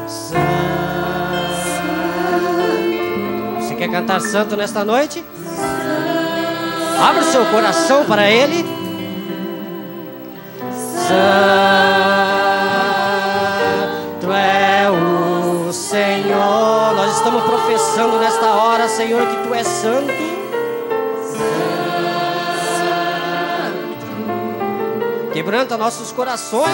Você quer cantar santo nesta noite? Abra o seu coração para Ele. Santo é o Senhor. Nós estamos professando nesta hora, Senhor, que Tu és santo. Quebranta nossos corações.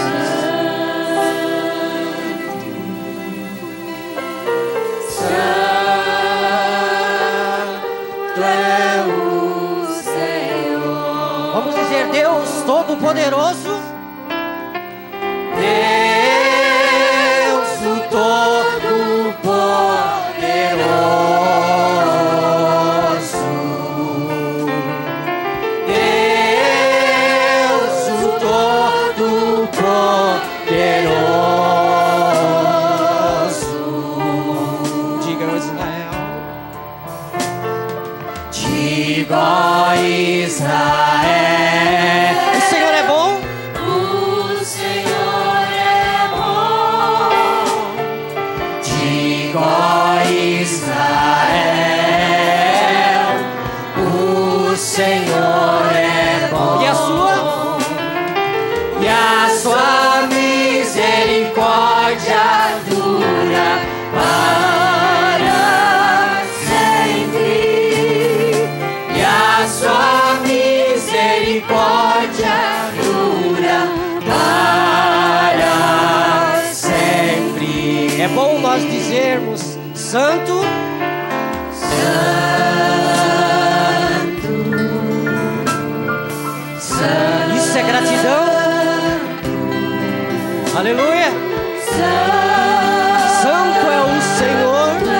Deus Todo-Poderoso, Deus o Todo-Poderoso, Deus o Todo-Poderoso. Diga Israel, diga Israel. É bom nós dizermos santo, santo, santo. Isso é gratidão. Aleluia. Santo é o Senhor.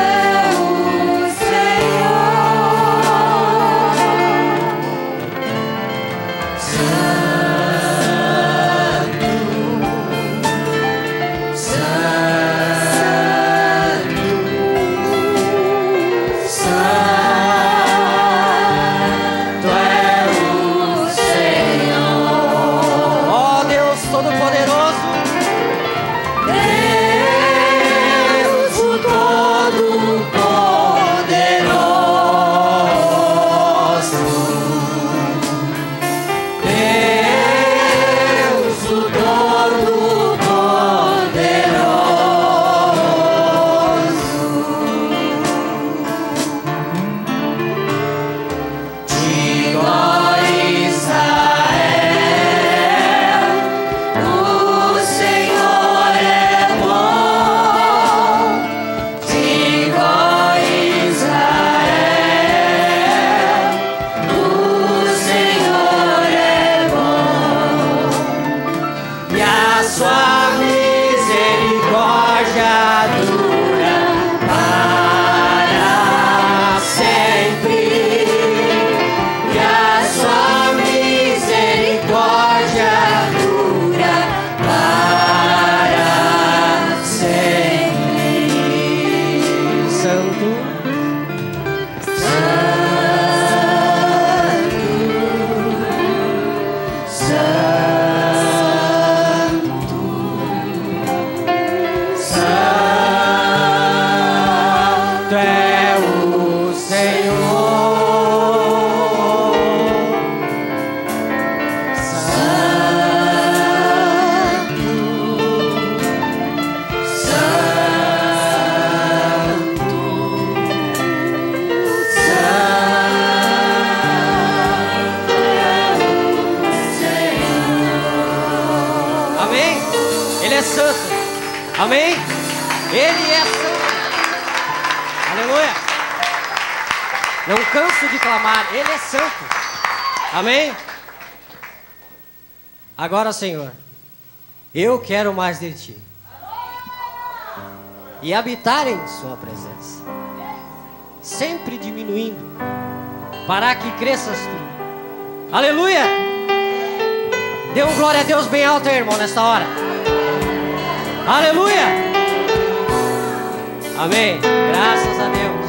Amém? Ele é santo. Aleluia. Não canso de clamar, Ele é santo. Amém? Agora, Senhor, eu quero mais de Ti e habitar em Sua presença, sempre diminuindo, para que cresças Tu. Aleluia. Dê um glória a Deus bem alto, irmão, nesta hora. Aleluia. Amém. Graças a Deus.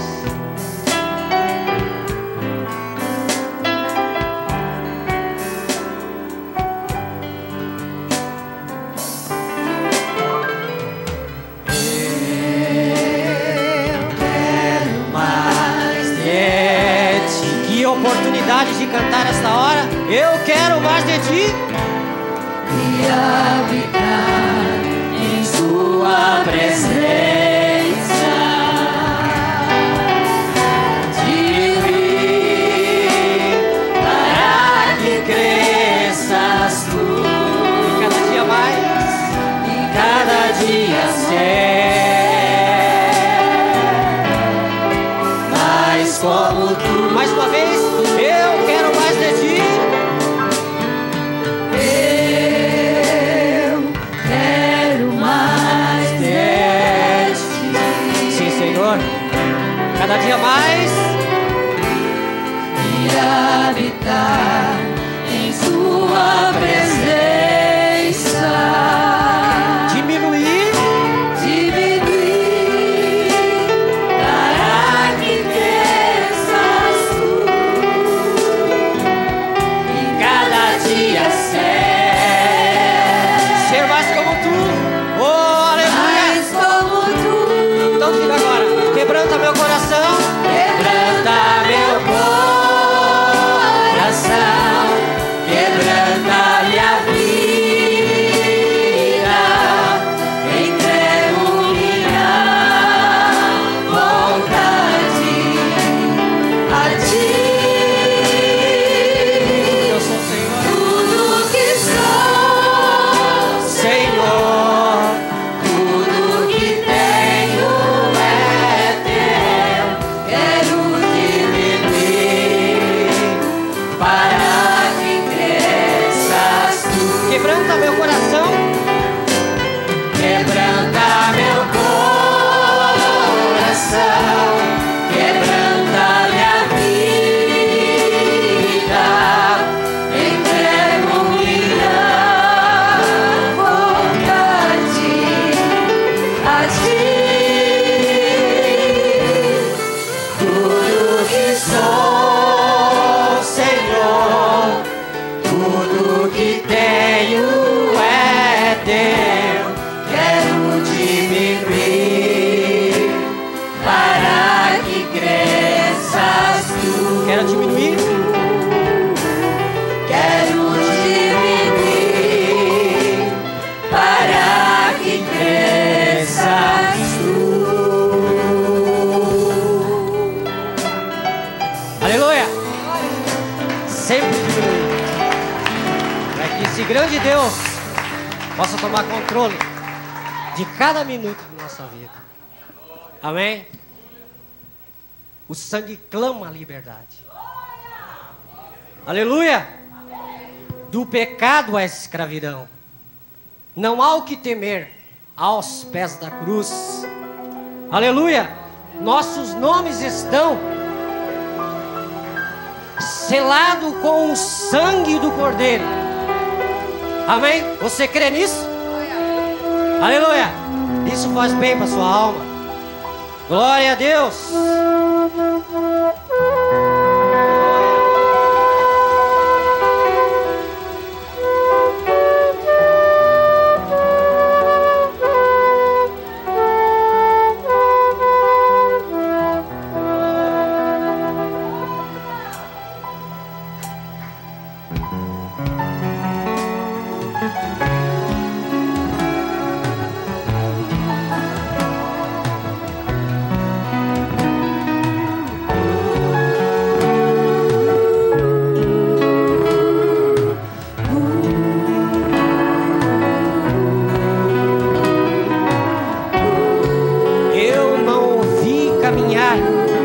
Mais uma vez, eu quero mais de ti. Eu quero mais de ti. Sim, Senhor. Cada dia mais. E habitar em sua presença. Diminuir. Para que cresças tu. E cada dia Ser mais como tu. Oh, aleluia. mais como tu. Então diga agora. Quebranta meu coração. Quebranta meu coração. Quebranta-lhe a vida. Entrego minha vontade a ti. Eu sou o Senhor. Tudo que sou, Senhor. tudo que tenho é teu. Quero diminuir para que cresças tu. Quebranta meu coração. Quebranta meu coração. Quebranta-lhe a vida. Entrego minha vontade a ti. Tudo que sou, Senhor, tudo que tenho é teu. Quero diminuir para que cresças tu. Quero diminuir. Quero diminuir para que cresças tu. Aleluia. Sempre diminuir. Para que esse grande Deus possa tomar controle de cada minuto da nossa vida. Amém? O sangue clama a liberdade. Aleluia. Do pecado à escravidão. Não há o que temer aos pés da cruz. Aleluia. Nossos nomes estão selados com o sangue do Cordeiro. Amém? Você crê nisso? Aleluia. Isso faz bem para sua alma. Glória a Deus. Eu não ouvi caminhar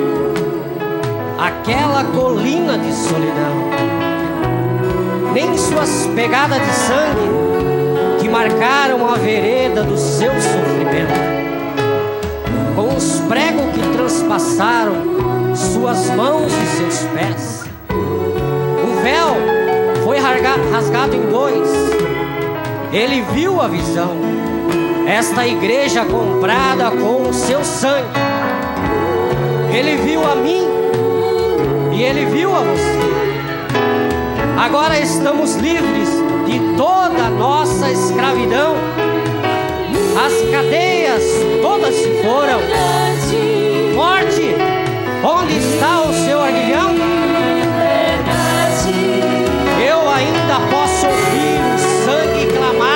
aquela colina de solidão, nem suas pegadas de sangue que marcaram a vereda do seu sofrimento, com os pregos que transpassaram suas mãos e seus pés. O véu foi rasgado em dois. Ele viu a visão. Esta igreja comprada com o seu sangue. Ele viu a mim e ele viu a você. Agora estamos livres de toda a nossa escravidão. As cadeias todas se foram. Morte, onde está o seu aguilhão? Eu ainda posso ouvir o sangue clamar.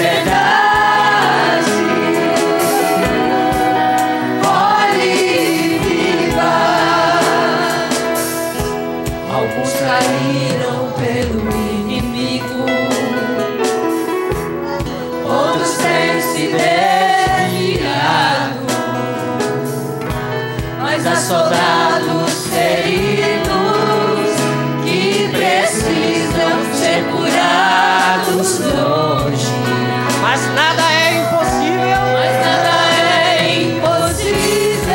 Soldados feridos que precisam ser curados hoje. Mas nada é impossível. Mas nada é impossível.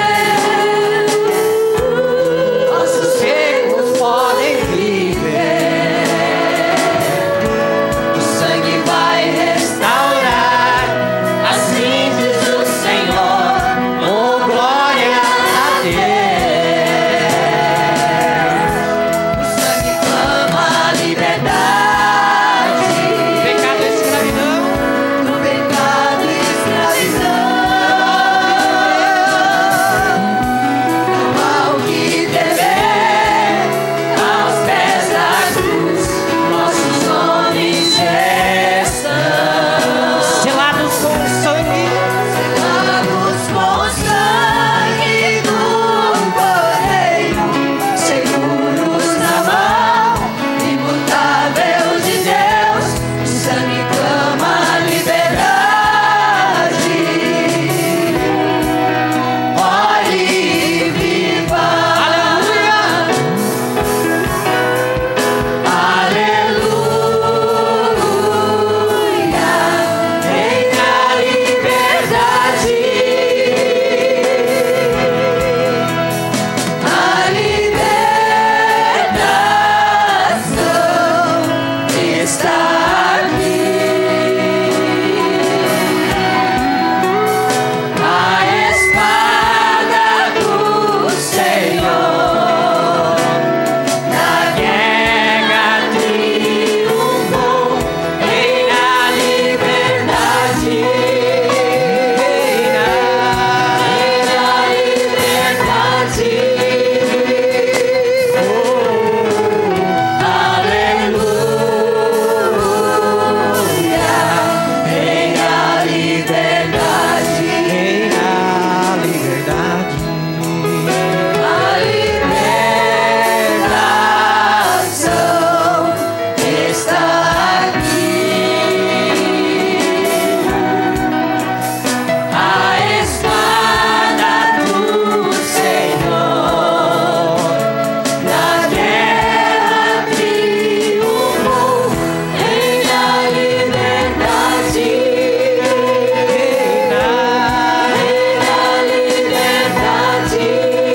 Ossos secos podem viver. O sangue vai restaurar. Assim diz o Senhor. Oh, glória a Deus. O sangue clama a liberdade Pecado e escravidão. do pecado e escravidão. Não há o que temer aos pés da cruz. Nossos nomes estão Selados com sangue. selados com o sangue do Cordeiro, seguros na mão imutável de Deus. O sangue clama a liberdade. Olhe e viva. Aleluia. Aleluia. Reina a liberdade. A libertação está aqui. A espada do Senhor na guerra triunfou. Reina a liberdade. Reina a liberdade. Aleluia. Reina a liberdade. Reina a liberdade. A libertação está aqui. A espada do Senhor na guerra triunfou. Reina a liberdade. Reina a liberdade.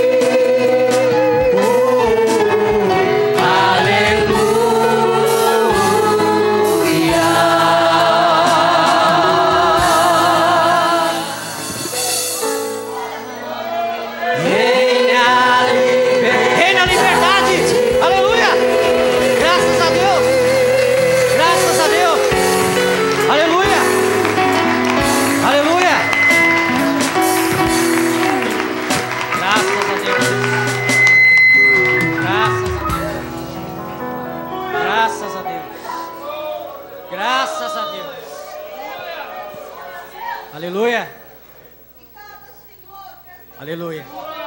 Reina a liberdade. Aleluia. Graças a Deus. Graças a Deus. Aleluia. Aleluia. Graças a Deus. Graças a Deus. Graças a Deus. Graças a Deus. Aleluia. Aleluia.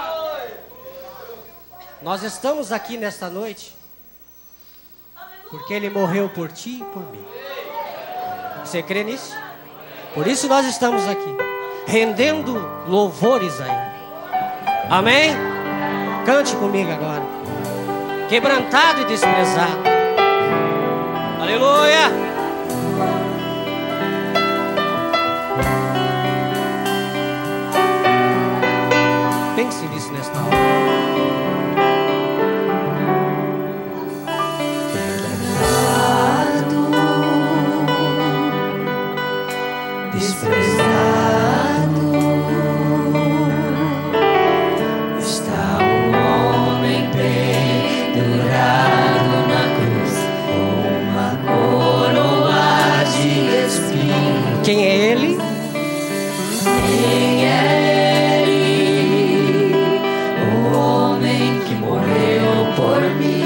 Nós estamos aqui nesta noite porque Ele morreu por ti e por mim. Você crê nisso? Por isso nós estamos aqui, rendendo louvores a Ele. Amém? Cante comigo agora. Quebrantado e desprezado. Aleluia. Pense nisso nesta hora. Desprezado está o homem pendurado na cruz, com uma coroa de espinhos. Quem é Ele? Quem é ele? O homem que morreu por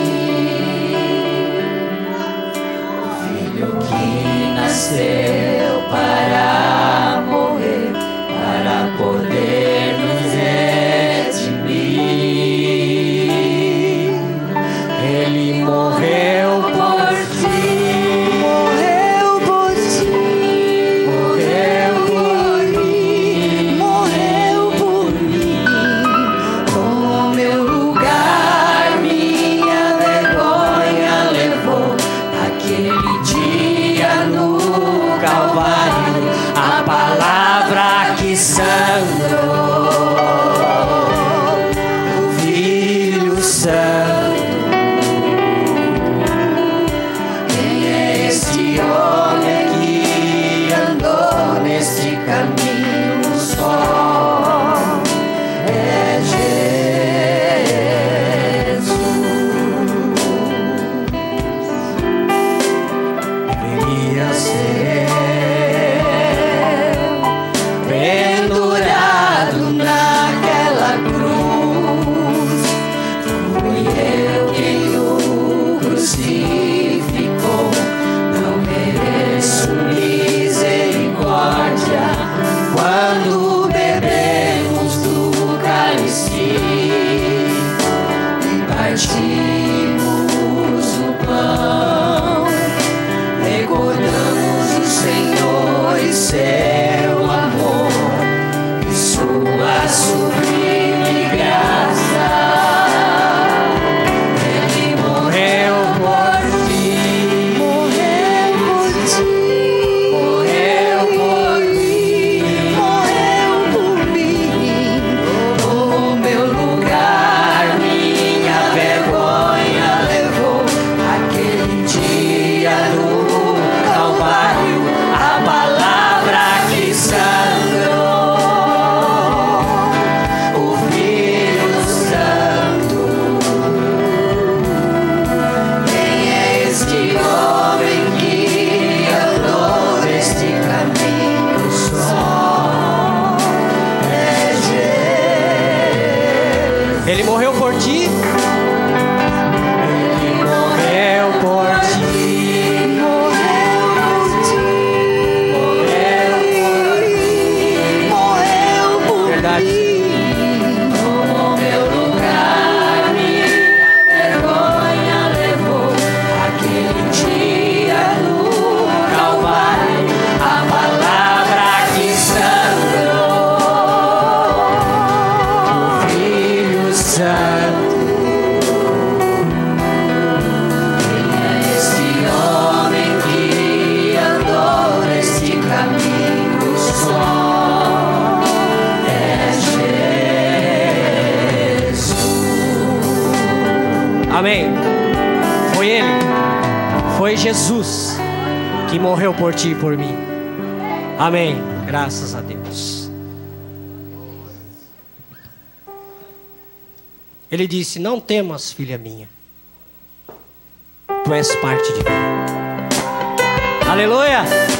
mim, o filho que nasceu caminho só é Jesus. Deveria ser pendurado naquela cruz. Fui eu quem o crucificou. Não mereço misericórdia quando bebemos do cálice e partimos o pão. Recordamos o Senhor e seu amor e sua sublime graça. Ele morreu por ti, morreu por mim, morreu por mim. No meu lugar, minha vergonha levou. Aquele dia no Calvário, a palavra que sangrou, o Filho Santo. Quem é este homem que andou neste caminho só? É Jesus. Ele morreu por ti. Ele morreu por ti, morreu por ti, morreu por Verdade. mim. No meu lugar, minha vergonha levou. Aquele dia no Calvário, a palavra que sangrou, o Filho Santo. Quem é este homem que andou neste caminho só? É Jesus. Amém. Foi Ele, foi Jesus que morreu por ti e por mim. Amém. Graças a Deus. Ele disse: não temas, filha minha, tu és parte de mim. Aleluia.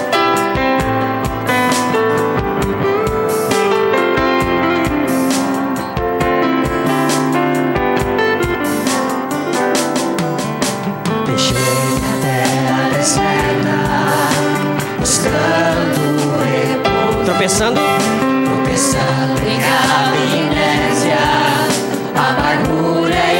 Deixei a terra deserta, buscando repouso, Tropeçando. tropeçando em amnésia, amargura e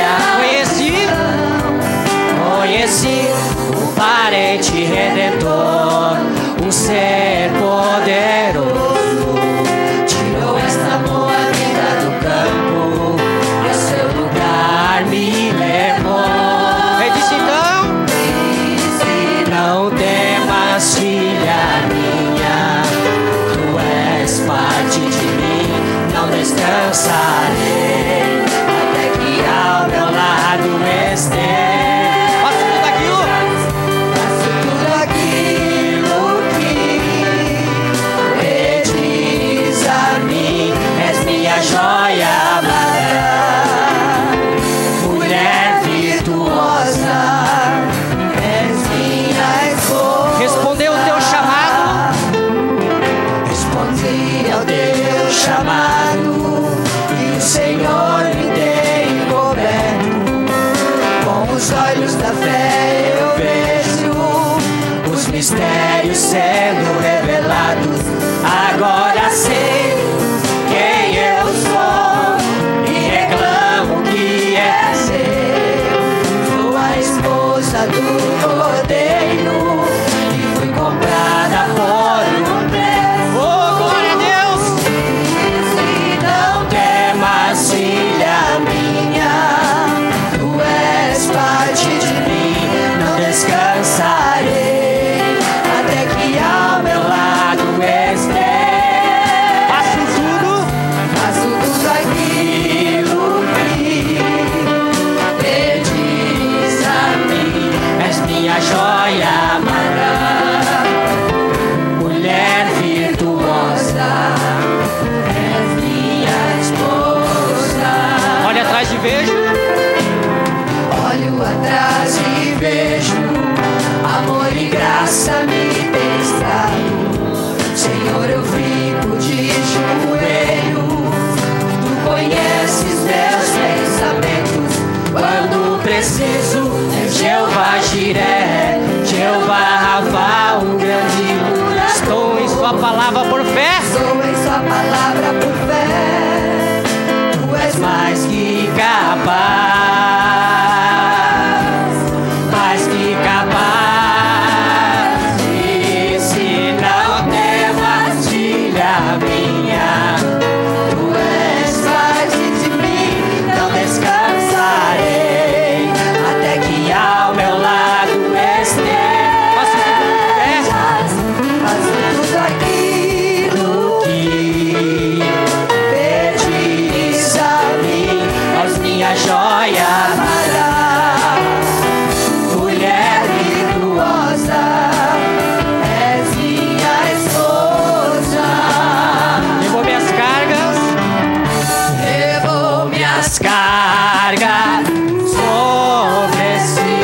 Conheci o parente redentor, um ser poderoso. tirou esta boa vida do campo e ao seu lugar me levou. Ele disse então: Disse, não temas, filha minha, tu és parte de mim, não descansarei até que ao meu lado esteja. faça tudo aquilo. Faço tudo aquilo que pedis a mim, és minha joia amada, mulher virtuosa, és minha esposa. Respondeu o teu chamado. Respondi ao teu chamado e sua palavra por fé. Sou em sua palavra por fé. Tu és mais que capaz, mais que capaz. Disse não temas, filha minha. Tu és parte de mim, não descansarei até que ao meu lado estejas. Faço tudo aquilo que pedires a mim, és minha joia rara, mulher virtuosa, és minha esposa. Levou minhas cargas, Levou minhas cargas sobre si.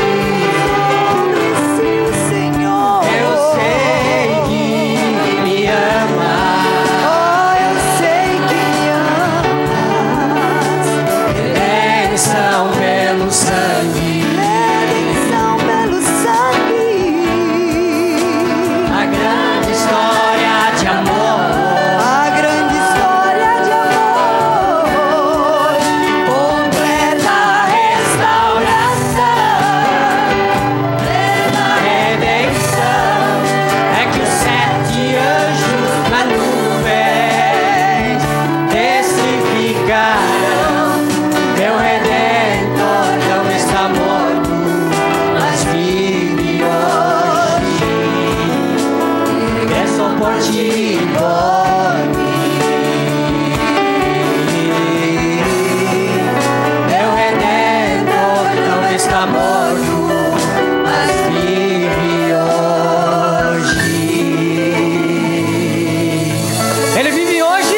Senhor, eu sei que me ama. Oh, eu sei que me amas. Redenção pelo sangue. Redenção pelo sangue. A grande história de amor. A grande história de amor. Completa restauração. Plena redenção. É que os 7 anjos na nuvem testificarão. Meu Redentor não está morto, mas vive hoje. Regressou por ti e por mim. Meu Redentor não está morto, mas vive hoje. ele vive hoje.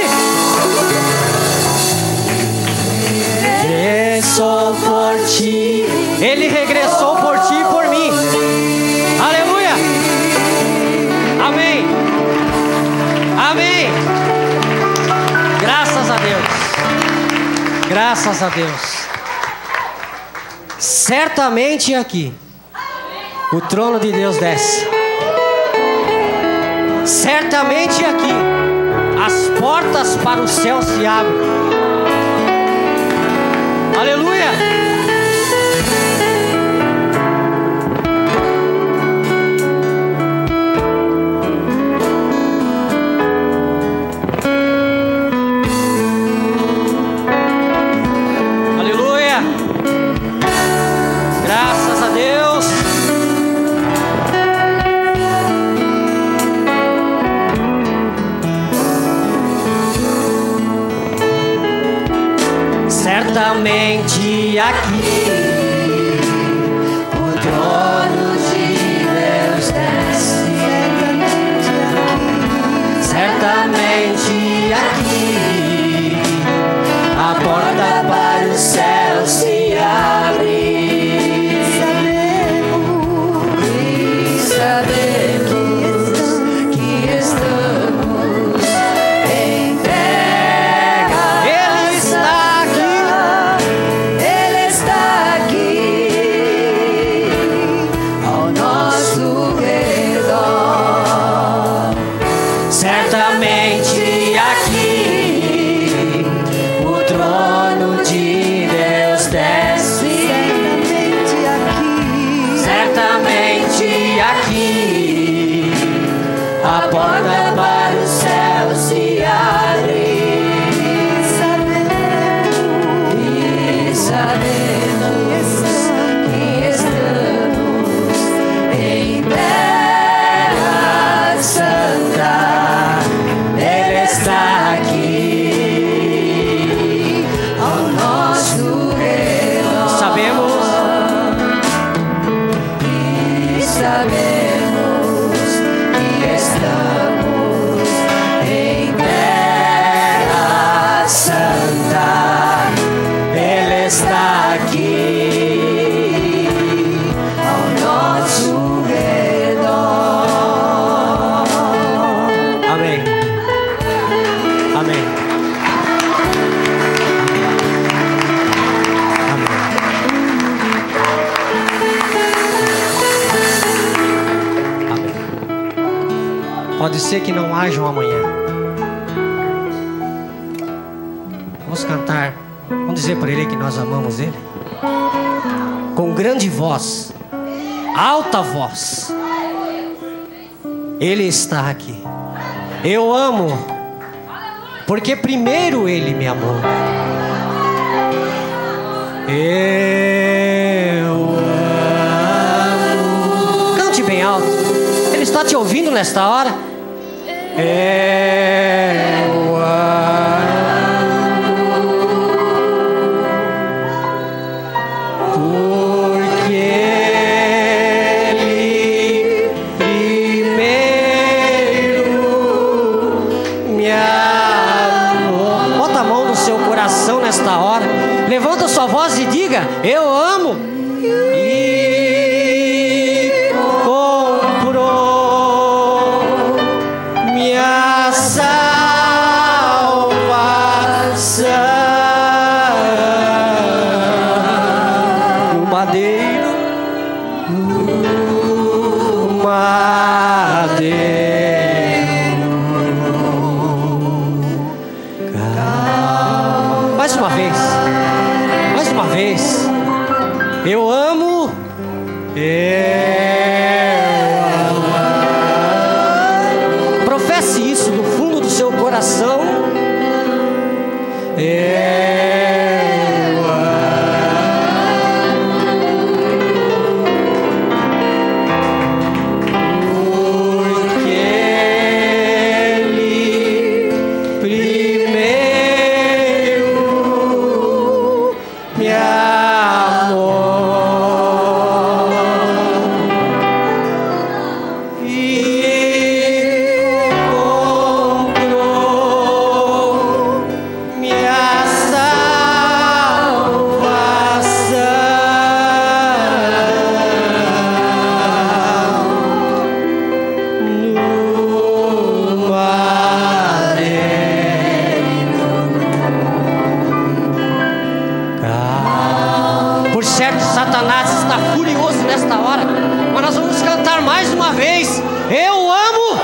Regressou por ti. Ele regressou por ti e por mim. Aleluia. Amém. Amém. Graças a Deus. Graças a Deus. Certamente aqui o trono de Deus desce. Certamente aqui as portas para o céu se abrem. Aleluia. Aleluia. Graças a Deus. Certamente aqui O trono de Deus desce. Certamente aqui a porta para o céu se abre. Sabemos que estamos em terra Ele está aqui. Ele está aqui ao nosso redor. Certamente aqui o trono de Deus desce. Certamente aqui a porta para o céu se abre. E sabemos que estamos em terra santa. Pode ser que não haja um amanhã. Vamos cantar. Vamos dizer para Ele que nós amamos Ele. Com grande voz, alta voz. Ele está aqui. Eu amo, porque primeiro Ele me amou. Eu amo. Cante bem alto. Ele está te ouvindo nesta hora. Eu amo, porque Ele primeiro me amou. Bota a mão no seu coração nesta hora. Levanta sua voz e diga: eu amo. E comprou minha salvação no madeiro, no madeiro. Mais uma vez. Uma vez, eu amo, professe isso do fundo do seu coração. Satanás está furioso nesta hora, mas nós vamos cantar mais uma vez. Eu amo.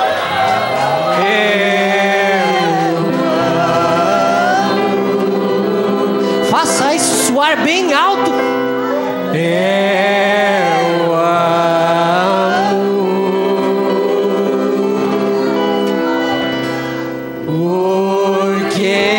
Faça isso soar bem alto. Eu amo, porque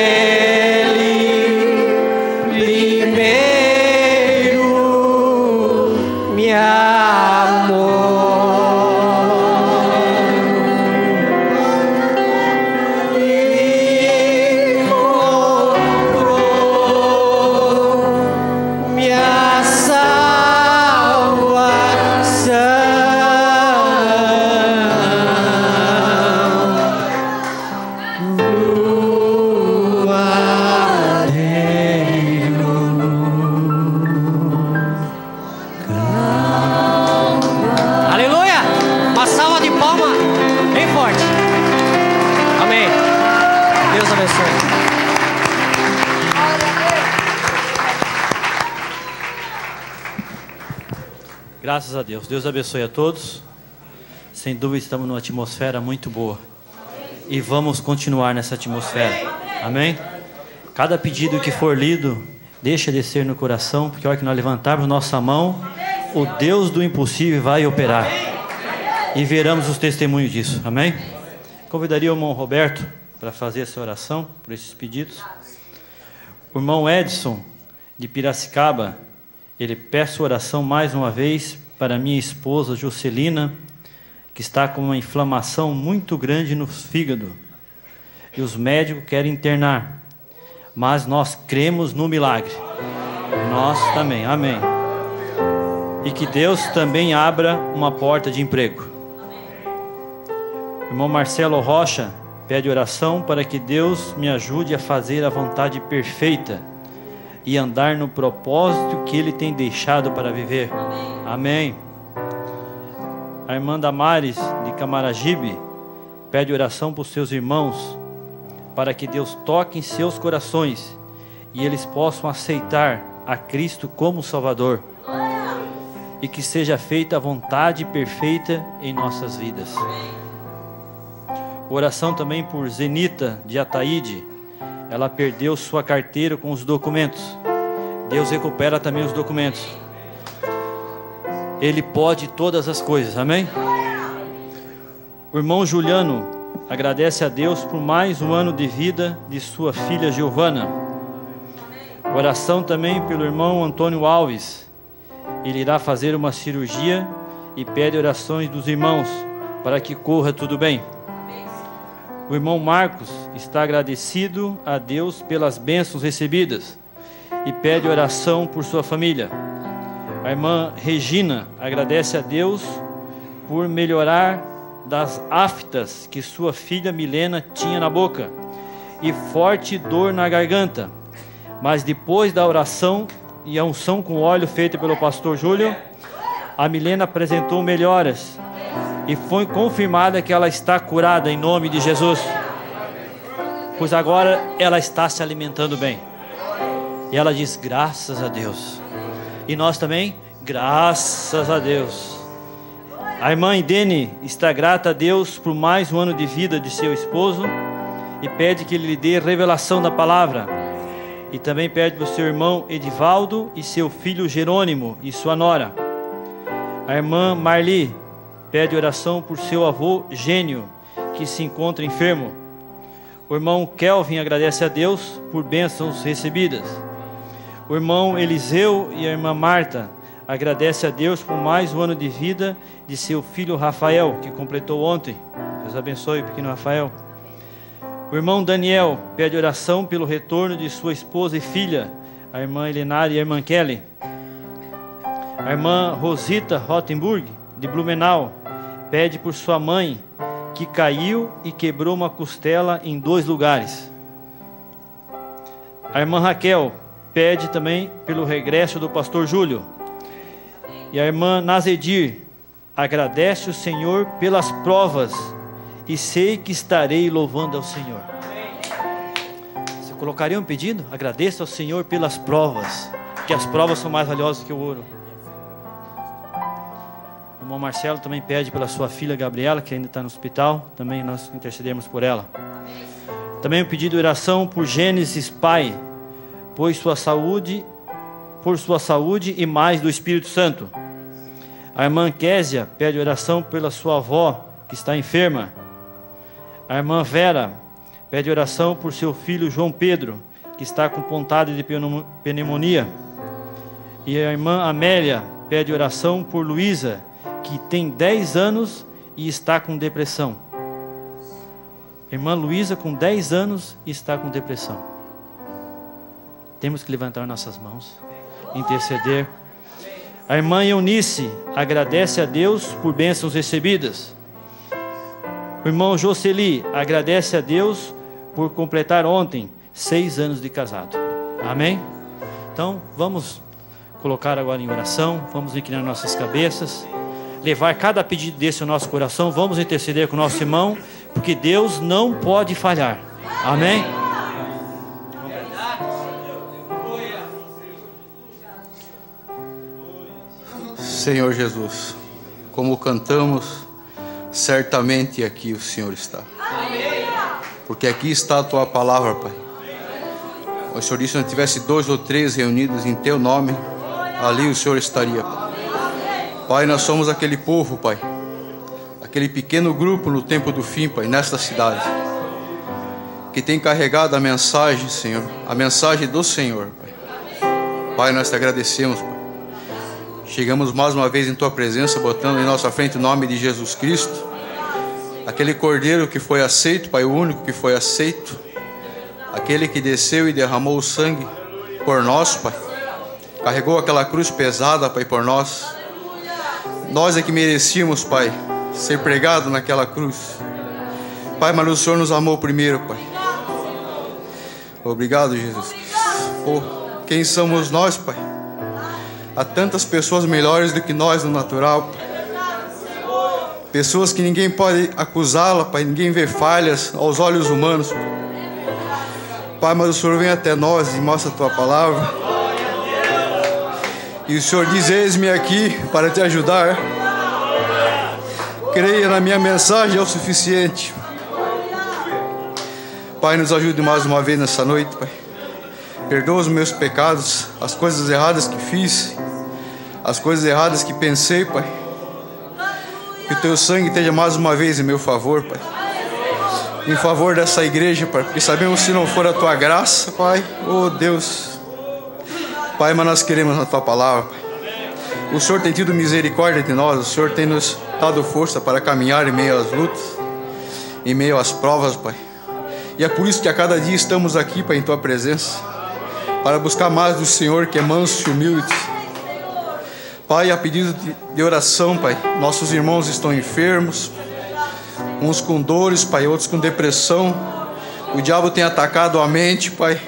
graças a Deus. Deus abençoe a todos. Sem dúvida estamos numa atmosfera muito boa. E vamos continuar nessa atmosfera. Amém? Cada pedido que for lido, deixa descer no coração, porque a hora que nós levantarmos nossa mão, o Deus do impossível vai operar. E veremos os testemunhos disso. Amém? Convidaria o irmão Roberto para fazer essa oração por esses pedidos. O irmão Edson, de Piracicaba, ele peço oração mais uma vez para minha esposa Juscelina, que está com uma inflamação muito grande no fígado. E os médicos querem internar. Mas nós cremos no milagre. Nós também, amém. E que Deus também abra uma porta de emprego. O irmão Marcelo Rocha pede oração para que Deus me ajude a fazer a vontade perfeita e andar no propósito que Ele tem deixado para viver. Amém. A irmã Damares, de Camaragibe, pede oração para os seus irmãos, para que Deus toque em seus corações e eles possam aceitar a Cristo como Salvador. E que seja feita a vontade perfeita em nossas vidas. Oração também por Zenita de Ataíde. Ela perdeu sua carteira com os documentos. Deus recupera também os documentos. Ele pode todas as coisas, amém? O irmão Juliano agradece a Deus por mais um ano de vida de sua filha Giovana. Oração também pelo irmão Antônio Alves. Ele irá fazer uma cirurgia e pede orações dos irmãos para que corra tudo bem. O irmão Marcos está agradecido a Deus pelas bênçãos recebidas e pede oração por sua família. A irmã Regina agradece a Deus por melhorar das aftas que sua filha Milena tinha na boca e forte dor na garganta. Mas depois da oração e a unção com óleo feita pelo pastor Júlio, a Milena apresentou melhoras e foi confirmada que ela está curada em nome de Jesus, pois agora ela está se alimentando bem. E ela diz: graças a Deus. E nós também, graças a Deus. A irmã Idene está grata a Deus por mais um ano de vida de seu esposo e pede que ele lhe dê revelação da palavra. E também pede para o seu irmão Edivaldo e seu filho Jerônimo e sua nora. A irmã Marli pede oração por seu avô Gênio, que se encontra enfermo. O irmão Kelvin agradece a Deus por bênçãos recebidas. O irmão Eliseu e a irmã Marta agradecem a Deus por mais um ano de vida de seu filho Rafael, que completou ontem. Deus abençoe o pequeno Rafael. O irmão Daniel pede oração pelo retorno de sua esposa e filha, a irmã Helenara e a irmã Kelly. A irmã Rosita Rottenburg, de Blumenau, pede por sua mãe, que caiu e quebrou uma costela em 2 lugares. A irmã Raquel pede também pelo regresso do pastor Júlio. E a irmã Nazedir agradece o Senhor pelas provas e sei que estarei louvando ao Senhor. Você colocaria um pedido? Agradeça ao Senhor pelas provas, que as provas são mais valiosas que o ouro. O irmão Marcelo também pede pela sua filha Gabriela, que ainda está no hospital. Também nós intercedemos por ela. Também o pedido de oração por Gênesis Pai, por sua saúde e mais do Espírito Santo. A irmã Késia pede oração pela sua avó, que está enferma. A irmã Vera pede oração por seu filho João Pedro, que está com pontada de pneumonia. E a irmã Amélia pede oração por Luísa, que tem 10 anos e está com depressão. Irmã Luísa com 10 anos e está com depressão. Temos que levantar nossas mãos, interceder. A irmã Eunice agradece a Deus por bênçãos recebidas. O irmão Jocely agradece a Deus por completar ontem 6 anos de casado. Amém? Então vamos colocar agora em oração. Vamos inclinar nossas cabeças, levar cada pedido desse ao nosso coração. Vamos interceder com o nosso irmão, porque Deus não pode falhar. Amém? Senhor Jesus, como cantamos, certamente aqui o Senhor está. Porque aqui está a Tua palavra, Pai. O Senhor disse: se não tivesse 2 ou 3 reunidos em Teu nome, ali o Senhor estaria, Pai. Pai, nós somos aquele povo, Pai, aquele pequeno grupo no tempo do fim, Pai, nesta cidade, que tem carregado a mensagem, Senhor, a mensagem do Senhor, Pai. Pai, nós te agradecemos, Pai. Chegamos mais uma vez em Tua presença, botando em nossa frente o nome de Jesus Cristo, aquele Cordeiro que foi aceito, Pai, o único que foi aceito, aquele que desceu e derramou o sangue por nós, Pai, carregou aquela cruz pesada, Pai, por nós. Nós é que merecíamos, Pai, ser pregado naquela cruz, Pai, mas o Senhor nos amou primeiro, Pai. Obrigado, Jesus Cristo. Oh, quem somos nós, Pai? Há tantas pessoas melhores do que nós no natural, Pai. Pessoas que ninguém pode acusá-la, Pai. Ninguém vê falhas aos olhos humanos, Pai. Pai, mas o Senhor vem até nós e mostra a Tua palavra. E o Senhor diz: eis-me aqui para te ajudar. Creia na minha mensagem, é o suficiente. Pai, nos ajude mais uma vez nessa noite, Pai. Perdoa os meus pecados, as coisas erradas que fiz, as coisas erradas que pensei, Pai. Que o Teu sangue esteja mais uma vez em meu favor, Pai. Em favor dessa igreja, Pai. Porque sabemos que se não for a Tua graça, Pai, oh Deus. Pai, mas nós queremos a Tua palavra, Pai. O Senhor tem tido misericórdia de nós. O Senhor tem nos dado força para caminhar em meio às lutas, em meio às provas, Pai. E é por isso que a cada dia estamos aqui, Pai, em Tua presença, para buscar mais do Senhor, que é manso e humilde. Pai, a pedido de oração, Pai, nossos irmãos estão enfermos, uns com dores, Pai, outros com depressão. O diabo tem atacado a mente, Pai.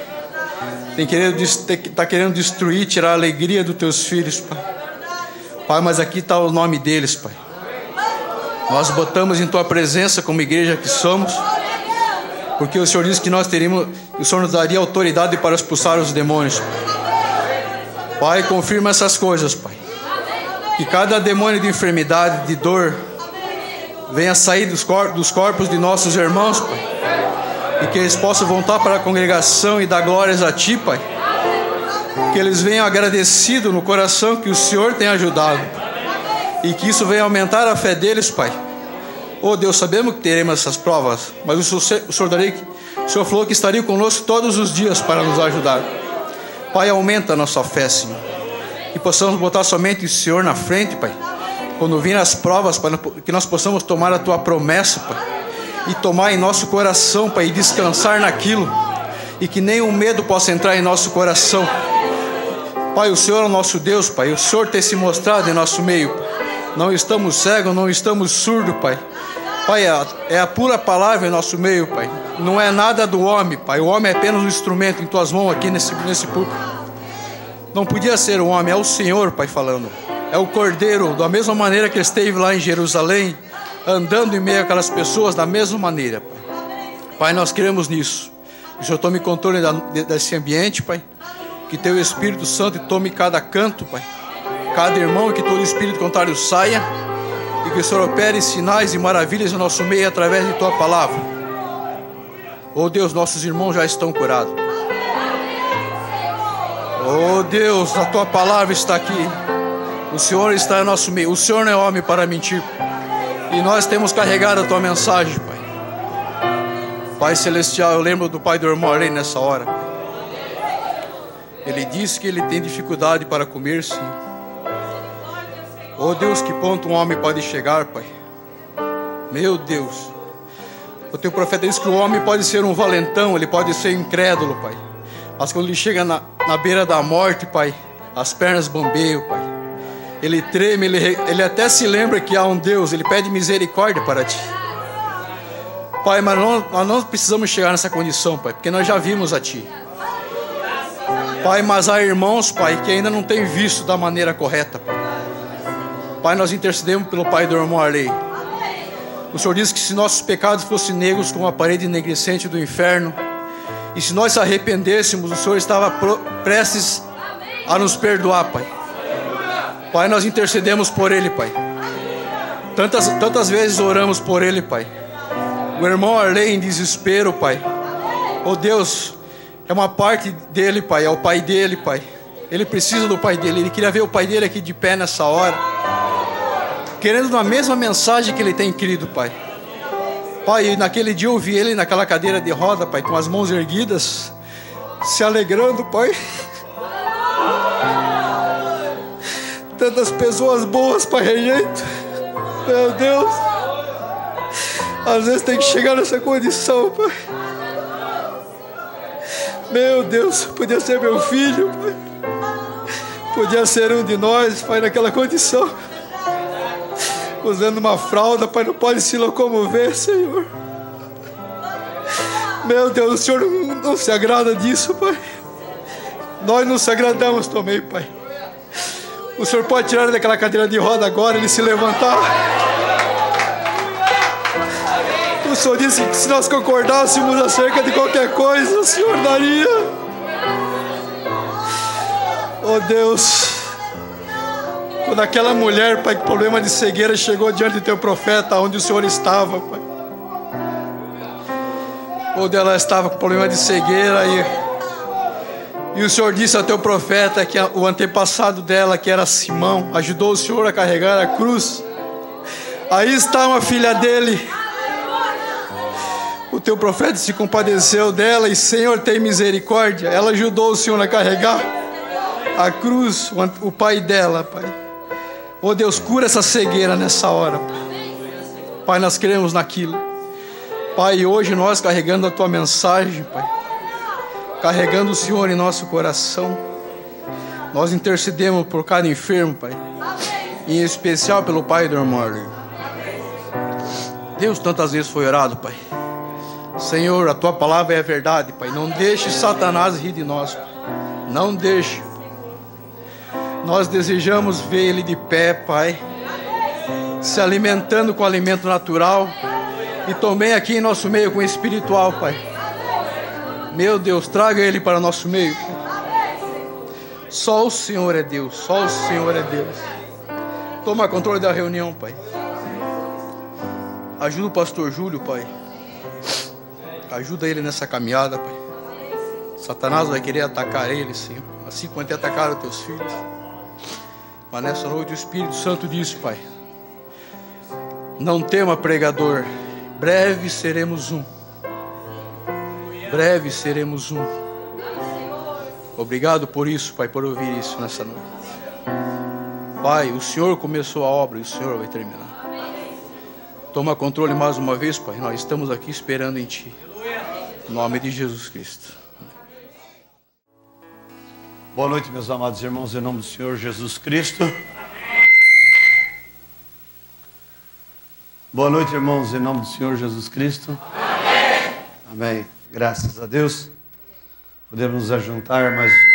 Está querendo destruir, tirar a alegria dos Teus filhos, Pai. Pai, mas aqui está o nome deles, Pai. Nós botamos em Tua presença como igreja que somos, porque o Senhor disse que nós teríamos, o Senhor nos daria autoridade para expulsar os demônios. Pai, confirma essas coisas, Pai. Que cada demônio de enfermidade, de dor, venha sair dos corpos de nossos irmãos, Pai. E que eles possam voltar para a congregação e dar glórias a Ti, Pai. Que eles venham agradecidos no coração que o Senhor tem ajudado. E que isso venha aumentar a fé deles, Pai. Oh Deus, sabemos que teremos essas provas, mas o Senhor falou que estaria conosco todos os dias para nos ajudar. Pai, aumenta a nossa fé, Senhor. Que possamos botar somente o Senhor na frente, Pai. Quando virem as provas, Pai, que nós possamos tomar a Tua promessa, Pai. E tomar em nosso coração, Pai, e descansar naquilo. E que nenhum medo possa entrar em nosso coração. Pai, o Senhor é o nosso Deus, Pai. O Senhor tem se mostrado em nosso meio, Pai. Não estamos cegos, não estamos surdos, Pai. Pai, é a pura palavra em nosso meio, Pai. Não é nada do homem, Pai. O homem é apenas um instrumento em Tuas mãos aqui nesse púlpito. Não podia ser o homem, é o Senhor, Pai, falando. É o Cordeiro, da mesma maneira que esteve lá em Jerusalém, andando em meio àquelas pessoas, da mesma maneira, Pai. Pai, nós queremos nisso. Que o Senhor tome controle desse ambiente, Pai. Que Teu Espírito Santo tome cada canto, Pai. Cada irmão, que todo espírito contrário saia. E que o Senhor opere sinais e maravilhas no nosso meio através de Tua palavra. Oh Deus, nossos irmãos já estão curados. Oh Deus, a Tua palavra está aqui. O Senhor está em nosso meio. O Senhor não é homem para mentir. E nós temos carregado a Tua mensagem, Pai. Pai Celestial, eu lembro do pai do irmão Arley nessa hora. Ele disse que ele tem dificuldade para comer, Senhor. Oh Deus, que ponto um homem pode chegar, Pai? Meu Deus. O Teu profeta diz que o homem pode ser um valentão, ele pode ser incrédulo, Pai. Mas quando ele chega na beira da morte, Pai, as pernas bambeiam, Pai. Ele treme, ele até se lembra que há um Deus, ele pede misericórdia para Ti. Pai, mas nós não precisamos chegar nessa condição, Pai, porque nós já vimos a Ti. Pai, mas há irmãos, Pai, que ainda não têm visto da maneira correta, Pai. Pai, nós intercedemos pelo pai do irmão Arley. O Senhor disse que se nossos pecados fossem negros como a parede enegrecente do inferno, e se nós se arrependêssemos, o Senhor estava prestes a nos perdoar, Pai. Pai, nós intercedemos por ele, Pai. Tantas vezes oramos por ele, Pai. O irmão Arley em desespero, Pai. Oh Deus, é uma parte dele, Pai. É o pai dele, Pai. Ele precisa do pai dele. Ele queria ver o pai dele aqui de pé nessa hora, querendo na mesma mensagem que ele tem crido, Pai. Pai, naquele dia eu vi ele naquela cadeira de roda, Pai, com as mãos erguidas, se alegrando, Pai. Tantas pessoas boas, Pai, rejeito. Meu Deus. Às vezes tem que chegar nessa condição, Pai. Meu Deus, podia ser meu filho, Pai. Podia ser um de nós, Pai, naquela condição. Usando uma fralda, Pai, não pode se locomover, Senhor. Meu Deus, o Senhor não se agrada disso, Pai. Nós não se agradamos também, Pai. O Senhor pode tirar ele daquela cadeira de roda agora, ele se levantar. O Senhor disse que se nós concordássemos acerca de qualquer coisa, o Senhor daria. Oh Deus, quando aquela mulher, Pai, com problema de cegueira, chegou diante do Teu profeta, onde o Senhor estava, Pai. Onde ela estava com problema de cegueira e o Senhor disse ao teu profeta que o antepassado dela, que era Simão, ajudou o Senhor a carregar a cruz. Aí está uma filha dele. O teu profeta se compadeceu dela e, Senhor, tem misericórdia. Ela ajudou o Senhor a carregar a cruz, o pai dela, Pai. Oh Deus, cura essa cegueira nessa hora, Pai. Pai, nós cremos naquilo. Pai, hoje nós carregando a tua mensagem, Pai, carregando o Senhor em nosso coração, nós intercedemos por cada enfermo, Pai, em especial pelo pai do irmão Arley. Deus, tantas vezes foi orado, Pai. Senhor, a tua palavra é a verdade, Pai. Não deixe Satanás rir de nós, Pai. Não deixe. Nós desejamos ver ele de pé, Pai, se alimentando com alimento natural e também aqui em nosso meio com o espiritual, Pai. Meu Deus, traga ele para nosso meio, Pai. Só o Senhor é Deus, só o Senhor é Deus. Toma controle da reunião, Pai. Ajuda o pastor Júlio, Pai. Ajuda ele nessa caminhada, Pai. Satanás vai querer atacar ele, Senhor, assim como te atacaram os teus filhos. Mas nessa noite o Espírito Santo disse, Pai: não tema, pregador, breve seremos um. Breve seremos um. Obrigado por isso, Pai, por ouvir isso nessa noite. Pai, o Senhor começou a obra e o Senhor vai terminar. Toma controle mais uma vez, Pai. Nós estamos aqui esperando em Ti. Em nome de Jesus Cristo. Boa noite, meus amados irmãos, em nome do Senhor Jesus Cristo. Boa noite, irmãos, em nome do Senhor Jesus Cristo. Amém. Amém. Graças a Deus. Podemos nos ajuntar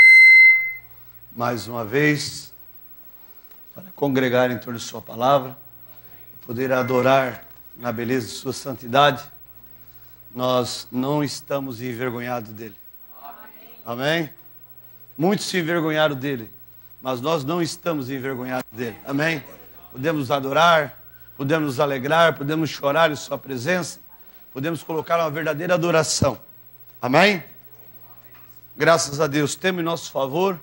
mais uma vez para congregar em torno de Sua palavra, poder adorar na beleza de Sua santidade. Nós não estamos envergonhados dele. Amém? Muitos se envergonharam dele, mas nós não estamos envergonhados dele. Amém? Podemos adorar, podemos nos alegrar, podemos chorar em Sua presença, podemos colocar uma verdadeira adoração. Amém? Graças a Deus. Temos em nosso favor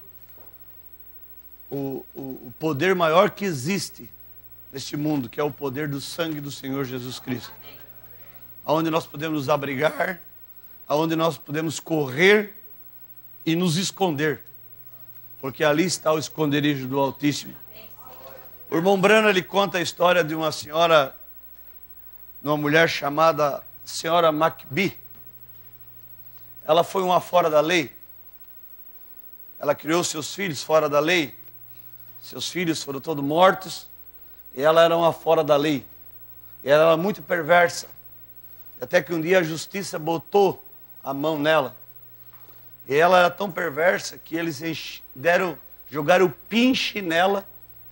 o poder maior que existe neste mundo, que é o poder do sangue do Senhor Jesus Cristo. Aonde nós podemos nos abrigar, aonde nós podemos correr e nos esconder, porque ali está o esconderijo do Altíssimo. O irmão Brano, ele conta a história de uma senhora, de uma mulher chamada Senhora McBee. Ela foi uma fora da lei. Ela criou seus filhos fora da lei. Seus filhos foram todos mortos. E ela era uma fora da lei. E ela era muito perversa. Até que um dia a justiça botou a mão nela. E ela era tão perversa que eles jogaram o pinche nela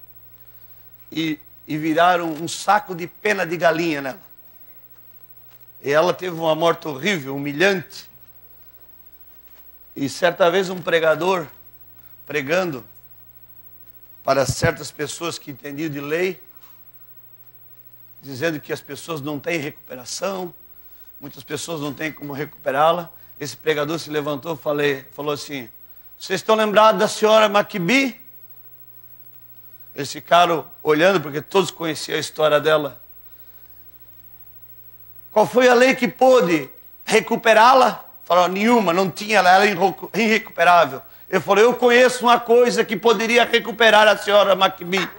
e viraram um saco de pena de galinha nela. E ela teve uma morte horrível, humilhante. E certa vez um pregador, pregando para certas pessoas que entendiam de lei, dizendo que as pessoas não têm recuperação, muitas pessoas não têm como recuperá-la. Esse pregador se levantou e falou assim: vocês estão lembrados da senhora McBee? Eles ficaram olhando, porque todos conheciam a história dela. Qual foi a lei que pôde recuperá-la? Falaram: nenhuma, não tinha, ela era irrecuperável. Ele falou: eu conheço uma coisa que poderia recuperar a senhora McBee.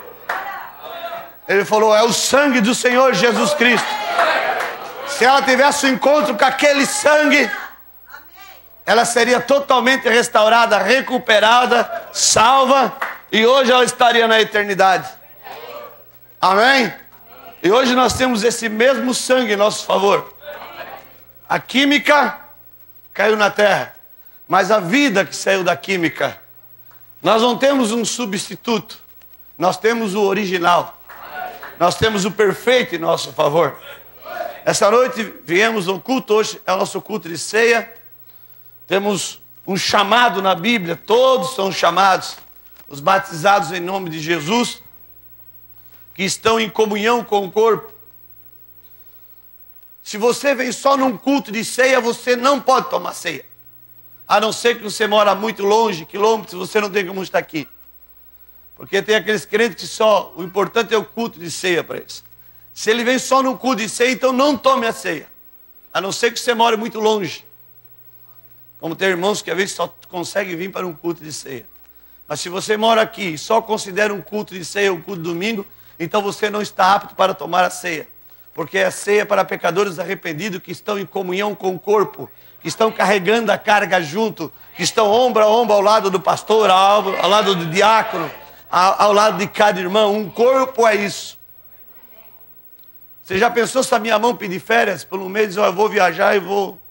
Ele falou: é o sangue do Senhor Jesus Cristo. Se ela tivesse um encontro com aquele sangue, ela seria totalmente restaurada, recuperada, salva, e hoje ela estaria na eternidade. Amém? E hoje nós temos esse mesmo sangue em nosso favor. A química caiu na terra, mas a vida que saiu da química, nós não temos um substituto, nós temos o original, nós temos o perfeito em nosso favor. Essa noite viemos no culto, hoje é o nosso culto de ceia. Temos um chamado na Bíblia, todos são chamados, os batizados em nome de Jesus, que estão em comunhão com o corpo. Se você vem só num culto de ceia, você não pode tomar ceia. A não ser que você mora muito longe, quilômetros, você não tem como estar aqui. Porque tem aqueles crentes que só, o importante é o culto de ceia para eles. Se ele vem só num culto de ceia, então não tome a ceia. A não ser que você mora muito longe. Como tem irmãos que às vezes só conseguem vir para um culto de ceia. Mas se você mora aqui e só considera um culto de ceia, um culto de domingo, então você não está apto para tomar a ceia. Porque é ceia para pecadores arrependidos que estão em comunhão com o corpo, que estão carregando a carga junto, que estão ombro a ombro ao lado do pastor, ao lado do diácono, ao lado de cada irmão. Um corpo é isso. Você já pensou se a minha mão pedir férias por um mês e diz, eu vou viajar e vou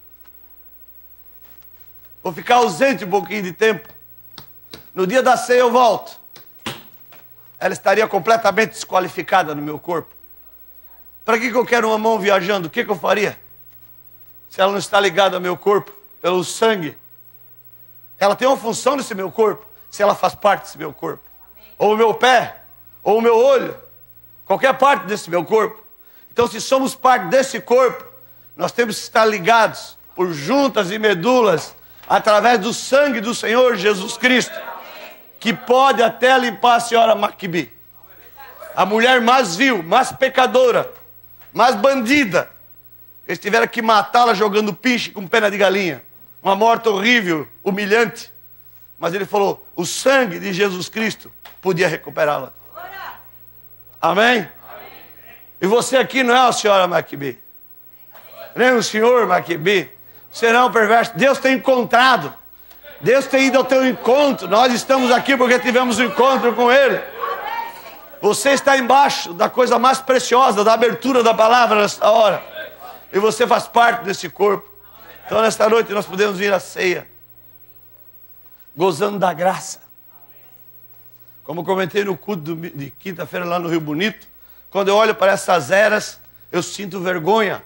ficar ausente um pouquinho de tempo. No dia da ceia eu volto. Ela estaria completamente desqualificada no meu corpo. Para que eu quero uma mão viajando? O que eu faria? Se ela não está ligada ao meu corpo, pelo sangue. Ela tem uma função nesse meu corpo, se ela faz parte desse meu corpo. Ou o meu pé, ou o meu olho, qualquer parte desse meu corpo. Então, se somos parte desse corpo, nós temos que estar ligados por juntas e medulas, através do sangue do Senhor Jesus Cristo, que pode até limpar a senhora Maquibi. A mulher mais vil, mais pecadora, mais bandida. Eles tiveram que matá-la jogando pinche com pena de galinha. Uma morte horrível, humilhante. Mas ele falou, o sangue de Jesus Cristo podia recuperá-la. Amém? E você aqui não é a senhora Maquibi, nem o senhor Maquibi. Você não é um perverso. Deus tem encontrado. Deus tem ido ao teu encontro. Nós estamos aqui porque tivemos um encontro com Ele. Você está embaixo da coisa mais preciosa, da abertura da palavra nesta hora. E você faz parte desse corpo. Então nesta noite nós podemos vir à ceia, gozando da graça. Como comentei no culto de quinta-feira lá no Rio Bonito, quando eu olho para essas eras, eu sinto vergonha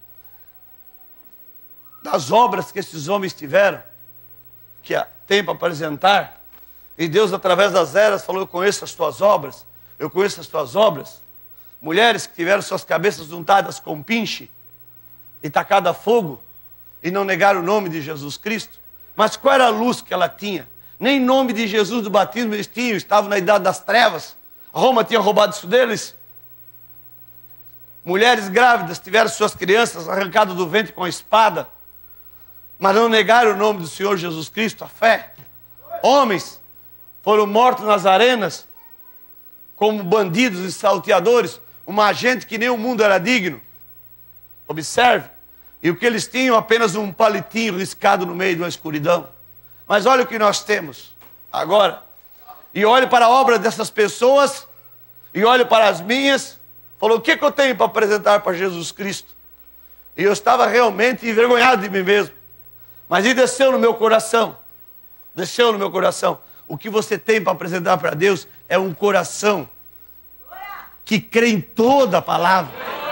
das obras que esses homens tiveram, que tem para apresentar. E Deus, através das eras, falou, eu conheço as tuas obras, eu conheço as tuas obras. Mulheres que tiveram suas cabeças untadas com pinche e tacada a fogo, e não negaram o nome de Jesus Cristo. Mas qual era a luz que ela tinha? Nem nome de Jesus do batismo eles tinham, estavam na idade das trevas. Roma tinha roubado isso deles. Mulheres grávidas tiveram suas crianças arrancadas do ventre com a espada, mas não negaram o nome do Senhor Jesus Cristo, a fé. Homens foram mortos nas arenas como bandidos e salteadores, uma gente que nem o mundo era digno. Observe. E o que eles tinham? Apenas um palitinho riscado no meio de uma escuridão. Mas olha o que nós temos agora. E olhe para a obra dessas pessoas, e olhe para as minhas. Falou, o que eu tenho para apresentar para Jesus Cristo? E eu estava realmente envergonhado de mim mesmo. Mas e desceu no meu coração. Desceu no meu coração. O que você tem para apresentar para Deus é um coração que crê em toda a palavra.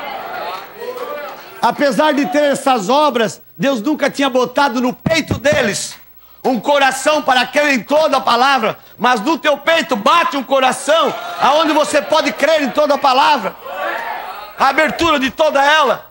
Apesar de ter essas obras, Deus nunca tinha botado no peito deles um coração para crer em toda a palavra. Mas no teu peito bate um coração aonde você pode crer em toda a palavra. A abertura de toda ela.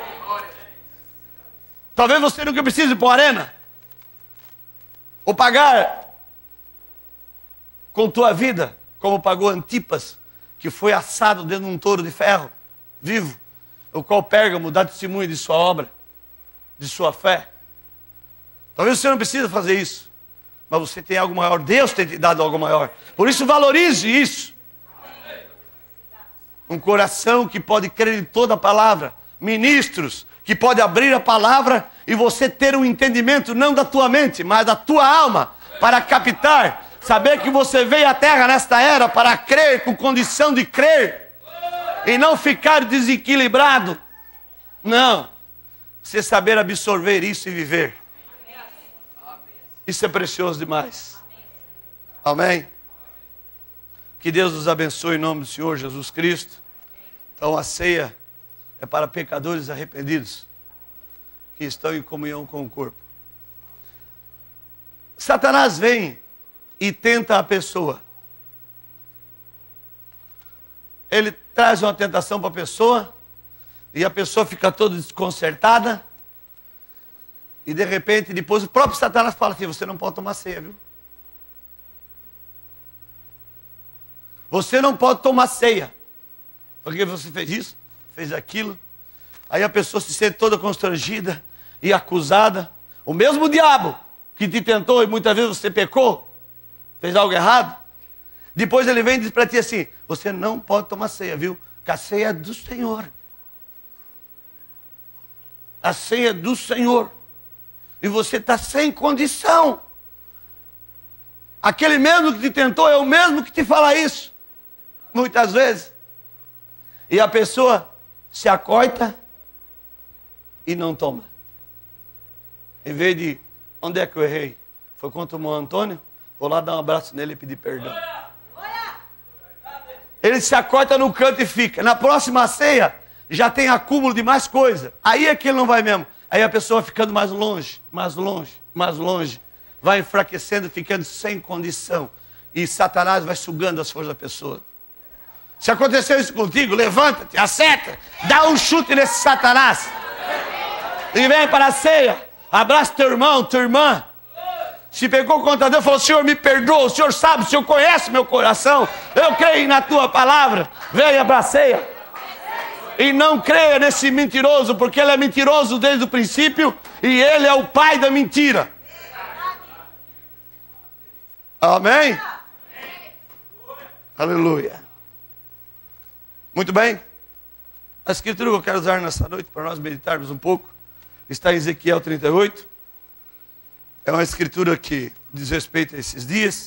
Talvez você nunca precise ir para uma arena, ou pagar com tua vida, como pagou Antipas, que foi assado dentro de um touro de ferro, vivo, o qual Pérgamo dá testemunho de sua obra, de sua fé. Talvez você não precise fazer isso, mas você tem algo maior, Deus tem te dado algo maior. Por isso valorize isso. Um coração que pode crer em toda a palavra. Ministros que pode abrir a palavra e você ter um entendimento não da tua mente, mas da tua alma, para captar, saber que você veio à terra nesta era para crer, com condição de crer, e não ficar desequilibrado. Não. Você saber absorver isso e viver. Isso é precioso demais. Amém? Que Deus nos abençoe em nome do Senhor Jesus Cristo. Então a ceia é para pecadores arrependidos que estão em comunhão com o corpo. Satanás vem e tenta a pessoa. Ele traz uma tentação para a pessoa, E a pessoa fica toda desconcertada. E de repente, depois o próprio Satanás fala assim: você não pode tomar ceia, viu? Você não pode tomar ceia. Porque você fez isso, fez aquilo. Aí a pessoa se sente toda constrangida e acusada. O mesmo diabo que te tentou e muitas vezes você pecou, fez algo errado. Depois ele vem e diz para ti assim: você não pode tomar ceia, viu? Porque a ceia é do Senhor. A ceia é do Senhor. E você está sem condição. Aquele mesmo que te tentou é o mesmo que te fala isso. Muitas vezes. E a pessoa se acoita e não toma. Em vez de, onde é que eu errei? Foi contra o irmão Antônio? Vou lá dar um abraço nele e pedir perdão. Ele se acoita no canto e fica. Na próxima ceia, já tem acúmulo de mais coisa. Aí é que ele não vai mesmo. Aí a pessoa vai ficando mais longe, mais longe, mais longe. Vai enfraquecendo, ficando sem condição. E Satanás vai sugando as forças da pessoa. Se aconteceu isso contigo, levanta-te, acerta, dá um chute nesse Satanás. E vem para a ceia. Abraça teu irmão, tua irmã. Se pegou contra Deus, falou: Senhor, me perdoa, o Senhor sabe, o Senhor conhece meu coração. Eu creio na tua palavra. Venha para a ceia. E não creia nesse mentiroso, porque ele é mentiroso desde o princípio e ele é o pai da mentira. Amém? Aleluia. Muito bem. A escritura que eu quero usar nessa noite para nós meditarmos um pouco está em Ezequiel 38. É uma escritura que diz respeito a esses dias.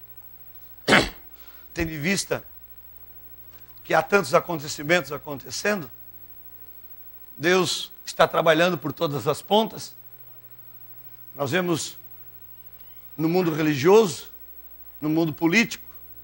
Tendo em vista que há tantos acontecimentos acontecendo, Deus está trabalhando por todas as pontas. Nós vemos no mundo religioso, no mundo político,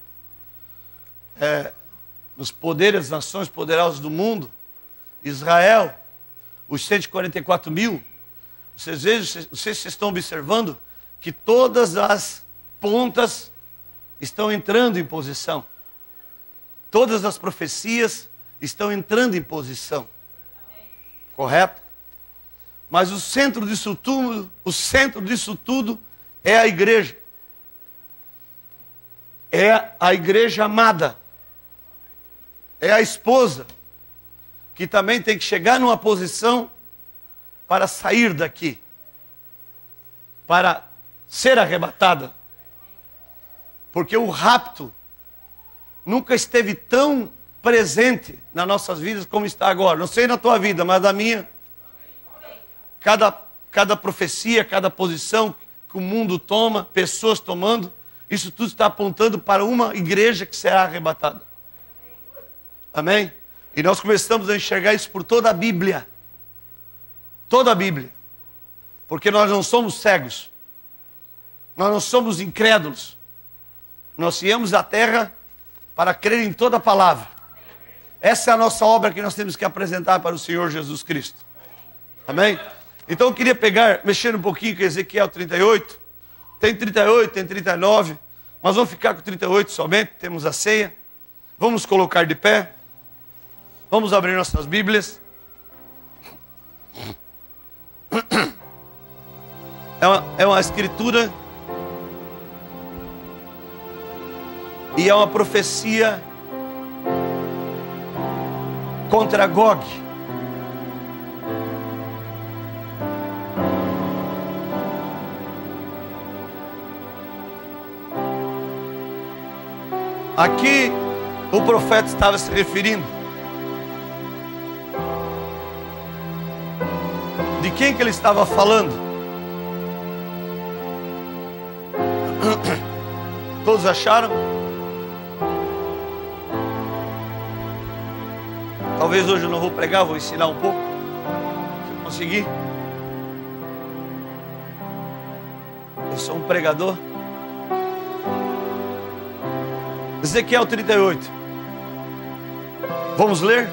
nos poderes, as nações poderosas do mundo, Israel, os 144 mil. Vocês vejam, não sei se vocês estão observando, que todas as pontas estão entrando em posição. Todas as profecias estão entrando em posição. Correto? Mas o centro disso tudo é a igreja. É a igreja amada. É a esposa que também tem que chegar numa posição para sair daqui, para ser arrebatada. Porque o rapto nunca esteve tão presente nas nossas vidas como está agora. Não sei na tua vida, mas na minha. Cada profecia, cada posição que o mundo toma, pessoas tomando, isso tudo está apontando para uma igreja que será arrebatada. Amém? E nós começamos a enxergar isso por toda a Bíblia. Toda a Bíblia. Porque nós não somos cegos. Nós não somos incrédulos. Nós viemos à terra para crer em toda a palavra. Essa é a nossa obra que nós temos que apresentar para o Senhor Jesus Cristo. Amém? Então eu queria mexer um pouquinho com Ezequiel 38. Tem 38, tem 39. Mas vamos ficar com 38 somente. Temos a ceia. Vamos colocar de pé. Vamos abrir nossas Bíblias. É uma escritura e é uma profecia contra Gog. Aqui o profeta estava se referindo. De quem que ele estava falando? Todos acharam? Talvez hoje eu não vou pregar, vou ensinar um pouco. Se eu conseguir. Eu sou um pregador. Ezequiel 38. Vamos ler?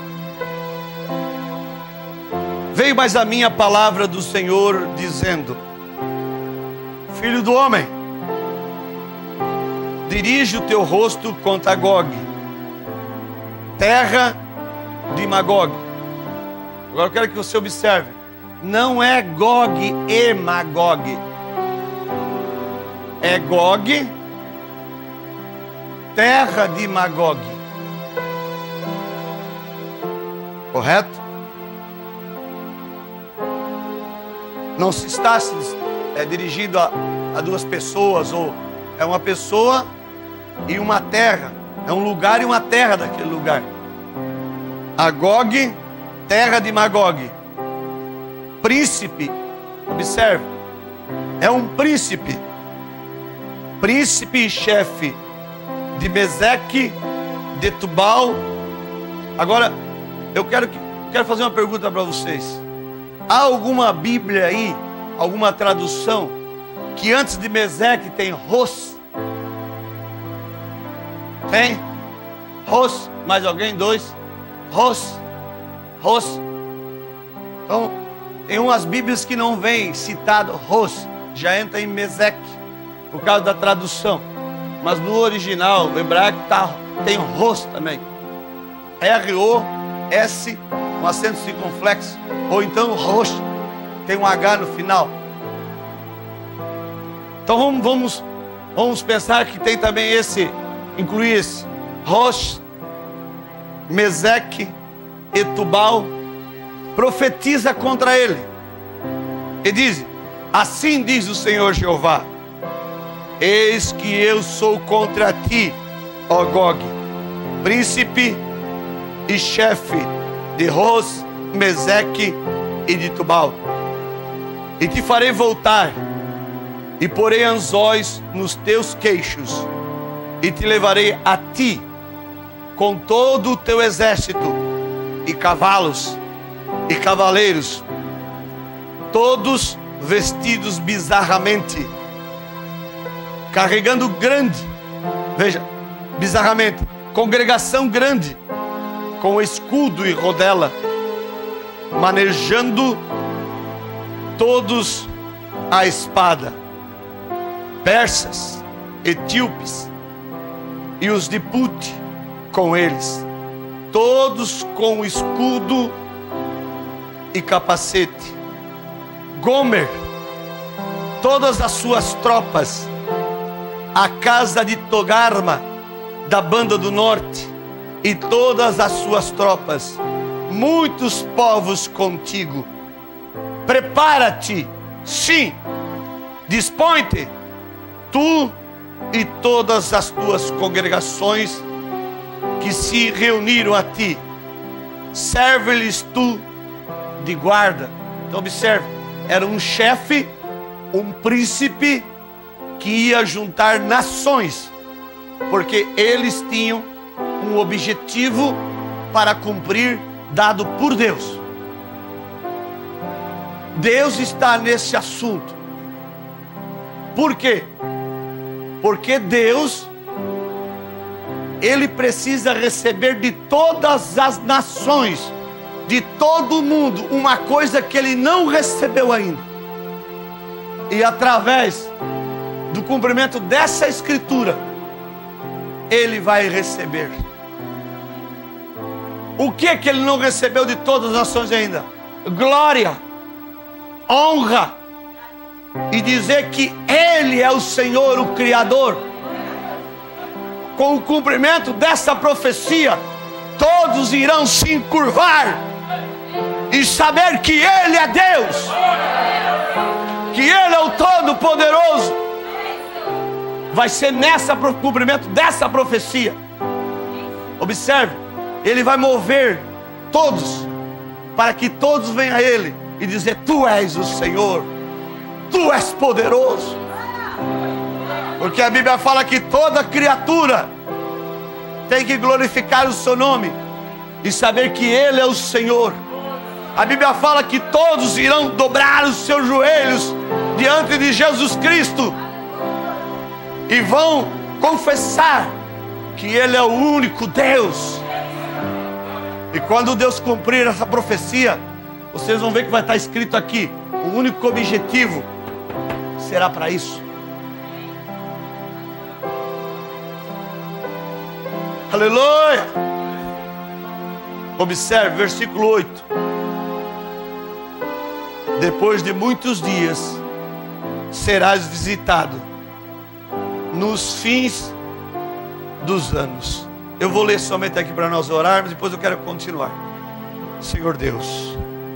Veio mais a minha palavra do Senhor, dizendo: Filho do homem, dirige o teu rosto contra Gog, terra de Magog, Agora eu quero que você observe. Não é Gog e Magog. É Gog, terra de Magog. Correto? Não se está dirigido a duas pessoas, ou é uma pessoa e uma terra. É um lugar e uma terra daquele lugar. Agog, terra de Magog. Príncipe, observe, é um príncipe. Príncipe e chefe de Meseque, de Tubal. Agora, eu quero fazer uma pergunta para vocês. Há alguma Bíblia aí, alguma tradução, que antes de Meseque tem Ros? Tem? Ros, mais alguém? Dois? Ros. Então, tem umas Bíblias que não vem citado Ros, já entra em Meseque, por causa da tradução. Mas no original, o hebraico tem Ros também. R-O-S, um acento circunflexo. Ou então Rosh, tem um H no final. Então vamos pensar que tem também incluir esse. Rosh, Meseque e Tubal. Profetiza contra ele. E diz: assim diz o Senhor Jeová: eis que eu sou contra ti, ó Gog, príncipe e chefe de Ros, Meseque e de Tubal. E te farei voltar, e porei anzóis nos teus queixos, e te levarei a ti, com todo o teu exército, e cavalos, e cavaleiros, todos vestidos bizarramente, carregando grande, veja, bizarramente, congregação grande, com escudo e rodela, manejando todos a espada, persas, etíopes e os de Put com eles, todos com escudo e capacete. Gomer, todas as suas tropas, a casa de Togarma, da banda do norte, e todas as suas tropas, muitos povos contigo. Prepara-te, sim, dispõe-te, tu e todas as tuas congregações que se reuniram a ti, serve-lhes tu de guarda. Então observe, era um chefe, um príncipe, que ia juntar nações, porque eles tinham um objetivo para cumprir, dado por Deus. Deus está nesse assunto. Por quê? Porque Deus, Ele precisa receber de todas as nações, de todo o mundo, uma coisa que Ele não recebeu ainda. E através do cumprimento dessa escritura, Ele vai receber. O que Ele não recebeu de todas as nações ainda? Glória, honra, e dizer que Ele é o Senhor, o Criador. Com o cumprimento dessa profecia, todos irão se encurvar e saber que Ele é Deus, que Ele é o Todo-Poderoso. Vai ser nessa cumprimento dessa profecia. Observe, Ele vai mover todos, para que todos venham a Ele e dizer: tu és o Senhor, tu és poderoso. Porque a Bíblia fala que toda criatura tem que glorificar o seu nome e saber que Ele é o Senhor. A Bíblia fala que todos irão dobrar os seus joelhos diante de Jesus Cristo e vão confessar que Ele é o único Deus. E quando Deus cumprir essa profecia, vocês vão ver que vai estar escrito aqui: o único objetivo será para isso. Aleluia! Observe, versículo 8. depois de muitos dias, serás visitado nos fins dos anos. Eu vou ler somente aqui para nós orarmos, depois eu quero continuar. Senhor Deus,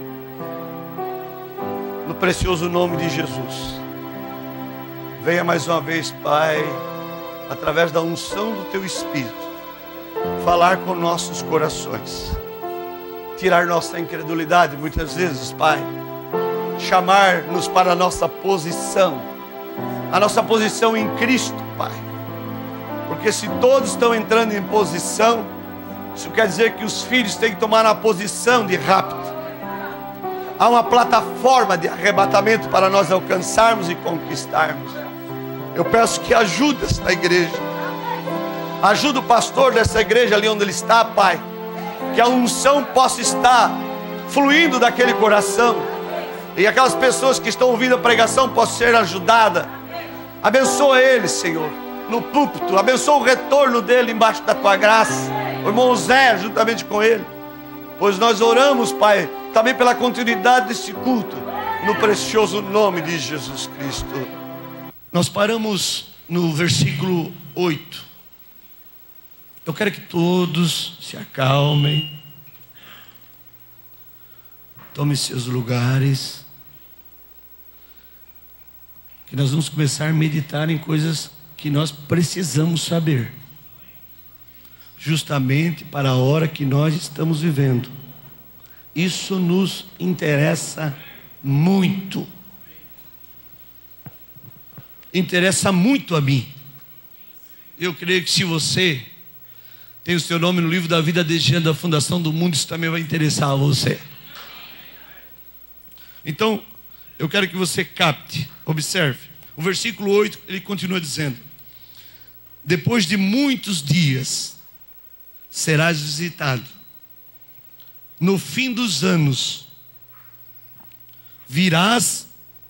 no precioso nome de Jesus, venha mais uma vez, Pai, através da unção do Teu Espírito, falar com nossos corações, tirar nossa incredulidade muitas vezes, Pai, chamar-nos para a nossa posição em Cristo, Pai. Porque se todos estão entrando em posição, isso quer dizer que os filhos têm que tomar uma posição de rapto. Há uma plataforma de arrebatamento para nós alcançarmos e conquistarmos. Eu peço que ajude esta igreja, ajude o pastor dessa igreja ali onde ele está, Pai, que a unção possa estar fluindo daquele coração, e aquelas pessoas que estão ouvindo a pregação possam ser ajudadas. Abençoa ele, Senhor, no púlpito, abençoa o retorno dele embaixo da Tua graça, o irmão Zé juntamente com ele, pois nós oramos, Pai, também pela continuidade desse culto, no precioso nome de Jesus Cristo. Nós paramos no versículo 8. Eu quero que todos se acalmem, tomem seus lugares, que nós vamos começar a meditar em coisas que nós precisamos saber, justamente para a hora que nós estamos vivendo. Isso nos interessa muito. Interessa muito a mim. Eu creio que se você tem o seu nome no livro da vida desde antes da fundação do mundo, isso também vai interessar a você. Então, eu quero que você capte, observe. O versículo 8, ele continua dizendo: depois de muitos dias, serás visitado. No fim dos anos, virás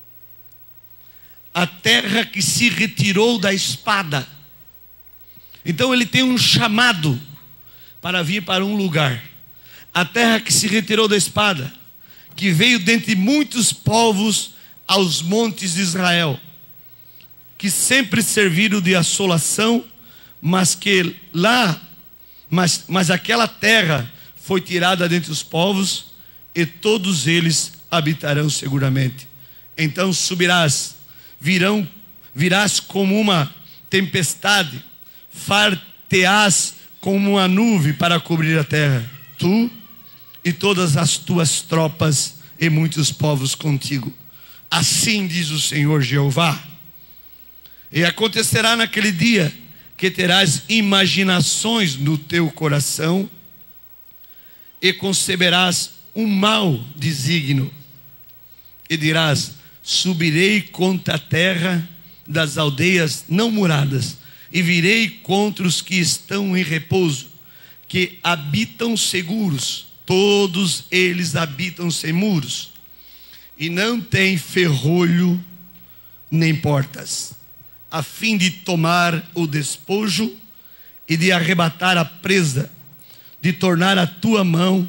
a terra que se retirou da espada. Então ele tem um chamado para vir para um lugar. A terra que se retirou da espada, que veio dentre muitos povos aos montes de Israel, que sempre serviram de assolação, mas aquela terra foi tirada dentre os povos, e todos eles habitarão seguramente. Então subirás, virás como uma tempestade, far-te-ás como uma nuvem para cobrir a terra, tu e todas as tuas tropas e muitos povos contigo. Assim diz o Senhor Jeová. E acontecerá naquele dia que terás imaginações no teu coração e conceberás um mau desígnio e dirás: subirei contra a terra das aldeias não muradas e virei contra os que estão em repouso, que habitam seguros. Todos eles habitam sem muros e não têm ferrolho nem portas, a fim de tomar o despojo e de arrebatar a presa, de tornar a tua mão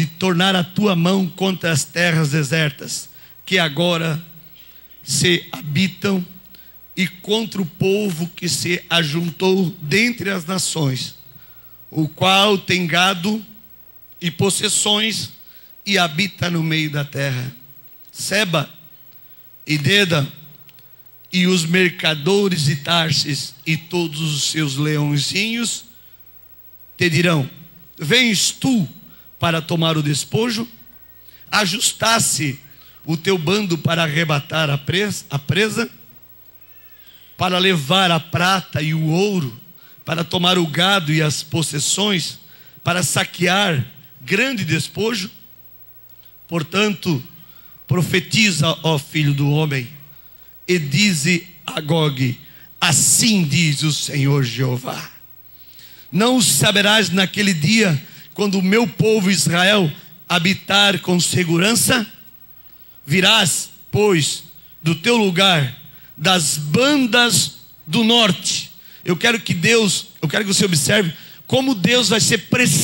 contra as terras desertas, que agora se habitam, e contra o povo que se ajuntou dentre as nações, o qual tem gado e possessões e habita no meio da terra. Seba e Deda e os mercadores de Tarsis e todos os seus leõezinhos te dirão: vens tu para tomar o despojo? Ajustasse o teu bando para arrebatar a presa, para levar a prata e o ouro, para tomar o gado e as possessões, para saquear grande despojo? Portanto, profetiza, ó filho do homem, e dize a Gog: assim diz o Senhor Jeová. Não o saberás naquele dia, quando o meu povo Israel habitar com segurança? Virás, pois, do teu lugar, das bandas do norte. Eu quero que você observe como Deus vai ser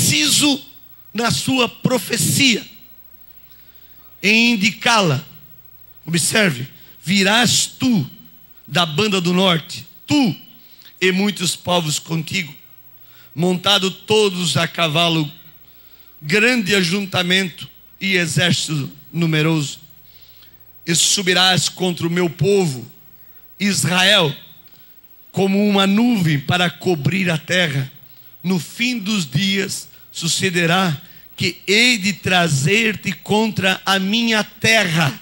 preciso na sua profecia, em indicá-la Observe, virás tu da banda do norte, tu e muitos povos contigo, montado todos a cavalo, grande ajuntamento e exército numeroso. E subirás contra o meu povo, Israel, como uma nuvem para cobrir a terra. No fim dos dias sucederá que hei de trazer-te contra a minha terra,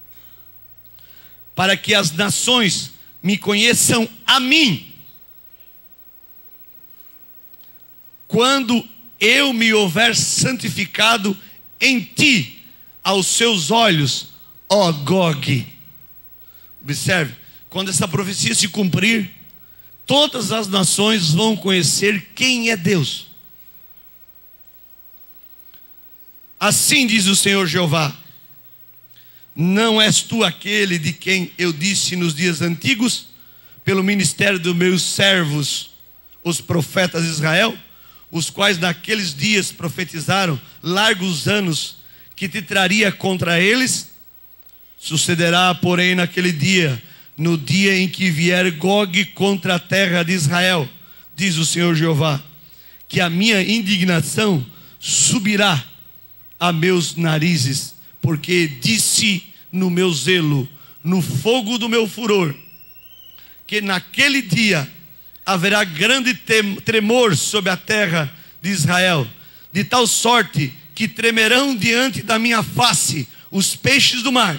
para que as nações me conheçam a mim, quando eu me houver santificado em ti, aos seus olhos, ó Gog. Observe, quando essa profecia se cumprir, todas as nações vão conhecer quem é Deus. Assim diz o Senhor Jeová: não és tu aquele de quem eu disse nos dias antigos, pelo ministério dos meus servos, os profetas de Israel, os quais naqueles dias profetizaram largos anos, que te traria contra eles? Sucederá, porém, naquele dia, no dia em que vier Gog contra a terra de Israel, diz o Senhor Jeová, que a minha indignação subirá a meus narizes, porque disse no meu zelo, no fogo do meu furor, que naquele dia haverá grande tremor sobre a terra de Israel, de tal sorte que tremerão diante da minha face os peixes do mar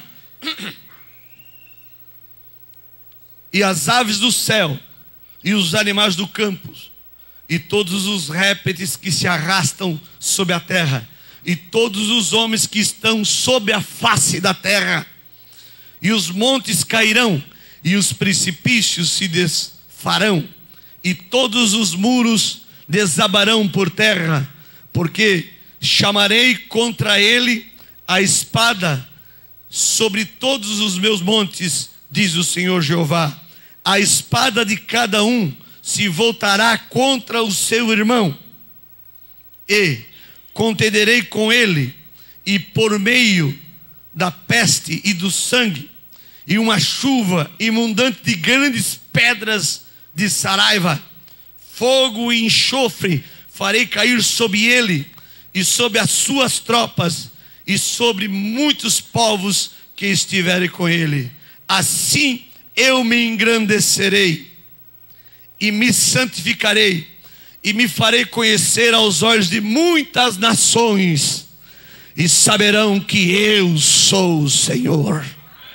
e as aves do céu e os animais do campo e todos os répteis que se arrastam sobre a terra e todos os homens que estão sob a face da terra. E os montes cairão e os precipícios se desfarão e todos os muros desabarão por terra, porque chamarei contra ele a espada sobre todos os meus montes, diz o Senhor Jeová. A espada de cada um se voltará contra o seu irmão, e contenderei com ele, e por meio da peste e do sangue, e uma chuva inundante de grandes pedras de saraiva, fogo e enxofre farei cair sobre ele, e sobre as suas tropas, e sobre muitos povos que estiverem com ele. Assim eu me engrandecerei, e me santificarei, e me farei conhecer aos olhos de muitas nações, e saberão que eu sou o Senhor.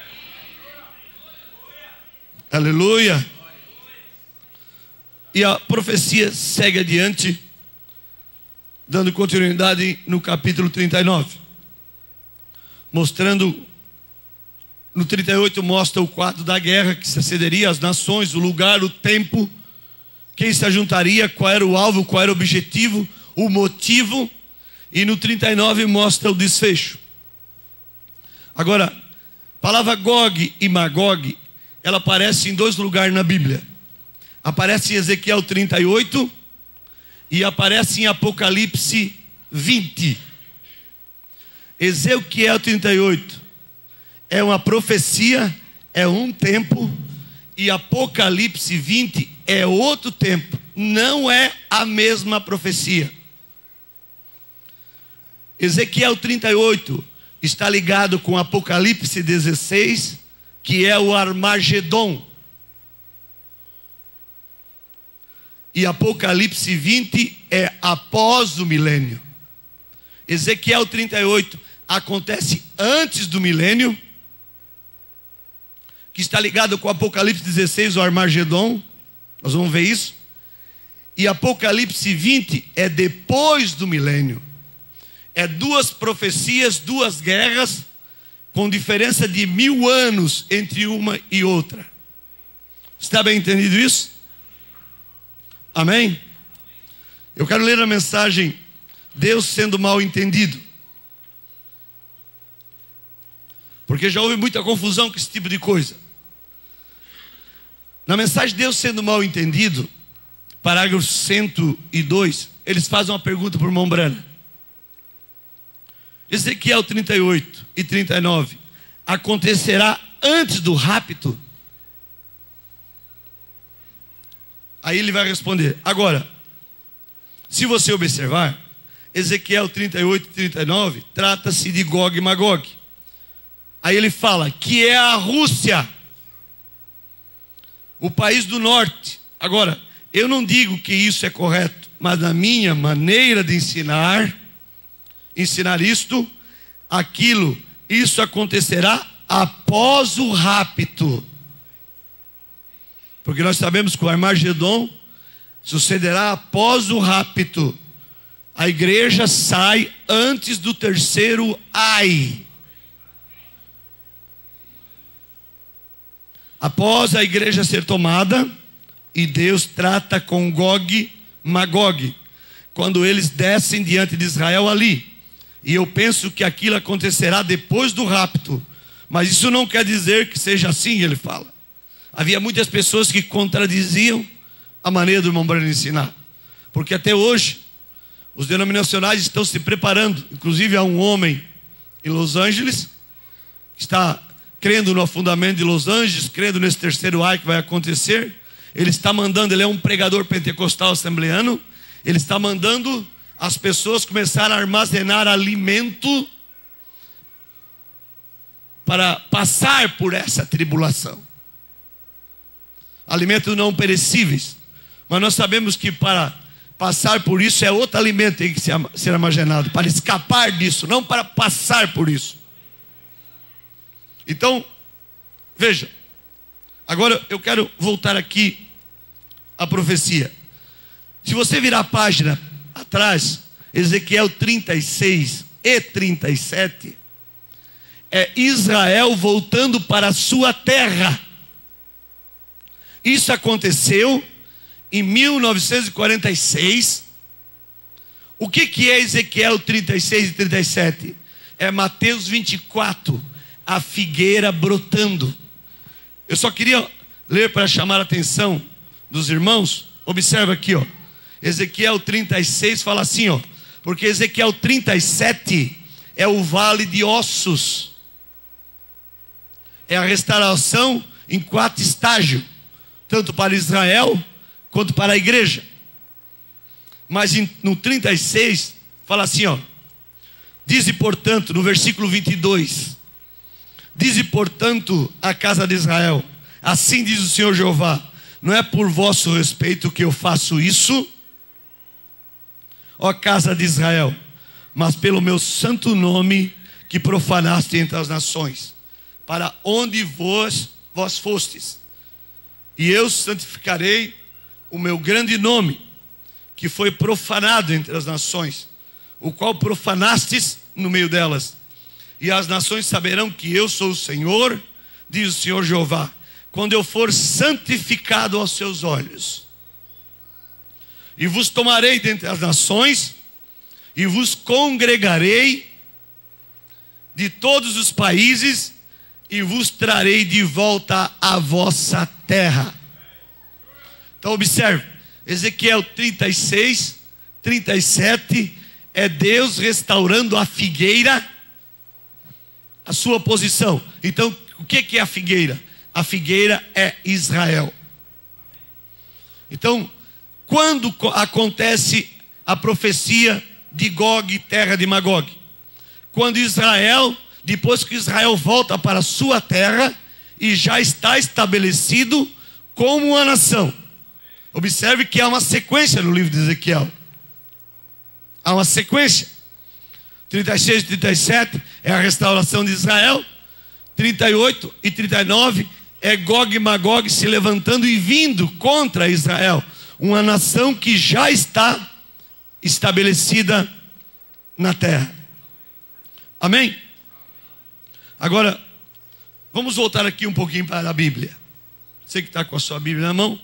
Aleluia. E a profecia segue adiante, dando continuidade no capítulo 39, mostrando, no 38 mostra o quadro da guerra que sucederia, as nações, o lugar, o tempo, quem se ajuntaria, qual era o alvo, qual era o objetivo, o motivo, e no 39 mostra o desfecho. Agora, a palavra Gog e Magog, ela aparece em dois lugares na Bíblia. Aparece em Ezequiel 38 e aparece em Apocalipse 20. Ezequiel 38 é uma profecia, é um tempo, e Apocalipse 20 é outro tempo, não é a mesma profecia. Ezequiel 38 está ligado com Apocalipse 16, que é o Armagedon. E Apocalipse 20 é após o milênio. Ezequiel 38 acontece antes do milênio, que está ligado com Apocalipse 16, o Armagedon. Nós vamos ver isso. E Apocalipse 20 é depois do milênio. É duas profecias, duas guerras, com diferença de 1000 anos entre uma e outra. Está bem entendido isso? Amém? Eu quero ler a mensagem Deus sendo mal entendido, porque já houve muita confusão com esse tipo de coisa. Na mensagem Deus sendo mal entendido, parágrafo 102, eles fazem uma pergunta para o irmão Brana. Ezequiel 38 e 39 acontecerá antes do rapto? Aí ele vai responder. Agora, se você observar, Ezequiel 38 e 39, trata-se de Gog e Magog. Aí ele fala que é a Rússia, o país do norte. Agora, eu não digo que isso é correto, mas na minha maneira de ensinar isso acontecerá após o rapto. Porque nós sabemos que o Armagedon sucederá após o rapto. A igreja sai antes do terceiro ai. Após a igreja ser tomada, e Deus trata com Gog, Magog, quando eles descem diante de Israel ali. E eu penso que aquilo acontecerá depois do rapto. Mas isso não quer dizer que seja assim, ele fala. Havia muitas pessoas que contradiziam a maneira do irmão Branham ensinar. Porque até hoje, os denominacionais estão se preparando. Inclusive há um homem em Los Angeles, que está crendo no afundamento de Los Angeles, crendo nesse terceiro ai que vai acontecer. Ele está mandando, ele é um pregador pentecostal assembleano, ele está mandando as pessoas começarem a armazenar alimento para passar por essa tribulação. Alimentos não perecíveis. Mas nós sabemos que para passar por isso é outro alimento que tem que ser armazenado, para escapar disso, não para passar por isso. Então, veja, agora eu quero voltar aqui à profecia. Se você virar a página atrás, Ezequiel 36 e 37, é Israel voltando para a sua terra. Isso aconteceu em 1946. O que é Ezequiel 36 e 37? É Mateus 24, a figueira brotando. Eu só queria ler para chamar a atenção dos irmãos. Observa aqui, ó. Ezequiel 36 fala assim, ó. Porque Ezequiel 37 é o vale de ossos. É a restauração em 4 estágios, tanto para Israel quanto para a igreja. Mas no 36 fala assim, ó. Dize, portanto, no versículo 22, dize, portanto, a casa de Israel, assim diz o Senhor Jeová, não é por vosso respeito que eu faço isso, ó casa de Israel, mas pelo meu santo nome que profanaste entre as nações, para onde vós fostes, e eu santificarei o meu grande nome, que foi profanado entre as nações, o qual profanastes no meio delas. E as nações saberão que eu sou o Senhor, diz o Senhor Jeová, quando eu for santificado aos seus olhos. E vos tomarei dentre as nações, e vos congregarei de todos os países, e vos trarei de volta à vossa terra. Então observe, Ezequiel 36, 37, é Deus restaurando a figueira, a sua posição. Então, o que é a figueira? A figueira é Israel. Então, quando acontece a profecia de Gog, terra de Magog? Quando Israel, depois que Israel volta para a sua terra e já está estabelecido como uma nação. Observe que há uma sequência no livro de Ezequiel. Há uma sequência. 36 e 37 é a restauração de Israel. 38 e 39 é Gog e Magog se levantando e vindo contra Israel, uma nação que já está estabelecida na terra. Amém? Agora, vamos voltar aqui um pouquinho para a Bíblia. Você que está com a sua Bíblia na mão.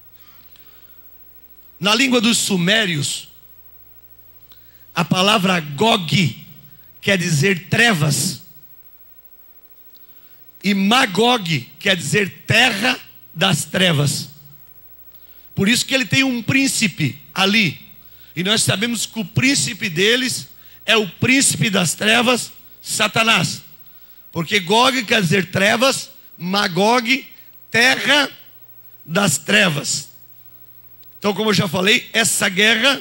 Na língua dos sumérios, a palavra Gog quer dizer trevas. E Magog quer dizer terra das trevas. Por isso que ele tem um príncipe ali. E nós sabemos que o príncipe deles é o príncipe das trevas, Satanás. Porque Gog quer dizer trevas, Magog, terra das trevas. Então, como eu já falei, essa guerra,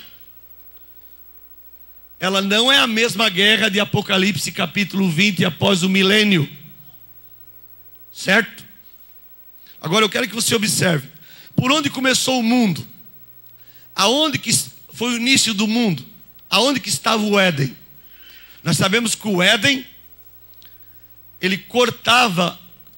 ela não é a mesma guerra de Apocalipse capítulo 20 após o milênio. Certo? Agora eu quero que você observe. Por onde começou o mundo? Aonde que foi o início do mundo? Aonde que estava o Éden? Nós sabemos que o Éden, ele cortava,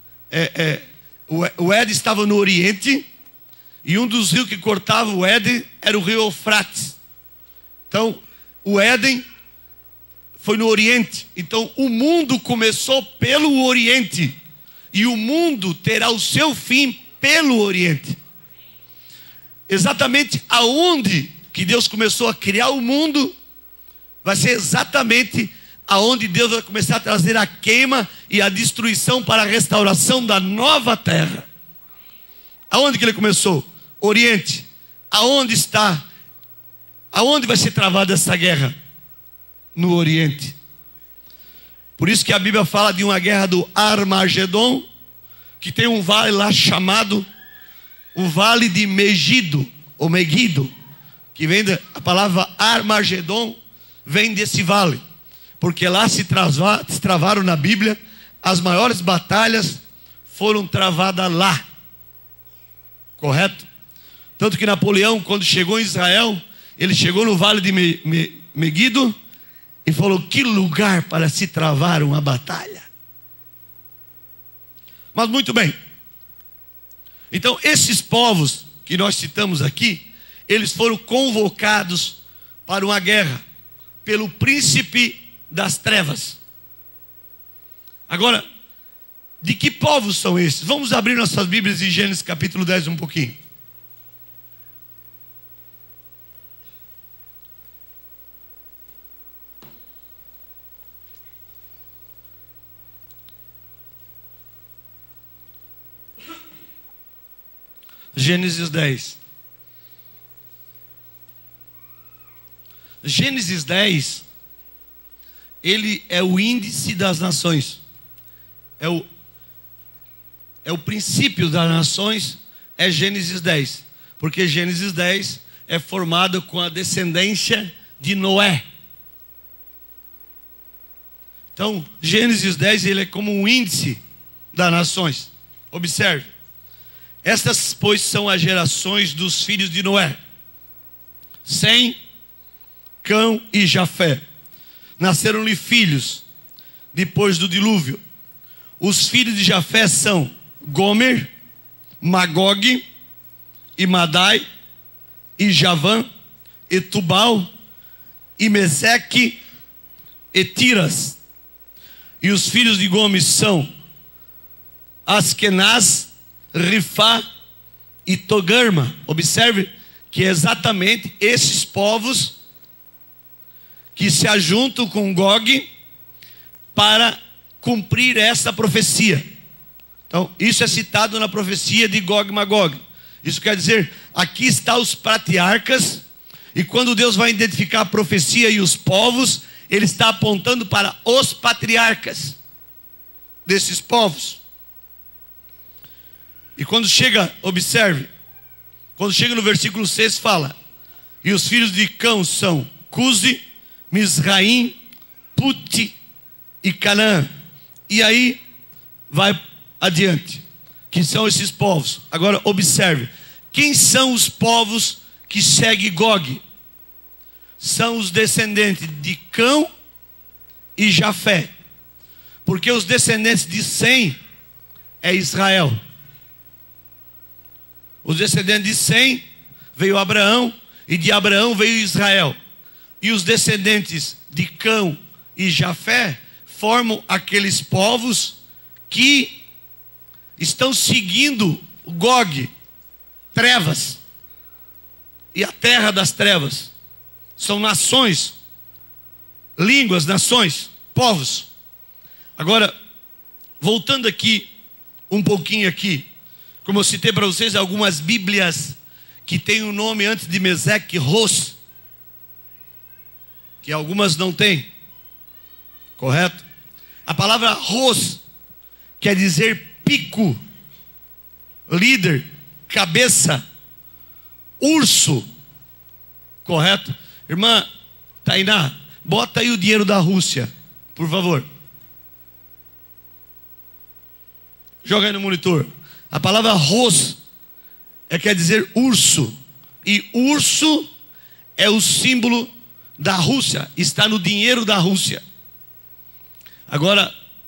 o Éden estava no Oriente, e um dos rios que cortava o Éden era o rio Eufrates. Então, o Éden foi no Oriente. Então, o mundo começou pelo Oriente, e o mundo terá o seu fim pelo Oriente. Exatamente aonde que Deus começou a criar o mundo, vai ser exatamente aonde Deus vai começar a trazer a queima e a destruição para a restauração da nova terra. Aonde que ele começou? Oriente. Aonde está? Aonde vai ser travada essa guerra? No Oriente. Por isso que a Bíblia fala de uma guerra do Armagedon, que tem um vale lá chamado o Vale de Megido, ou Megido, que vem a palavra Armagedon, vem desse vale, porque lá se travaram na Bíblia, as maiores batalhas foram travadas lá, correto? Tanto que Napoleão, quando chegou em Israel, ele chegou no Vale de Megido e falou: que lugar para se travar uma batalha. Mas muito bem, então esses povos que nós citamos aqui, eles foram convocados para uma guerra pelo príncipe das trevas. Agora, de que povos são esses? Vamos abrir nossas Bíblias em Gênesis capítulo 10 um pouquinho. Gênesis 10. Gênesis 10, ele é o índice das nações. É o princípio das nações, é Gênesis 10. Porque Gênesis 10 é formado com a descendência de Noé. Então, Gênesis 10, ele é como um índice das nações. Observe. Estas, pois, são as gerações dos filhos de Noé: Sem, Cão e Jafé. Nasceram-lhe filhos depois do dilúvio. Os filhos de Jafé são Gomer, Magog, e Madai, e Javã, e Tubal, e Meseque, e Tiras. E os filhos de Gomer são Askenaz, Rifá e Togarma. Observe que é exatamente esses povos que se ajuntam com Gog para cumprir essa profecia. Então, isso é citado na profecia de Gog e Magog. Isso quer dizer, aqui estão os patriarcas, e quando Deus vai identificar a profecia e os povos, Ele está apontando para os patriarcas desses povos. E quando chega, observe, quando chega no versículo 6 fala: e os filhos de Cão são Cusi, Misraim, Puti e Canaã. E aí vai adiante, que são esses povos. Agora observe, quem são os povos que seguem Gog? São os descendentes de Cão e Jafé, porque os descendentes de Sem é Israel. Os descendentes de Sem veio Abraão, e de Abraão veio Israel. E os descendentes de Cão e Jafé formam aqueles povos que estão seguindo Gog, trevas, e a terra das trevas. São nações, línguas, nações, povos. Agora, voltando aqui, um pouquinho aqui, como eu citei para vocês, algumas Bíblias que têm o nome antes de Meseque, Ros, que algumas não têm, correto? A palavra Ros quer dizer pico, líder, cabeça, urso. Correto? Irmã Tainá, bota aí o dinheiro da Rússia, por favor. Joga aí no monitor. A palavra ros quer dizer urso. E urso é o símbolo da Rússia. Está no dinheiro da Rússia. Agora,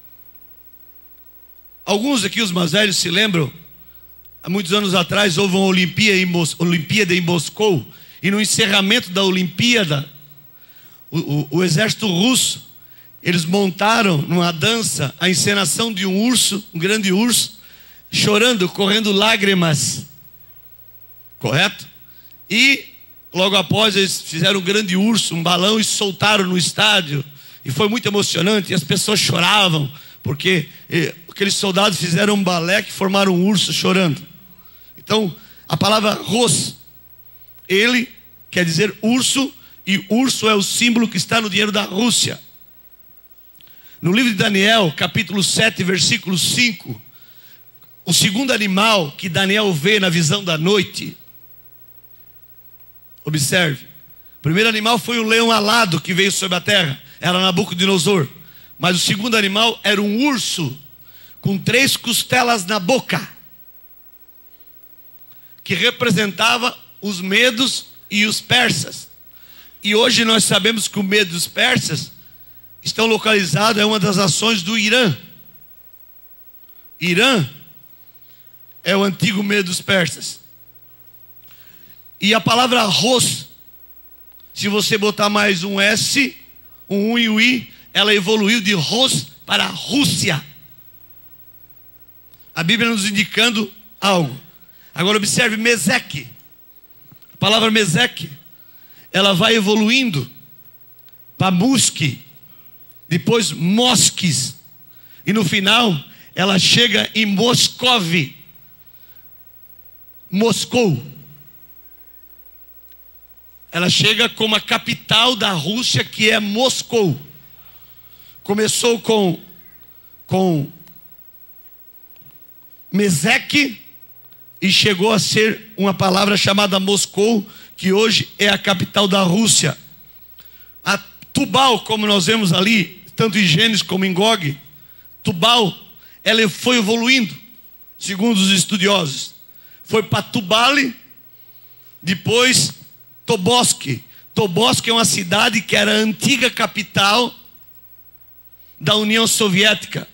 alguns aqui, os mais velhos, se lembram? Há muitos anos atrás houve uma Olimpíada em Moscou. E no encerramento da Olimpíada, o exército russo, eles montaram numa dança a encenação de um urso, um grande urso, chorando, correndo lágrimas. Correto? E logo após eles fizeram um grande urso, um balão, e soltaram no estádio. E foi muito emocionante, e as pessoas choravam, porque aqueles soldados fizeram um balé que formaram um urso chorando. Então, a palavra ros, ele quer dizer urso, e urso é o símbolo que está no dinheiro da Rússia. No livro de Daniel, capítulo 7, versículo 5, o segundo animal que Daniel vê na visão da noite, observe, o primeiro animal foi o leão alado que veio sobre a terra, era Nabucodonosor, mas o segundo animal era um urso, com 3 costelas na boca, que representava os medos e os persas. E hoje nós sabemos que o medo dos persas estão localizados em uma das nações do Irã. Irã é o antigo medo dos persas. E a palavra ros, se você botar mais um S, um U e um I, ela evoluiu de ros para Rússia. A Bíblia nos indicando algo. Agora observe Meseque. A palavra Meseque, ela vai evoluindo para Musque, depois Mosques, e no final ela chega em Moscove, Moscou. Ela chega como a capital da Rússia, que é Moscou. Começou com Meseque e chegou a ser uma palavra chamada Moscou, que hoje é a capital da Rússia. A Tubal, como nós vemos ali, tanto em Gênesis como em Gog, Tubal, ela foi evoluindo, segundo os estudiosos. Foi para Tubale, depois Tobolsk. Tobolsk é uma cidade que era a antiga capital da União Soviética.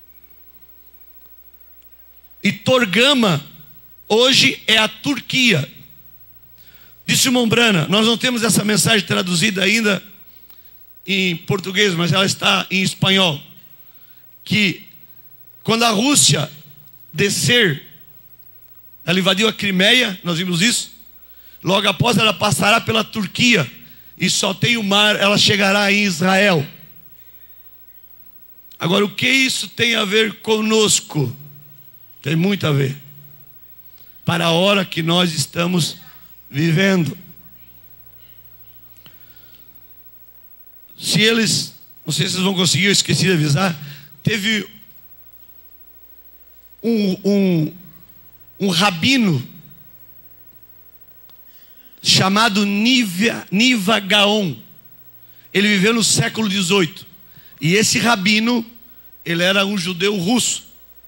E Torgama hoje é a Turquia. Disse o Mombrana, nós não temos essa mensagem traduzida ainda em português, mas ela está em espanhol, que quando a Rússia descer, ela invadiu a Crimeia, nós vimos isso, logo após ela passará pela Turquia, e só tem o mar, ela chegará em Israel. Agora, o que isso tem a ver conosco? Tem muito a ver, para a hora que nós estamos vivendo. Se eles, não sei se vocês vão conseguir, eu esqueci de avisar, teve um rabino chamado Niva Gaon. Ele viveu no século 18. E esse rabino, ele era um judeu russo,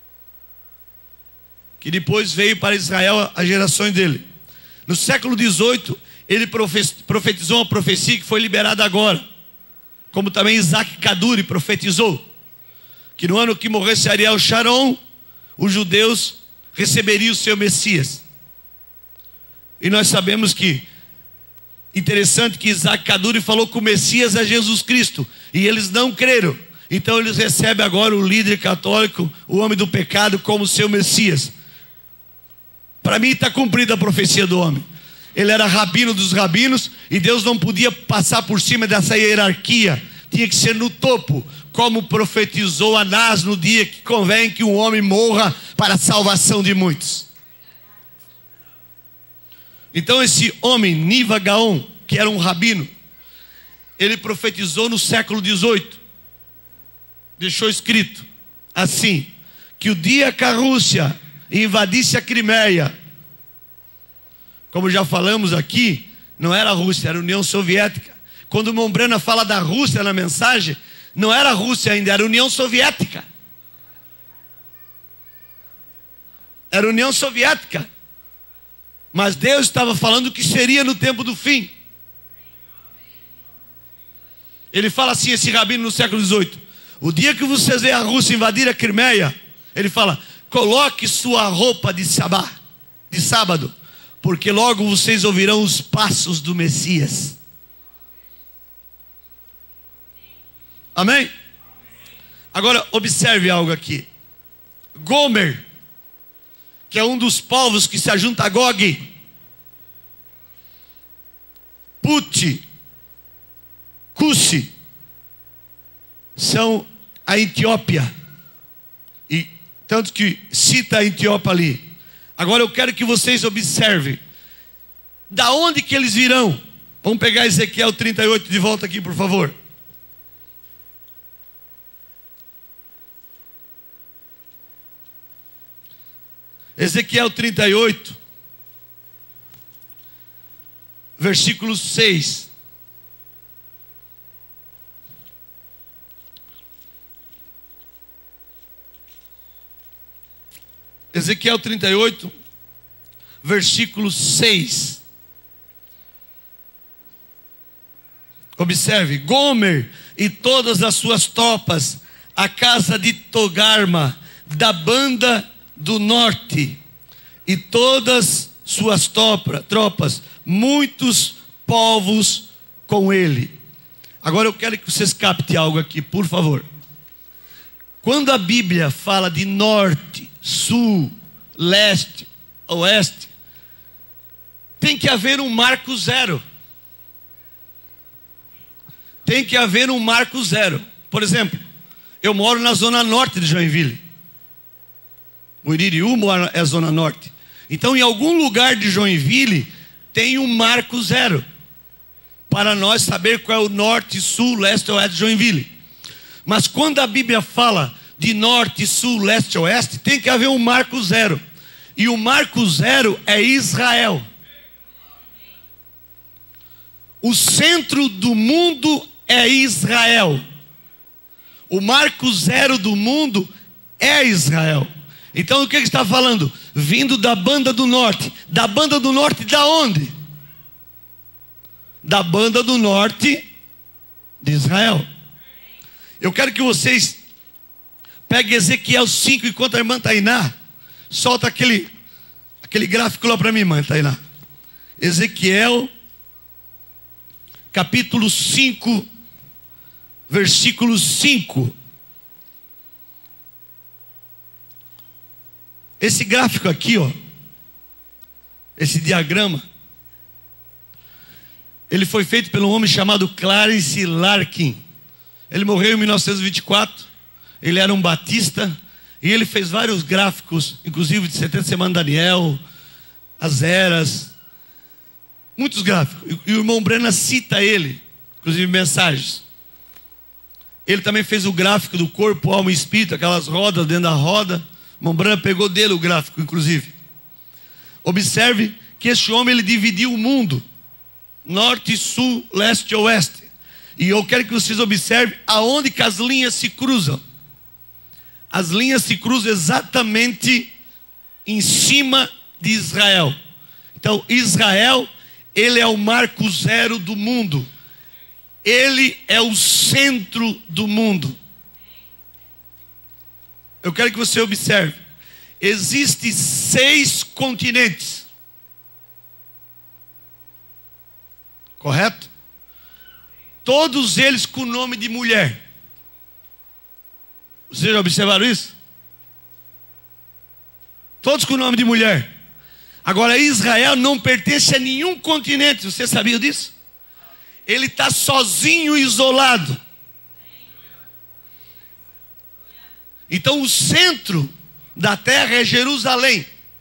que depois veio para Israel as gerações dele. No século 18, ele profetizou uma profecia que foi liberada agora, como também Isaac Kaduri profetizou, que no ano que morresse Ariel Sharon, os judeus receberiam o seu Messias. E nós sabemos que, interessante que Isaac Kaduri falou que o Messias é Jesus Cristo, e eles não creram. Então eles recebem agora o líder católico, o homem do pecado, como seu Messias. Para mim está cumprida a profecia do homem. Ele era rabino dos rabinos, e Deus não podia passar por cima dessa hierarquia, tinha que ser no topo, como profetizou Anás no dia que convém que um homem morra para a salvação de muitos. Então esse homem, Niva Gaon, que era um rabino, ele profetizou no século 18, deixou escrito assim, que o dia que a Rússia invadisse a Crimeia, como já falamos aqui, não era a Rússia, era a União Soviética. Quando o irmão Brana fala da Rússia na mensagem, não era a Rússia ainda, era a União Soviética. Era a União Soviética. Mas Deus estava falando que seria no tempo do fim. Ele fala assim, esse rabino no século XVIII: o dia que vocês veem a Rússia invadir a Crimeia, ele fala, coloque sua roupa de sábado, porque logo vocês ouvirão os passos do Messias. Amém? Agora observe algo aqui. Gomer, que é um dos povos que se ajunta a Gog, Put, Cusi, são a Etiópia. E tanto que cita a Etiópia ali. Agora eu quero que vocês observem. Da onde que eles virão? Vamos pegar Ezequiel 38 de volta aqui, por favor. Ezequiel 38, versículo 6. Ezequiel 38, versículo 6. Observe: Gomer e todas as suas tropas, a casa de Togarma, da banda do norte, e todas suas tropas, muitos povos com ele. Agora eu quero que vocês captem algo aqui, por favor. Quando a Bíblia fala de norte, sul, leste, oeste, tem que haver um marco zero. Tem que haver um marco zero. Por exemplo, eu moro na zona norte de Joinville. O Iririú é a zona norte. Então, em algum lugar de Joinville tem um marco zero, para nós saber qual é o norte, sul, leste, oeste de Joinville. Mas quando a Bíblia fala de norte, sul, leste, oeste, tem que haver um marco zero. E o marco zero é Israel. O centro do mundo é Israel. O marco zero do mundo é Israel. Então o que ele está falando? Vindo da banda do norte. Da banda do norte da onde? Da banda do norte de Israel. Eu quero que vocês peguem Ezequiel 5, enquanto a irmã Tainá solta aquele gráfico lá para mim, irmã Tainá. Ezequiel capítulo 5, versículo 5. Esse gráfico aqui, ó, esse diagrama, ele foi feito por um homem chamado Clarence Larkin. Ele morreu em 1924. Ele era um batista e ele fez vários gráficos, inclusive de 70 Semanas de Daniel, as eras, muitos gráficos. E o irmão Brena cita ele, inclusive mensagens. Ele também fez o gráfico do corpo, alma e espírito, aquelas rodas dentro da roda. O irmão Brana pegou dele o gráfico, inclusive. Observe que este homem, ele dividiu o mundo: norte, sul, leste e oeste. E eu quero que vocês observem aonde que as linhas se cruzam. As linhas se cruzam exatamente em cima de Israel. Então Israel, ele é o marco zero do mundo. Ele é o centro do mundo. Eu quero que você observe. Existem 6 continentes. Correto? Todos eles com nome de mulher. Vocês já observaram isso? Todos com nome de mulher. Agora, Israel não pertence a nenhum continente. Você sabia disso? Ele está sozinho, isolado. Então o centro da terra é Jerusalém.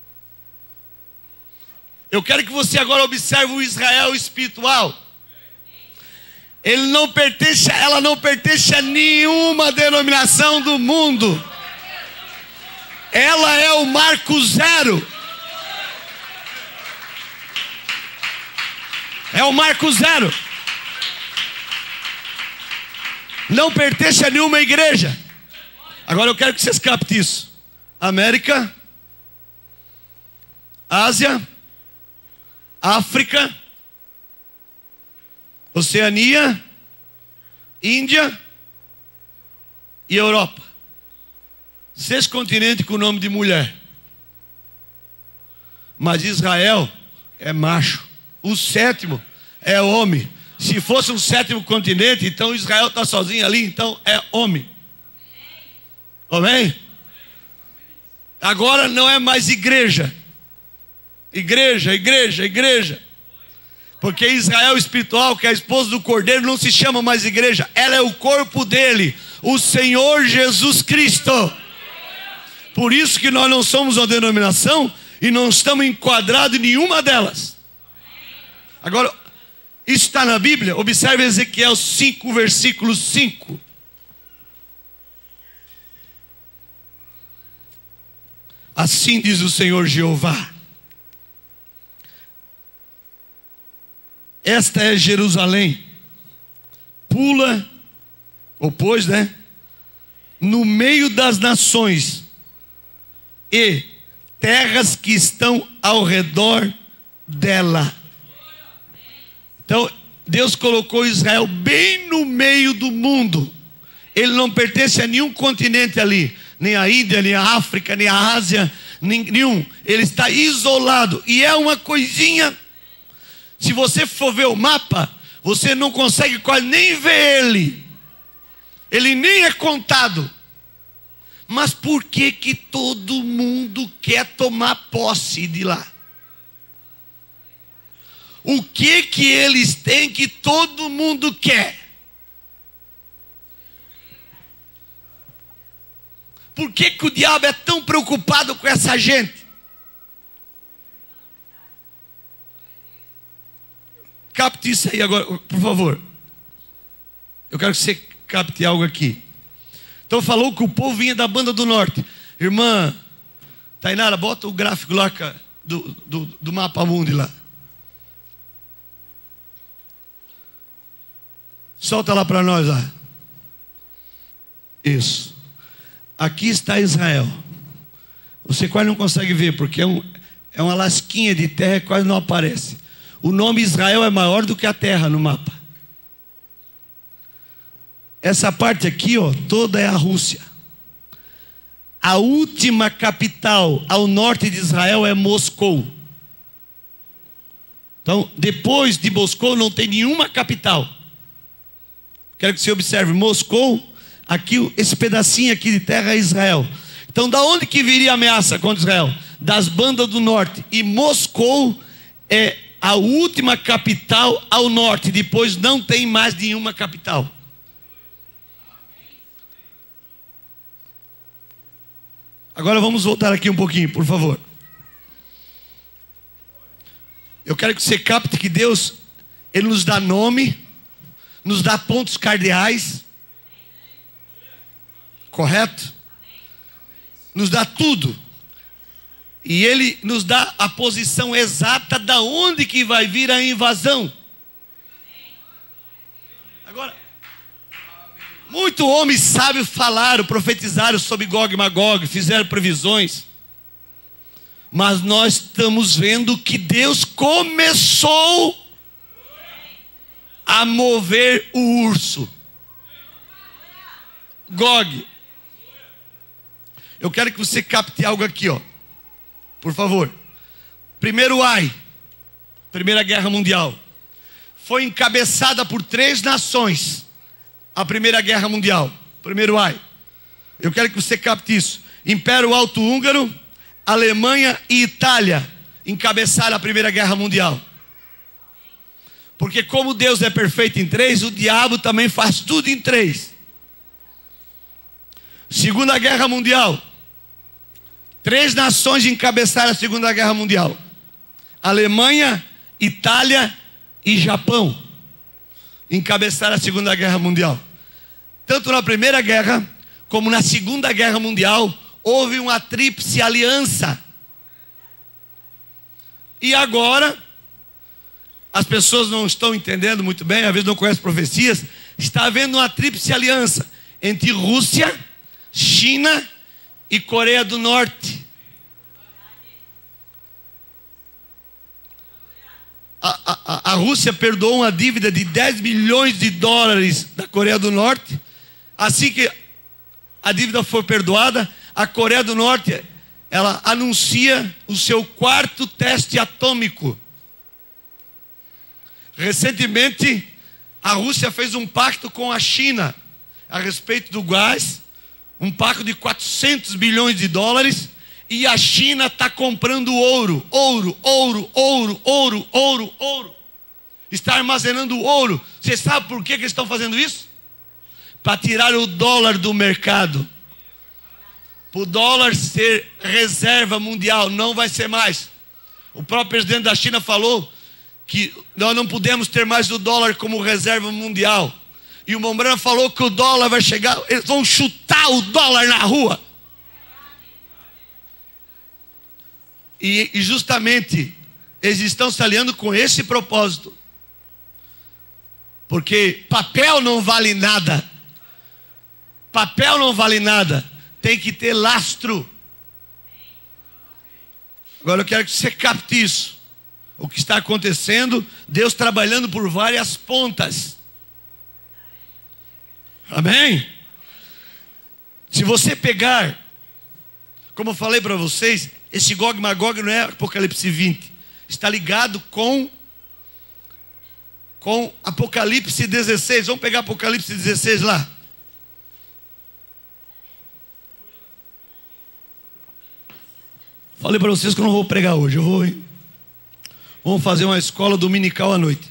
Eu quero que você agora observe o Israel espiritual. Ela não pertence a nenhuma denominação do mundo. Ela é o marco zero. É o marco zero. Não pertence a nenhuma igreja. Agora eu quero que vocês captem isso. América, Ásia, África, Oceania, Índia e Europa. 6 continentes com o nome de mulher. Mas Israel é macho. O 7º é homem. Se fosse um 7º continente, então Israel está sozinho ali, então é homem. Amém? Agora não é mais igreja. Igreja, igreja, igreja. Porque Israel espiritual, que é a esposa do Cordeiro, não se chama mais igreja. Ela é o corpo dele, o Senhor Jesus Cristo. Por isso que nós não somos uma denominação e não estamos enquadrados em nenhuma delas. Agora, isso está na Bíblia. Observe Ezequiel 5, versículo 5. Assim diz o Senhor Jeová: esta é Jerusalém, pula, ou pois, no meio das nações e terras que estão ao redor dela. Então, Deus colocou Israel bem no meio do mundo. Ele não pertence a nenhum continente ali, nem a Índia, nem a África, nem a Ásia, nenhum. Ele está isolado. E é uma coisinha, se você for ver o mapa, você não consegue quase nem ver ele. Ele nem é contado. Mas por que que todo mundo quer tomar posse de lá? O que que eles têm que todo mundo quer? Por que que o diabo é tão preocupado com essa gente? Capte isso aí agora, por favor. Eu quero que você capte algo aqui. Então falou que o povo vinha da banda do norte. Irmã Tainara, bota o gráfico lá do mapa mundi lá. Solta lá para nós lá. Isso. Aqui está Israel. Você quase não consegue ver, porque é uma lasquinha de terra que quase não aparece. O nome Israel é maior do que a terra no mapa. Essa parte aqui, ó, toda é a Rússia. A última capital ao norte de Israel é Moscou. Então, depois de Moscou não tem nenhuma capital. Quero que você observe, Moscou, aqui, esse pedacinho aqui de terra é Israel. Então, da onde que viria a ameaça contra Israel? Das bandas do norte. E Moscou é a última capital ao norte. Depois não tem mais nenhuma capital. Agora vamos voltar aqui um pouquinho, por favor. Eu quero que você capte que Deus, Ele nos dá nome, nos dá pontos cardeais, correto? Nos dá tudo. E Ele nos dá a posição exata da onde que vai vir a invasão. Agora, muito homens sábios falaram, profetizaram sobre Gog e Magog, fizeram previsões. Mas nós estamos vendo que Deus começou a mover o urso. Gog. Eu quero que você capte algo aqui, ó. Por favor. Primeiro Ai, Primeira Guerra Mundial, foi encabeçada por 3 nações. A Primeira Guerra Mundial. Primeiro Ai. Eu quero que você capte isso. Império Austro-Húngaro, Alemanha e Itália encabeçaram a Primeira Guerra Mundial. Porque como Deus é perfeito em 3, o diabo também faz tudo em 3. Segunda Guerra Mundial. 3 nações encabeçaram a Segunda Guerra Mundial: Alemanha, Itália e Japão. Encabeçaram a Segunda Guerra Mundial. Tanto na Primeira Guerra como na Segunda Guerra Mundial houve uma tríplice aliança. E agora, as pessoas não estão entendendo muito bem, às vezes não conhecem profecias, está havendo uma tríplice aliança entre Rússia, China e Coreia do Norte. A Rússia perdoou uma dívida de 10 bilhões de dólares da Coreia do Norte. Assim que a dívida for perdoada, a Coreia do Norte, ela anuncia o seu 4º teste atômico. Recentemente, a Rússia fez um pacto com a China a respeito do gás, um pacto de 400 bilhões de dólares, e a China está comprando ouro. Está armazenando ouro. Você sabe por que eles estão fazendo isso? Para tirar o dólar do mercado. Para o dólar ser reserva mundial, não vai ser mais. O próprio presidente da China falou que nós não podemos ter mais o dólar como reserva mundial. E o Mombrana falou que o dólar vai chegar, eles vão chutar o dólar na rua. E justamente eles estão se aliando com esse propósito. Porque papel não vale nada. Papel não vale nada. Tem que ter lastro. Agora eu quero que você capte isso. O que está acontecendo, Deus trabalhando por várias pontas. Amém? Se você pegar, como eu falei para vocês, esse Gog e Magog não é Apocalipse 20. Está ligado com Apocalipse 16. Vamos pegar Apocalipse 16 lá. Falei para vocês que eu não vou pregar hoje. Vamos fazer uma escola dominical à noite.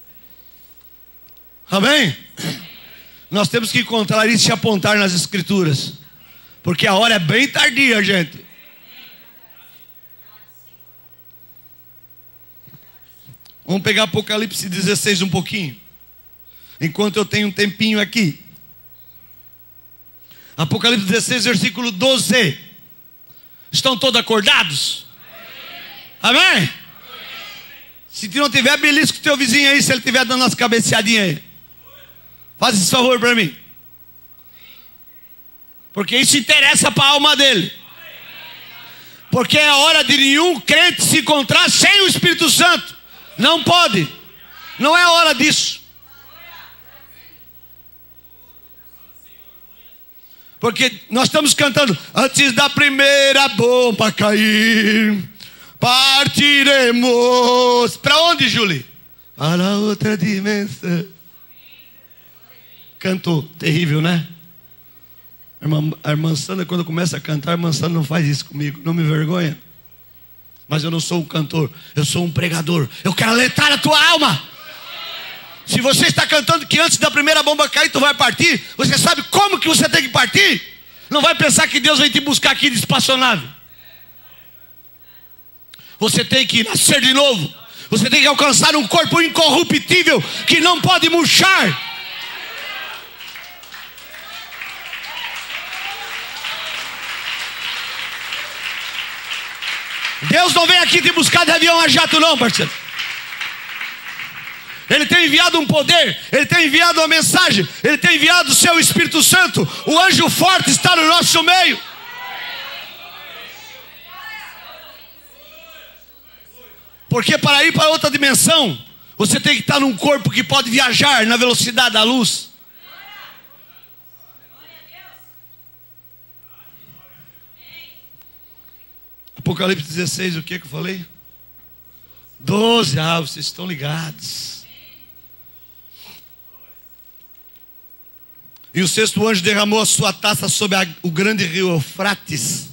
Amém? Nós temos que encontrar isso e apontar nas escrituras. Porque a hora é bem tardia, gente. Vamos pegar Apocalipse 16 um pouquinho. Enquanto eu tenho um tempinho aqui. Apocalipse 16, versículo 12. Estão todos acordados? Amém? Se não tiver, belisca o teu vizinho aí, se ele estiver dando umas cabeceadinhas aí. Faz esse favor para mim. Porque isso interessa para a alma dele. Porque é hora de nenhum crente se encontrar sem o Espírito Santo. Não pode. Não é hora disso. Porque nós estamos cantando: antes da primeira bomba cair, partiremos. Para onde, Julie? Para outra dimensão. Cantou. Terrível, né? A irmã Sandra, quando começa a cantar, a irmã Sandra não faz isso comigo. Não me vergonha. Mas eu não sou um cantor, eu sou um pregador. Eu quero alertar a tua alma. Se você está cantando que antes da primeira bomba cair tu vai partir, você sabe como que você tem que partir? Não vai pensar que Deus vem te buscar aqui de espaçonave. Você tem que nascer de novo. Você tem que alcançar um corpo incorruptível que não pode murchar. Deus não vem aqui te buscar de avião a jato não, parceiro. Ele tem enviado um poder, Ele tem enviado uma mensagem, Ele tem enviado o seu Espírito Santo. O anjo forte está no nosso meio. Porque para ir para outra dimensão, você tem que estar num corpo que pode viajar na velocidade da luz. Apocalipse 16, o que eu falei? 12, vocês estão ligados. E o sexto anjo derramou a sua taça sobre o grande rio Eufrates.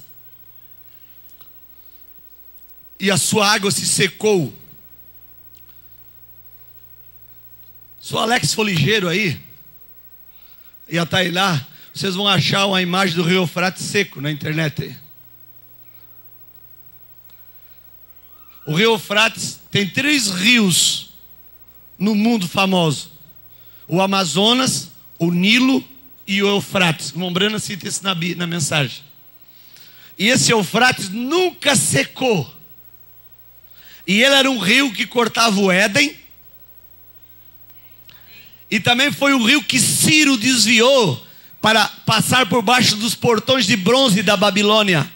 E a sua água se secou. Se o Alex for ligeiro aí, e a Tailá, vocês vão achar uma imagem do rio Eufrates seco na internet aí. O rio Eufrates tem 3 rios no mundo famoso: o Amazonas, o Nilo e o Eufrates. O Mombrana cita isso na mensagem. E esse Eufrates nunca secou. E ele era um rio que cortava o Éden. E também foi o rio que Ciro desviou para passar por baixo dos portões de bronze da Babilônia.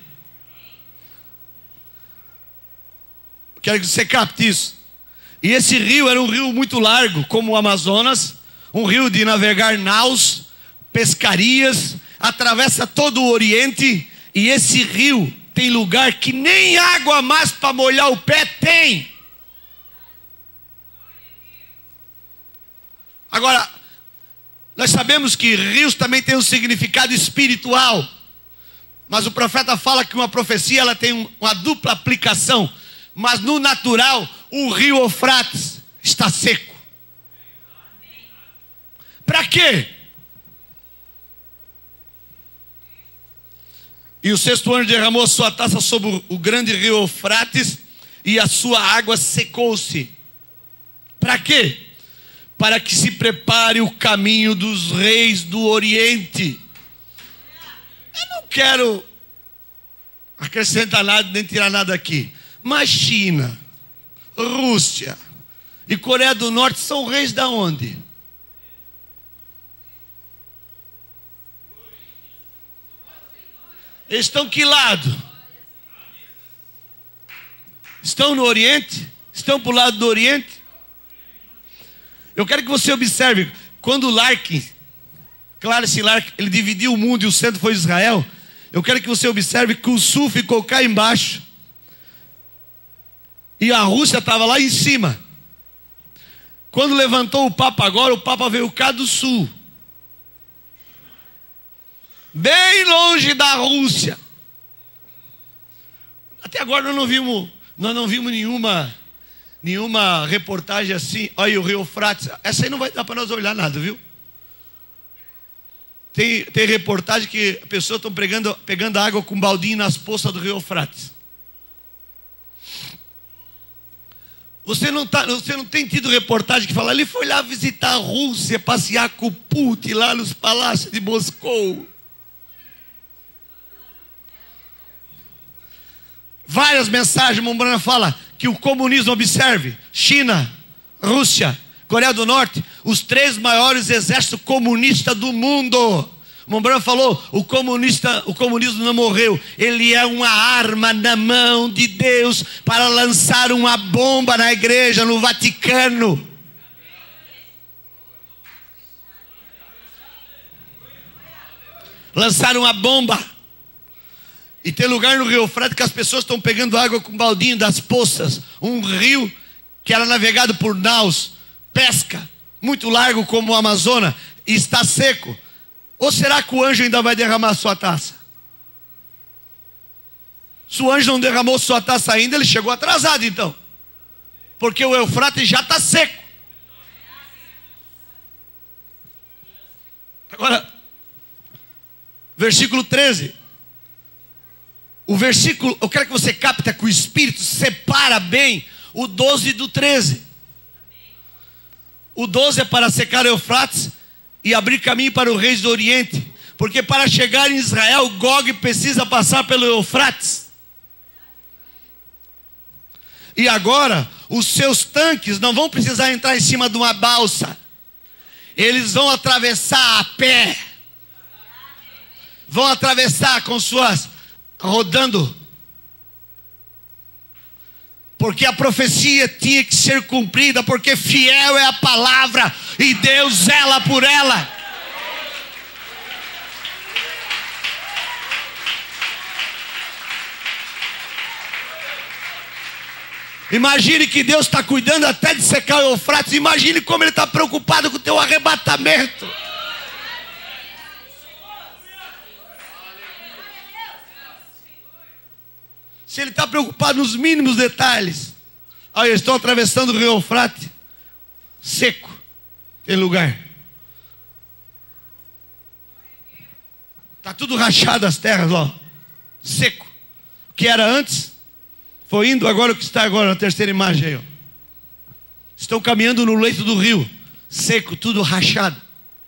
Quero que você capte isso. E esse rio era um rio muito largo, como o Amazonas. Um rio de navegar naus, pescarias. Atravessa todo o Oriente. E esse rio tem lugar que nem água mais para molhar o pé tem. Agora, nós sabemos que rios também têm um significado espiritual. Mas o profeta fala que uma profecia ela tem uma dupla aplicação. Mas no natural, o rio Eufrates está seco. Para quê? E o sexto anjo derramou a sua taça sobre o grande rio Eufrates, e a sua água secou-se. Para quê? Para que se prepare o caminho dos reis do Oriente. Eu não quero acrescentar nada, nem tirar nada aqui. Mas China, Rússia e Coreia do Norte são reis da onde? Eles estão que lado? Estão no Oriente? Estão para o lado do Oriente? Eu quero que você observe, quando Larkin, Clarence Larkin, ele dividiu o mundo e o centro foi Israel. Eu quero que você observe que o sul ficou cá embaixo. E a Rússia estava lá em cima. Quando levantou o Papa agora, o Papa veio cá do sul. Bem longe da Rússia. Até agora nós não vimos nenhuma reportagem assim. Olha aí o rio Eufrates. Essa aí não vai dar para nós olhar nada, viu? Tem reportagem que as pessoas estão pegando água com baldinho nas poças do rio Eufrates. Você não tem tido reportagem que fala, ele foi lá visitar a Rússia, passear com o Putin lá nos palácios de Moscou. Várias mensagens, Mombrana fala que o comunismo, observe, China, Rússia, Coreia do Norte, os 3 maiores exércitos comunistas do mundo. Mombrana falou, o comunismo não morreu, ele é uma arma na mão de Deus para lançar uma bomba na igreja, no Vaticano. Lançaram uma bomba. E tem lugar no rio Eufrates que as pessoas estão pegando água com baldinho das poças. Um rio que era navegado por naus, pesca, muito largo como o Amazonas, e está seco. Ou será que o anjo ainda vai derramar a sua taça? Se o anjo não derramou sua taça ainda, ele chegou atrasado então. Porque o Eufrates já está seco. Agora, versículo 13. O versículo, eu quero que você capte que o Espírito separa bem o 12 do 13. O 12 é para secar o Eufrates e abrir caminho para os reis do Oriente. Porque para chegar em Israel, Gog precisa passar pelo Eufrates. E agora, os seus tanques não vão precisar entrar em cima de uma balsa. Eles vão atravessar a pé. Vão atravessar com suas... rodando, porque a profecia tinha que ser cumprida, porque fiel é a palavra e Deus zela por ela. Imagine que Deus está cuidando até de secar o Eufrates. Imagine como Ele está preocupado com o teu arrebatamento. Se Ele está preocupado nos mínimos detalhes. Olha, eles estão atravessando o rio Eufrates. Seco. Tem lugar. Está tudo rachado as terras, ó. Seco. O que era antes, foi indo, agora o que está agora, na terceira imagem aí, ó. Estão caminhando no leito do rio. Seco, tudo rachado.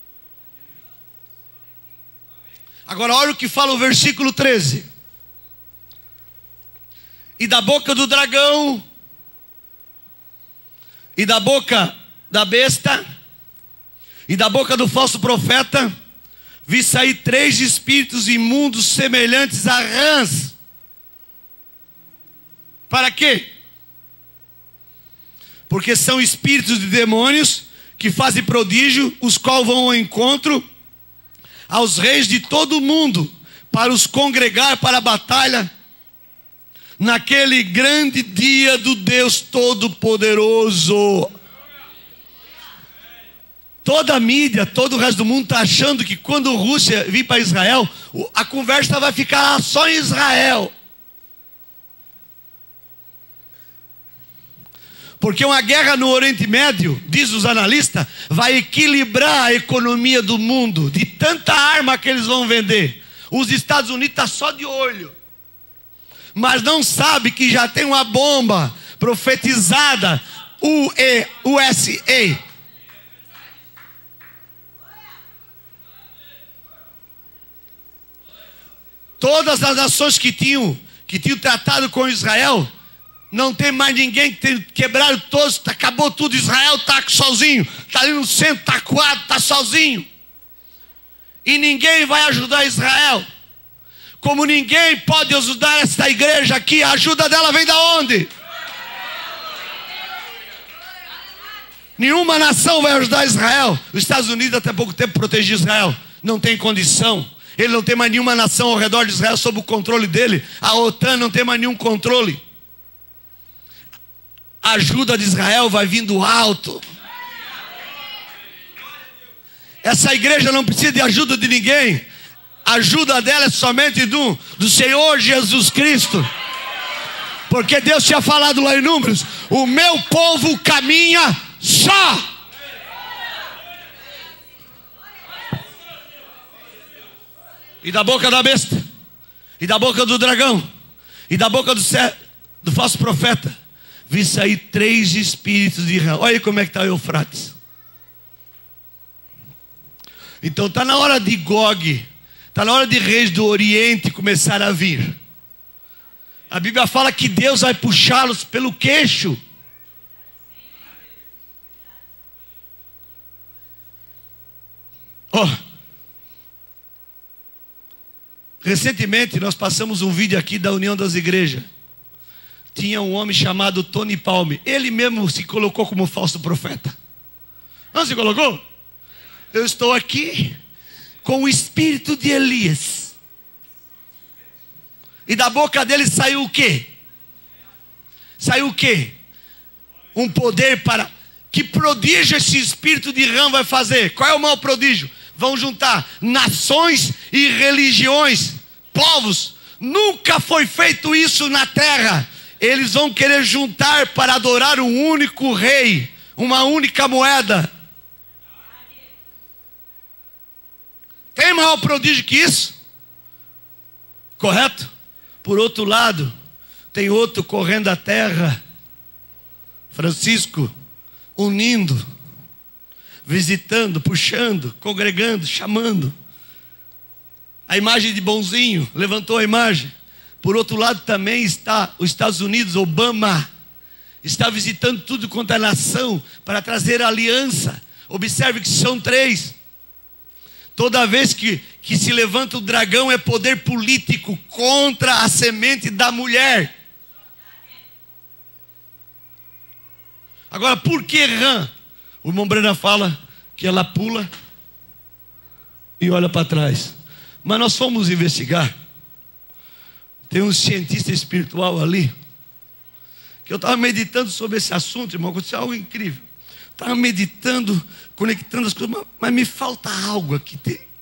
Agora olha o que fala o versículo 13. e da boca do dragão, e da boca da besta, e da boca do falso profeta, vi sair 3 espíritos imundos semelhantes a rãs. Para quê? Porque são espíritos de demônios que fazem prodígio, os quais vão ao encontro aos reis de todo o mundo, para os congregar para a batalha, naquele grande dia do Deus Todo-Poderoso. Toda a mídia, todo o resto do mundo está achando que quando a Rússia vir para Israel, a conversa vai ficar só em Israel. Porque uma guerra no Oriente Médio, diz os analistas, vai equilibrar a economia do mundo, de tanta arma que eles vão vender. Os Estados Unidos estão só de olho, mas não sabe que já tem uma bomba profetizada, USA. Todas as nações que tinham tratado com Israel, não tem mais ninguém, quebraram todos, acabou tudo. Israel está sozinho, está ali no centro, está coado, está sozinho. E ninguém vai ajudar Israel. Como ninguém pode ajudar esta igreja aqui, a ajuda dela vem da onde? Nenhuma nação vai ajudar Israel. Os Estados Unidos até pouco tempo protegiam Israel, não tem condição. Ele não tem mais nenhuma nação ao redor de Israel sob o controle dele. A OTAN não tem mais nenhum controle. A ajuda de Israel vai vindo alto. Essa igreja não precisa de ajuda de ninguém. A ajuda dela é somente do Senhor Jesus Cristo. Porque Deus tinha falado lá em Números: o meu povo caminha só. E da boca da besta, e da boca do dragão, e da boca do falso profeta, vi sair 3 espíritos de rã. Olha aí como é que está o Eufrates. Então está na hora de Gog, está na hora de reis do Oriente começar a vir. A Bíblia fala que Deus vai puxá-los pelo queixo. Recentemente nós passamos um vídeo aqui da União das Igrejas. Tinha um homem chamado Tony Palme. Ele mesmo se colocou como falso profeta. Não se colocou? Eu estou aqui com o espírito de Elias. E da boca dele saiu o quê? Saiu o quê? Um poder para... Que prodígio esse espírito de rã vai fazer? Qual é o maior prodígio? Vão juntar nações e religiões, povos. Nunca foi feito isso na terra. Eles vão querer juntar para adorar um único rei, uma única moeda. Tem maior prodígio que isso? Correto? Por outro lado, tem outro correndo a terra, Francisco, unindo, visitando, puxando, congregando, chamando. A imagem de bonzinho, levantou a imagem. Por outro lado também está os Estados Unidos, Obama, está visitando tudo quanto é nação, para trazer aliança. Observe que são 3. Toda vez que se levanta o dragão é poder político contra a semente da mulher. Agora, por que rã? O irmão Brena fala que ela pula e olha para trás. Mas nós fomos investigar. Tem um cientista espiritual ali, que eu estava meditando sobre esse assunto, irmão. Aconteceu algo incrível. Estava meditando, conectando as coisas, mas me falta algo aqui.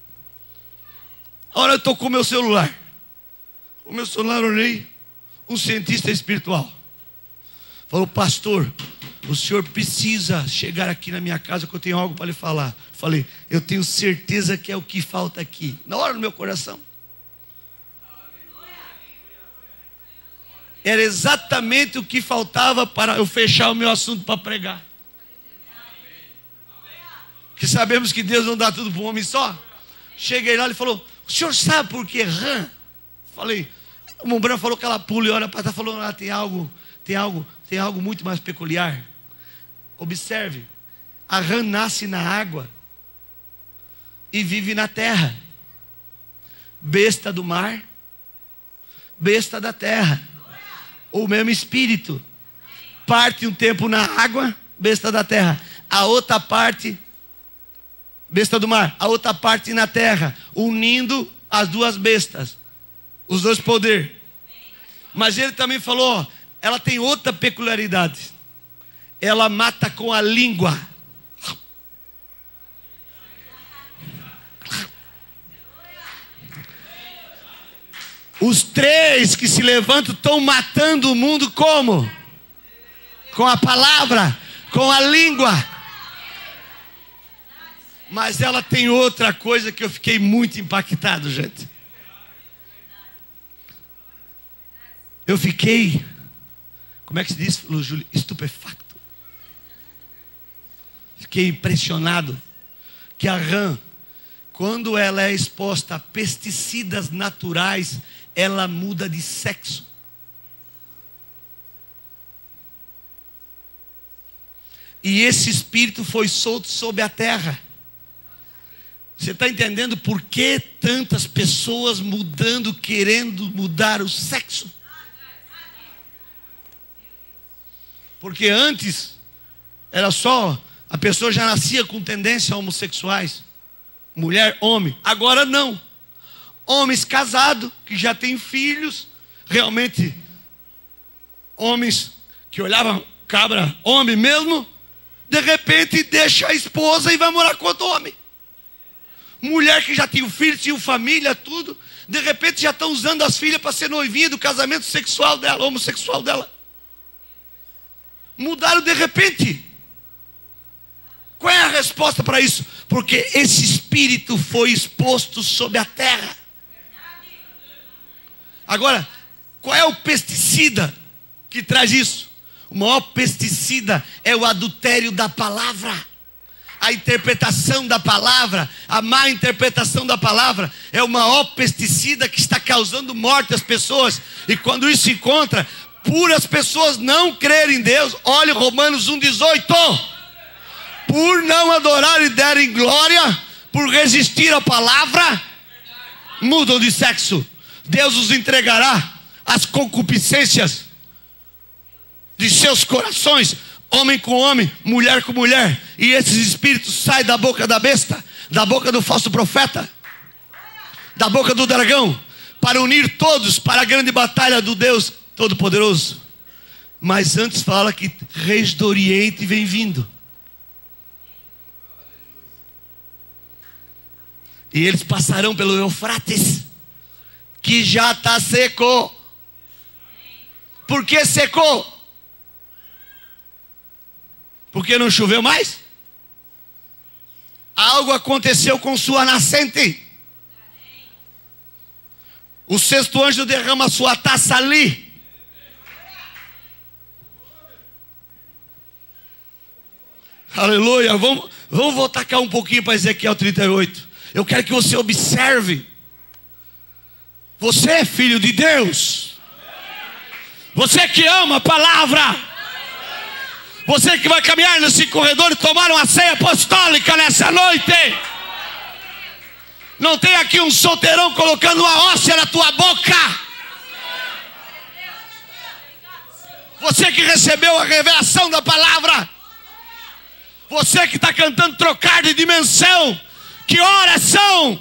A hora eu estou com o meu celular. O meu celular, olhei, um cientista espiritual. Falou: pastor, o senhor precisa chegar aqui na minha casa que eu tenho algo para lhe falar. Falei: eu tenho certeza que é o que falta aqui. Na hora do meu coração. Era exatamente o que faltava para eu fechar o meu assunto para pregar. Porque sabemos que Deus não dá tudo para um homem só. Cheguei lá e ele falou: o senhor sabe por que rã? Falei: O Mombrão falou que ela pula e olha para trás, falou, tem algo muito mais peculiar. Observe, a rã nasce na água e vive na terra. Besta do mar, besta da terra. O mesmo espírito. Parte um tempo na água, besta da terra. A outra parte, besta do mar. A outra parte na terra, unindo as duas bestas. Os dois poderes. Mas ele também falou, ó, ela tem outra peculiaridade. Ela mata com a língua. Os três que se levantam estão matando o mundo como? Com a palavra, com a língua. Mas ela tem outra coisa que eu fiquei muito impactado, gente. Eu fiquei, como é que se diz, Júlio? Estupefacto. Fiquei impressionado que a rã, quando ela é exposta a pesticidas naturais, ela muda de sexo. E esse espírito foi solto sobre a terra. Você está entendendo por que tantas pessoas mudando, querendo mudar o sexo? Porque antes era só, a pessoa já nascia com tendências homossexuais. Mulher, homem. Agora não. Homens casados, que já têm filhos. Realmente, homens que olhavam cabra, homem mesmo. De repente deixa a esposa e vai morar com outro homem. Mulher que já tinha filho, tinha família, tudo. De repente já estão usando as filhas para ser noivinha do casamento sexual dela, homossexual dela. Mudaram de repente. Qual é a resposta para isso? Porque esse espírito foi exposto sobre a terra. Agora, qual é o pesticida que traz isso? O maior pesticida é o adultério da palavra. A interpretação da palavra, a má interpretação da palavra é o maior pesticida que está causando morte às pessoas. E quando isso se encontra, por as pessoas não crerem em Deus, olha Romanos 1,18. Por não adorar e derem glória, por resistir à palavra, mudam de sexo. Deus os entregará às concupiscências de seus corações, homem com homem, mulher com mulher. E esses espíritos saem da boca da besta, da boca do falso profeta, da boca do dragão, para unir todos para a grande batalha do Deus Todo-Poderoso. Mas antes fala que reis do Oriente vem vindo. E eles passarão pelo Eufrates, que já está seco. Por que secou? Porque não choveu mais? Algo aconteceu com sua nascente. O sexto anjo derrama sua taça ali. Aleluia. Vamos voltar cá um pouquinho para Ezequiel 38. Eu quero que você observe. Você é filho de Deus. Você que ama a palavra. Você que vai caminhar nesse corredor e tomar uma ceia apostólica nessa noite. Não tem aqui um solteirão colocando uma hóstia na tua boca. Você que recebeu a revelação da palavra. Você que está cantando trocar de dimensão. Que horas são?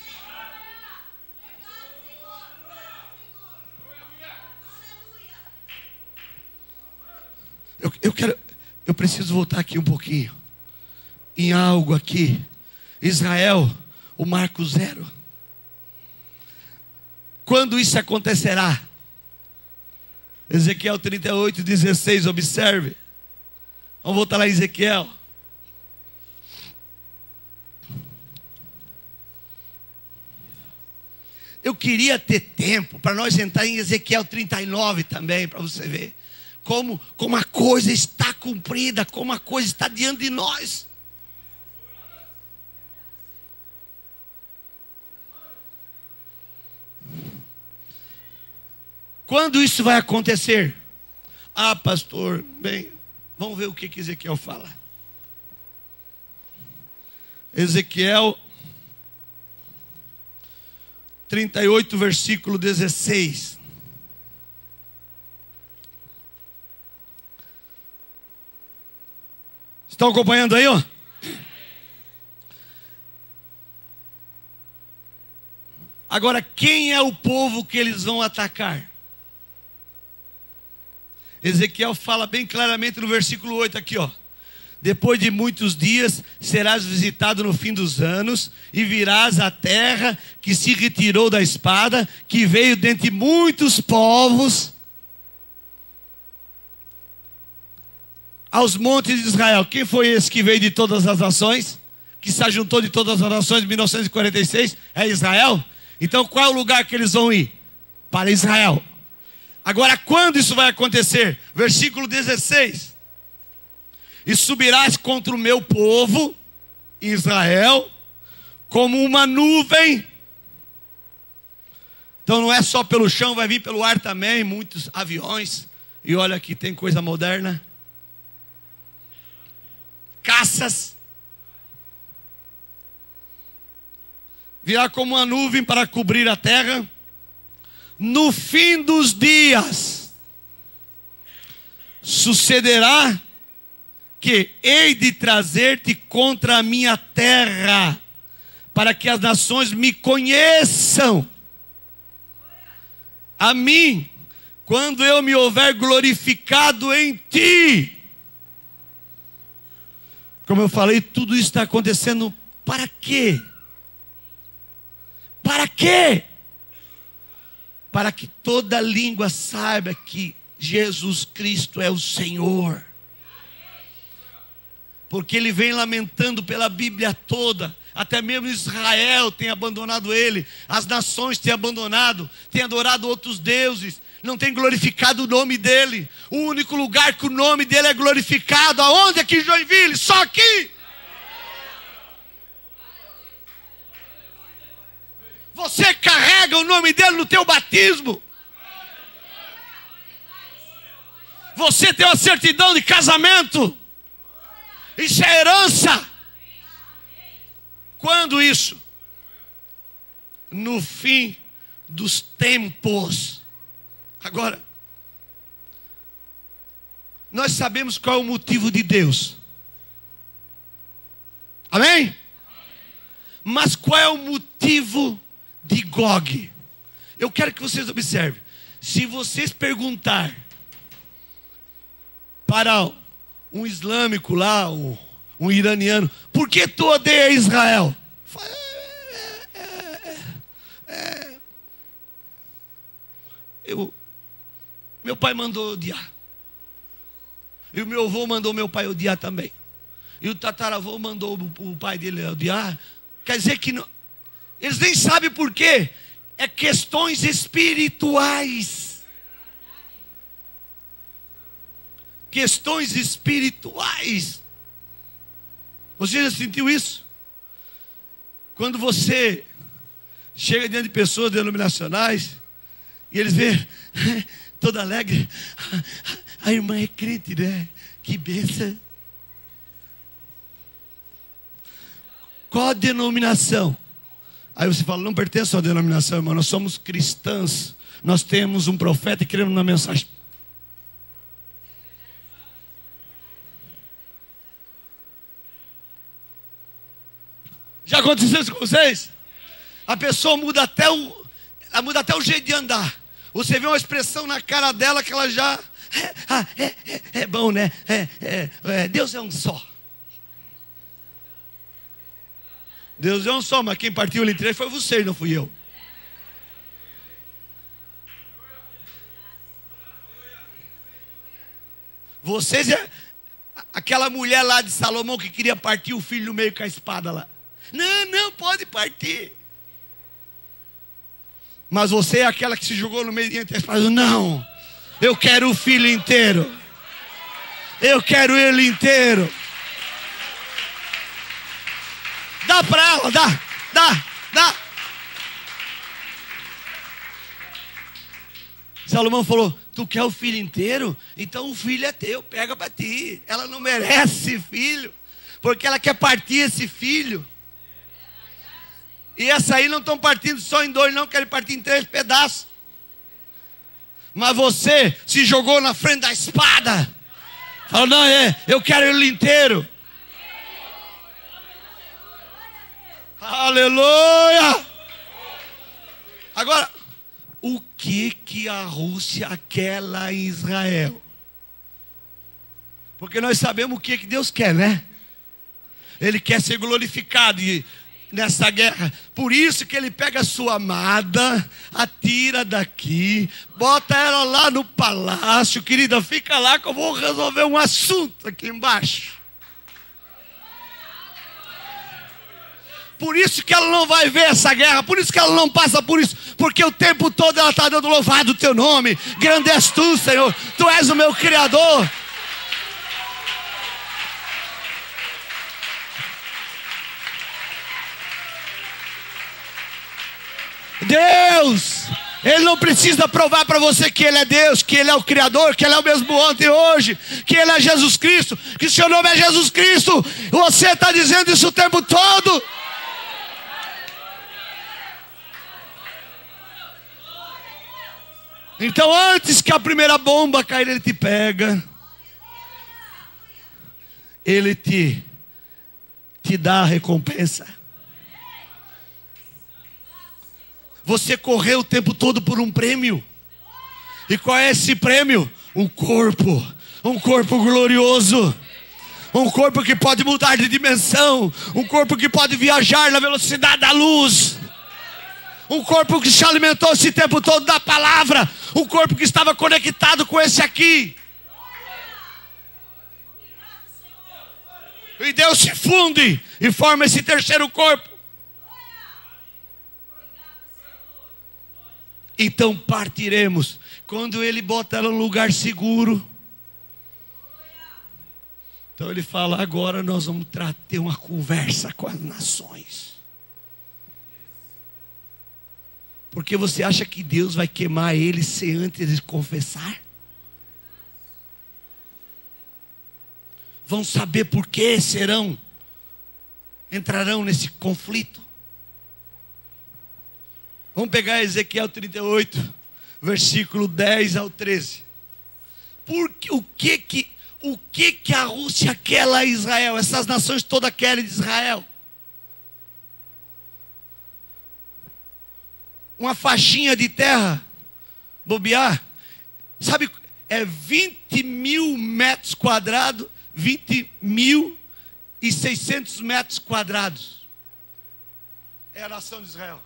Eu preciso voltar aqui um pouquinho. Em algo aqui. Israel, o marco zero. Quando isso acontecerá? Ezequiel 38:16, observe. Vamos voltar lá em Ezequiel. Eu queria ter tempo para nós entrar em Ezequiel 39 também, para você ver como a coisa está cumprida, como a coisa está diante de nós. Quando isso vai acontecer? Ah, pastor, bem, vamos ver o que Ezequiel fala. Ezequiel 38, versículo 16. Estão acompanhando aí, ó? Agora, quem é o povo que eles vão atacar? Ezequiel fala bem claramente no versículo 8 aqui, ó. Depois de muitos dias serás visitado no fim dos anos e virás à terra que se retirou da espada, que veio dentre muitos povos, aos montes de Israel. Quem foi esse que veio de todas as nações? Que se ajuntou de todas as nações em 1946? É Israel? Então qual é o lugar que eles vão ir? Para Israel. Agora, quando isso vai acontecer? Versículo 16. E subirás contra o meu povo, Israel, como uma nuvem. Então não é só pelo chão, vai vir pelo ar também, muitos aviões. E olha que tem coisa moderna. Caças. Virá como uma nuvem para cobrir a terra. No fim dos dias sucederá que hei de trazer-te contra a minha terra, para que as nações me conheçam a mim, quando eu me houver glorificado em ti. Como eu falei, tudo isso está acontecendo para quê? Para quê? Para que toda língua saiba que Jesus Cristo é o Senhor. Porque ele vem lamentando pela Bíblia toda. Até mesmo Israel tem abandonado ele. As nações têm abandonado, têm adorado outros deuses, não têm glorificado o nome dele. O único lugar que o nome dele é glorificado, aonde? Aqui em Joinville, só aqui. Você carrega o nome dele no teu batismo. Você tem uma certidão de casamento. Isso é herança. Quando isso? No fim dos tempos. Agora, nós sabemos qual é o motivo de Deus. Amém? Mas qual é o motivo de Gog? Eu quero que vocês observem. Se vocês perguntar para um islâmico lá, um iraniano, por que tu odeia Israel? Meu pai mandou odiar. E o meu avô mandou meu pai odiar também. E o tataravô mandou o pai dele odiar. Quer dizer que não, eles nem sabem por quê. É questões espirituais. Questões espirituais. Você já sentiu isso? Quando você chega diante de pessoas denominacionais e eles veem toda alegre, a irmã é crente, né? Que bênção. Qual a denominação? Aí você fala, não pertence à denominação, irmão, nós somos cristãs. Nós temos um profeta e cremos na mensagem. Já aconteceu isso com vocês? A pessoa muda até o jeito de andar. Você vê uma expressão na cara dela que ela já... É bom, né? Deus é um só. Deus é um só, mas quem partiu ele em três foi você e não fui eu. Vocês é aquela mulher lá de Salomão que queria partir o filho no meio com a espada lá. Não pode partir. Mas você é aquela que se jogou no meio entre as espadas. Não, eu quero o filho inteiro. Eu quero ele inteiro. Dá para ela, dá. Salomão falou: tu quer o filho inteiro? Então o filho é teu, pega para ti. Ela não merece filho, porque ela quer partir esse filho. E essa aí não estão partindo só em 2, não, querem partir em 3 pedaços. Mas você se jogou na frente da espada. Falou: não, eu quero ele inteiro. Aleluia! Agora, o que a Rússia quer lá em Israel? Porque nós sabemos o que Deus quer, né? Ele quer ser glorificado nessa guerra. Por isso que ele pega a sua amada, atira daqui, bota ela lá no palácio. Querida, fica lá que eu vou resolver um assunto aqui embaixo. Por isso que ela não vai ver essa guerra, por isso que ela não passa por isso, porque o tempo todo ela está dando louvado o teu nome. Grande és tu, Senhor, tu és o meu Criador. Deus, Ele não precisa provar para você que Ele é Deus, que Ele é o Criador, que Ele é o mesmo ontem e hoje, que Ele é Jesus Cristo, que seu nome é Jesus Cristo. Você está dizendo isso o tempo todo. Então, antes que a primeira bomba cair, Ele te pega. Ele te dá a recompensa. Você correu o tempo todo por um prêmio. E qual é esse prêmio? Um corpo glorioso. Um corpo que pode mudar de dimensão. Um corpo que pode viajar na velocidade da luz. Um corpo que se alimentou esse tempo todo da palavra. Um corpo que estava conectado com esse aqui. E Deus se funde e forma esse terceiro corpo. Então partiremos. Quando Ele bota ela num lugar seguro. Então Ele fala: agora nós vamos ter uma conversa com as nações. Porque você acha que Deus vai queimar ele sem antes de confessar? Vão saber por que entrarão nesse conflito. Vamos pegar Ezequiel 38, versículo 10 ao 13. O que a Rússia quer lá em Israel? Essas nações todas querem de Israel. Uma faixinha de terra, bobear, sabe, é 20 mil metros quadrados, 20.600 metros quadrados. É a nação de Israel.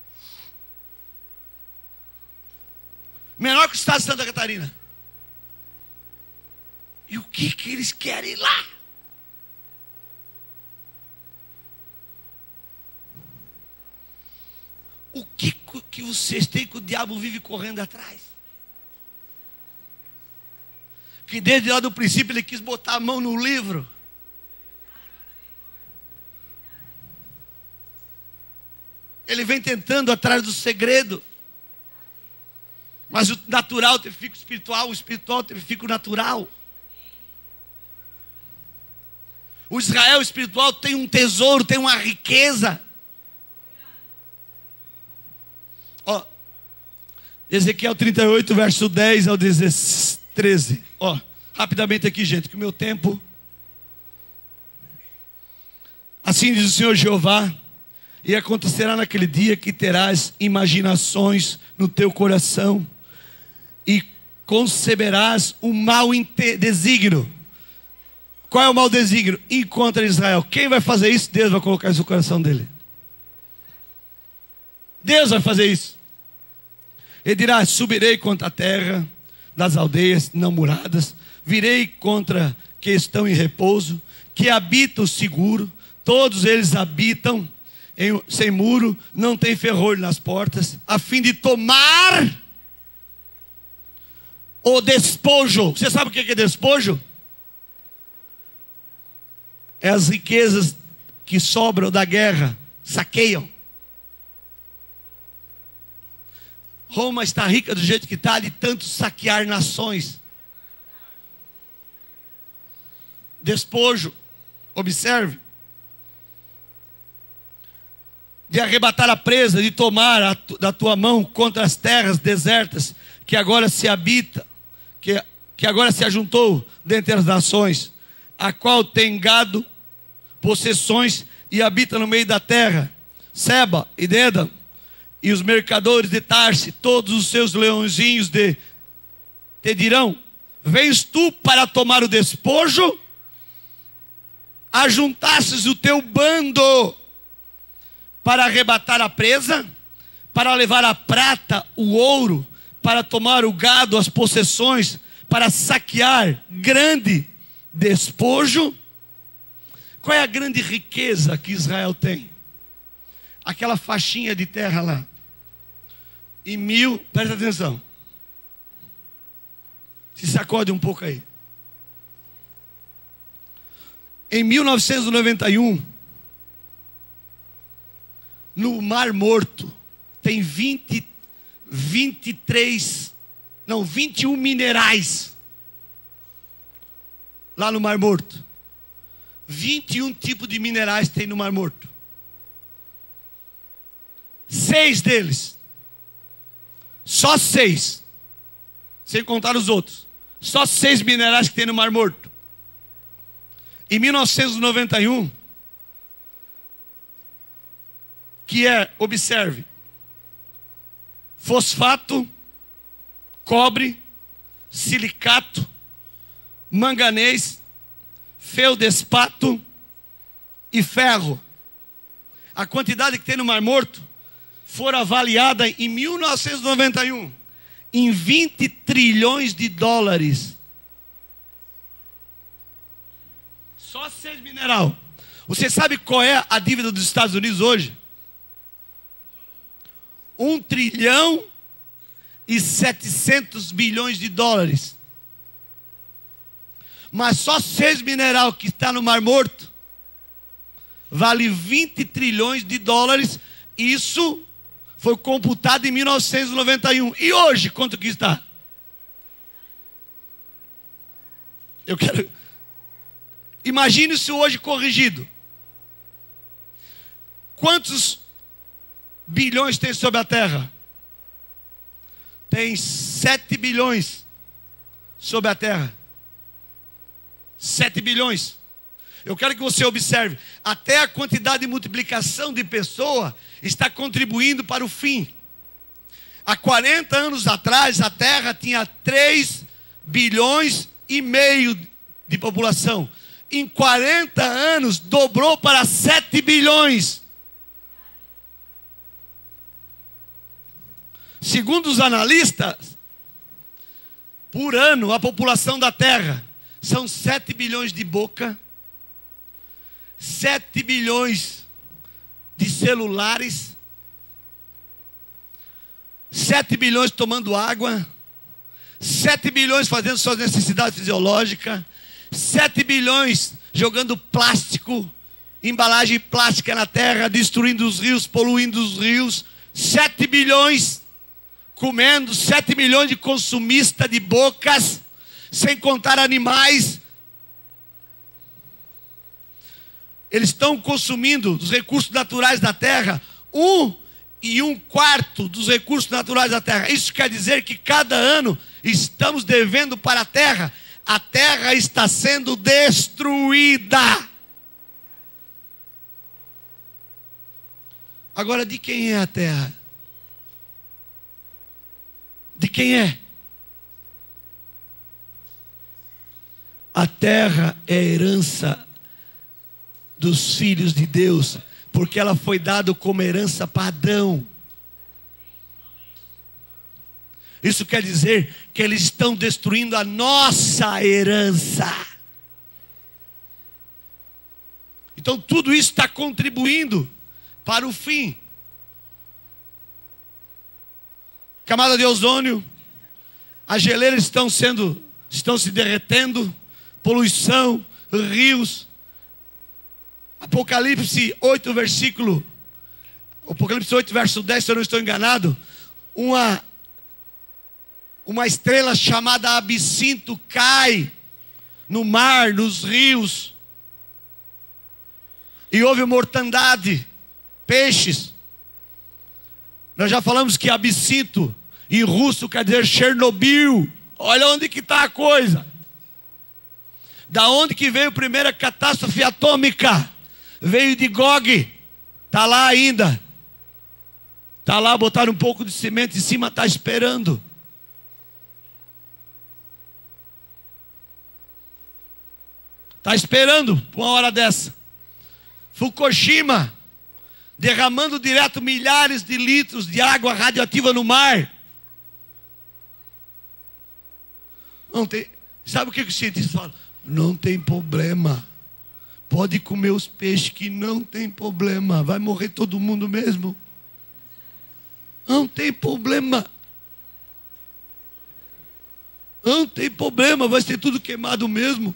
Menor que o estado de Santa Catarina. E o que eles querem lá? O que vocês têm que o diabo vive correndo atrás? Que desde lá do princípio ele quis botar a mão no livro. Ele vem tentando atrás do segredo. Mas o natural testifica o espiritual testifica o natural. O Israel espiritual tem um tesouro, tem uma riqueza. Ó, Ezequiel 38, verso 10 ao 13. Ó, rapidamente aqui, gente, que o meu tempo. Assim diz o Senhor Jeová: e acontecerá naquele dia que terás imaginações no teu coração e conceberás um mau desígnio. Qual é o mau desígnio? Ir contra Israel. Quem vai fazer isso? Deus vai colocar isso no coração dele. Deus vai fazer isso. Ele dirá: subirei contra a terra das aldeias não muradas, virei contra que estão em repouso, que habitam seguro, todos eles habitam sem muro, não tem ferrolho nas portas, a fim de tomar o despojo. Você sabe o que é despojo? É as riquezas que sobram da guerra, saqueiam. Roma está rica do jeito que está, de tanto saquear nações. Despojo, observe. De arrebatar a presa, de tomar da tua mão contra as terras desertas, que agora se habita, que agora se ajuntou dentre as nações, a qual tem gado, possessões e habita no meio da terra, Seba e Dedam, e os mercadores de Tarse, todos os seus leõezinhos te dirão: vens tu para tomar o despojo? Ajuntasses o teu bando para arrebatar a presa, para levar a prata, o ouro, para tomar o gado, as possessões, para saquear grande despojo? Qual é a grande riqueza que Israel tem? Aquela faixinha de terra lá. Presta atenção. Se sacode um pouco aí. Em 1991, no Mar Morto, tem 21 minerais. Lá no Mar Morto. 21 tipos de minerais tem no Mar Morto. 6 deles. Só 6. Sem contar os outros. Só 6 minerais que tem no Mar Morto. Em 1991, que é, observe, fosfato, cobre, silicato, manganês, feldespato e ferro. A quantidade que tem no Mar Morto foi avaliada em 1991 em 20 trilhões de dólares. Só 6 mineral. Você sabe qual é a dívida dos Estados Unidos hoje? 1 trilhão e 700 bilhões de dólares. Mas só 6 mineral que está no Mar Morto vale 20 trilhões de dólares. Isso foi computado em 1991. E hoje, quanto que está? Imagine isso hoje corrigido. Quantos bilhões tem sobre a terra? Tem 7 bilhões sobre a terra. 7 bilhões. Eu quero que você observe, até a quantidade de multiplicação de pessoa está contribuindo para o fim. Há 40 anos atrás, a terra tinha 3 bilhões e meio de população. Em 40 anos, dobrou para 7 bilhões. Segundo os analistas, por ano, a população da terra são 7 bilhões de boca, 7 bilhões de celulares, 7 bilhões tomando água, 7 bilhões fazendo suas necessidades fisiológicas, 7 bilhões jogando plástico, embalagem plástica na terra, destruindo os rios, poluindo os rios, 7 bilhões comendo, 7 milhões de consumistas de bocas, sem contar animais. Eles estão consumindo os recursos naturais da terra, 1/4 dos recursos naturais da terra. Isso quer dizer que cada ano estamos devendo para a terra. A terra está sendo destruída. Agora, de quem é a terra? De quem é? A terra é a herança dos filhos de Deus, porque ela foi dada como herança para Adão. Isso quer dizer que eles estão destruindo a nossa herança. Então tudo isso está contribuindo para o fim. Camada de ozônio, as geleiras estão se derretendo, poluição, rios. Apocalipse 8, verso 10, se eu não estou enganado, uma uma estrela chamada absinto cai no mar, nos rios. E houve mortandade, peixes. Nós já falamos que absinto em russo quer dizer Chernobyl. Olha onde que está a coisa. Da onde que veio a primeira catástrofe atômica? Veio de Gog. Está lá ainda. Está lá, botaram um pouco de cimento em cima, está esperando. Está esperando uma hora dessa. Fukushima, derramando direto milhares de litros de água radioativa no mar. Não tem. Sabe o que os cientistas falam? Não tem problema. Pode comer os peixes que não tem problema. Vai morrer todo mundo mesmo. Não tem problema. Não tem problema. Vai ser tudo queimado mesmo.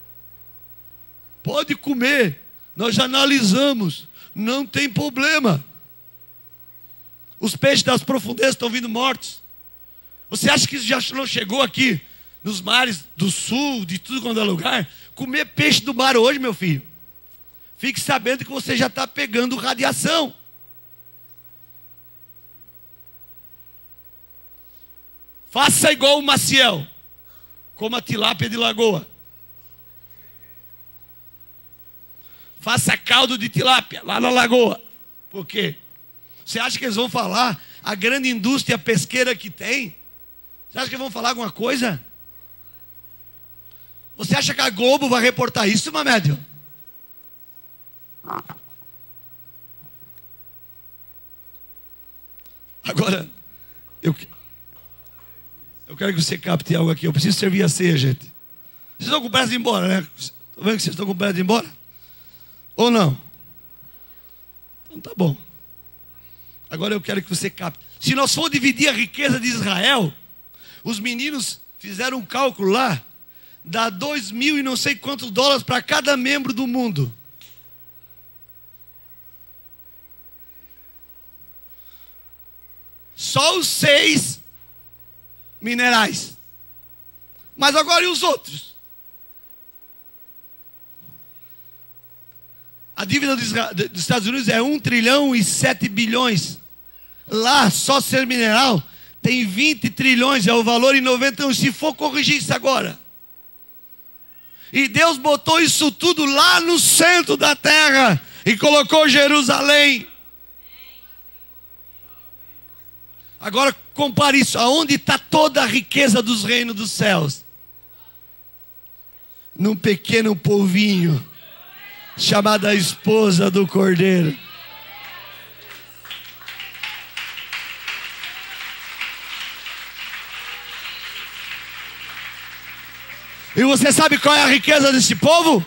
Pode comer. Nós já analisamos. Não tem problema. Os peixes das profundezas estão vindo mortos. Você acha que isso já não chegou aqui nos mares do sul, de tudo quanto é lugar? Comer peixe do mar hoje, meu filho, fique sabendo que você já está pegando radiação. Faça igual o Maciel. Coma tilápia de lagoa. Faça caldo de tilápia lá na lagoa. Por quê? Você acha que eles vão falar a grande indústria pesqueira que tem? Você acha que vão falar alguma coisa? Você acha que a Globo vai reportar isso, Mamédio? Agora, eu quero que você capte algo aqui. Eu preciso servir a ceia, gente. Vocês estão com pressa de ir embora, né? Estou vendo que vocês estão com pressa de ir embora? Ou não? Então tá bom. Agora eu quero que você capte. Se nós for dividir a riqueza de Israel, os meninos fizeram um cálculo lá, dá 2.000 e não sei quantos dólares para cada membro do mundo. Só os 6 minerais. Mas agora e os outros? A dívida dos Estados Unidos é 1 trilhão e 7 bilhões. Lá, só ser mineral, tem 20 trilhões, é o valor em 91. Se for corrigir isso agora. E Deus botou isso tudo lá no centro da terra e colocou Jerusalém. Agora compare isso. Aonde está toda a riqueza dos reinos dos céus? Num pequeno povinho chamado a esposa do Cordeiro. E você sabe qual é a riqueza desse povo?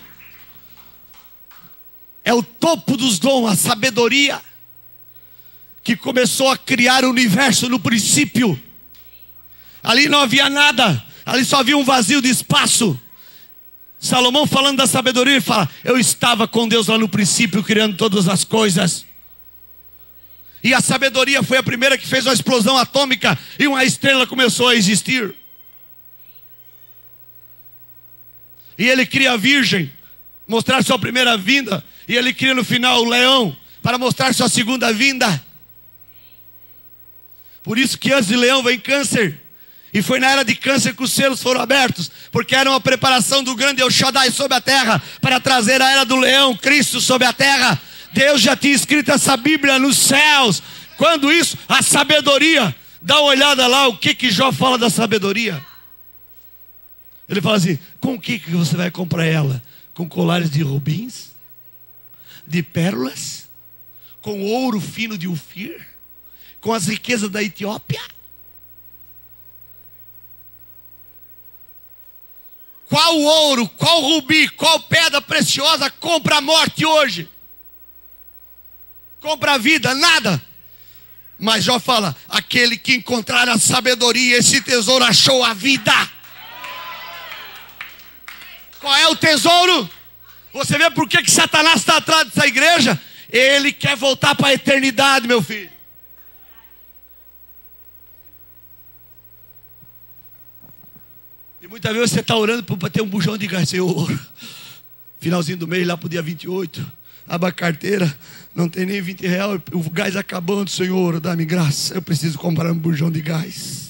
É o topo dos dons, a sabedoria, que começou a criar o universo no princípio. Ali não havia nada, ali só havia um vazio de espaço. Salomão, falando da sabedoria, ele fala: eu estava com Deus lá no princípio, criando todas as coisas. E a sabedoria foi a primeira que fez uma explosão atômica e uma estrela começou a existir. E ele cria a virgem, mostrar sua primeira vinda. E ele cria no final o leão, para mostrar sua segunda vinda. Por isso que antes de leão vem câncer. E foi na era de câncer que os selos foram abertos, porque era uma preparação do grande El Shaddai sobre a terra, para trazer a era do leão, Cristo sobre a terra. Deus já tinha escrito essa Bíblia nos céus. Quando isso? A sabedoria. Dá uma olhada lá, o que Jó fala da sabedoria. Ele fala assim: com o que você vai comprar ela? Com colares de rubins? De pérolas? Com ouro fino de Ofir? Com as riquezas da Etiópia? Qual ouro, qual rubi, qual pedra preciosa compra a morte hoje? Compra a vida? Nada. Mas Jó fala: aquele que encontrar a sabedoria, esse tesouro achou a vida. Qual é o tesouro? Você vê por que Satanás está atrás dessa igreja? Ele quer voltar para a eternidade, meu filho. E muitas vezes você está orando para ter um bujão de gás. Senhor, finalzinho do mês, lá para o dia 28, abra a carteira, não tem nem 20 reais, o gás acabando. Senhor, dá-me graça, eu preciso comprar um bujão de gás.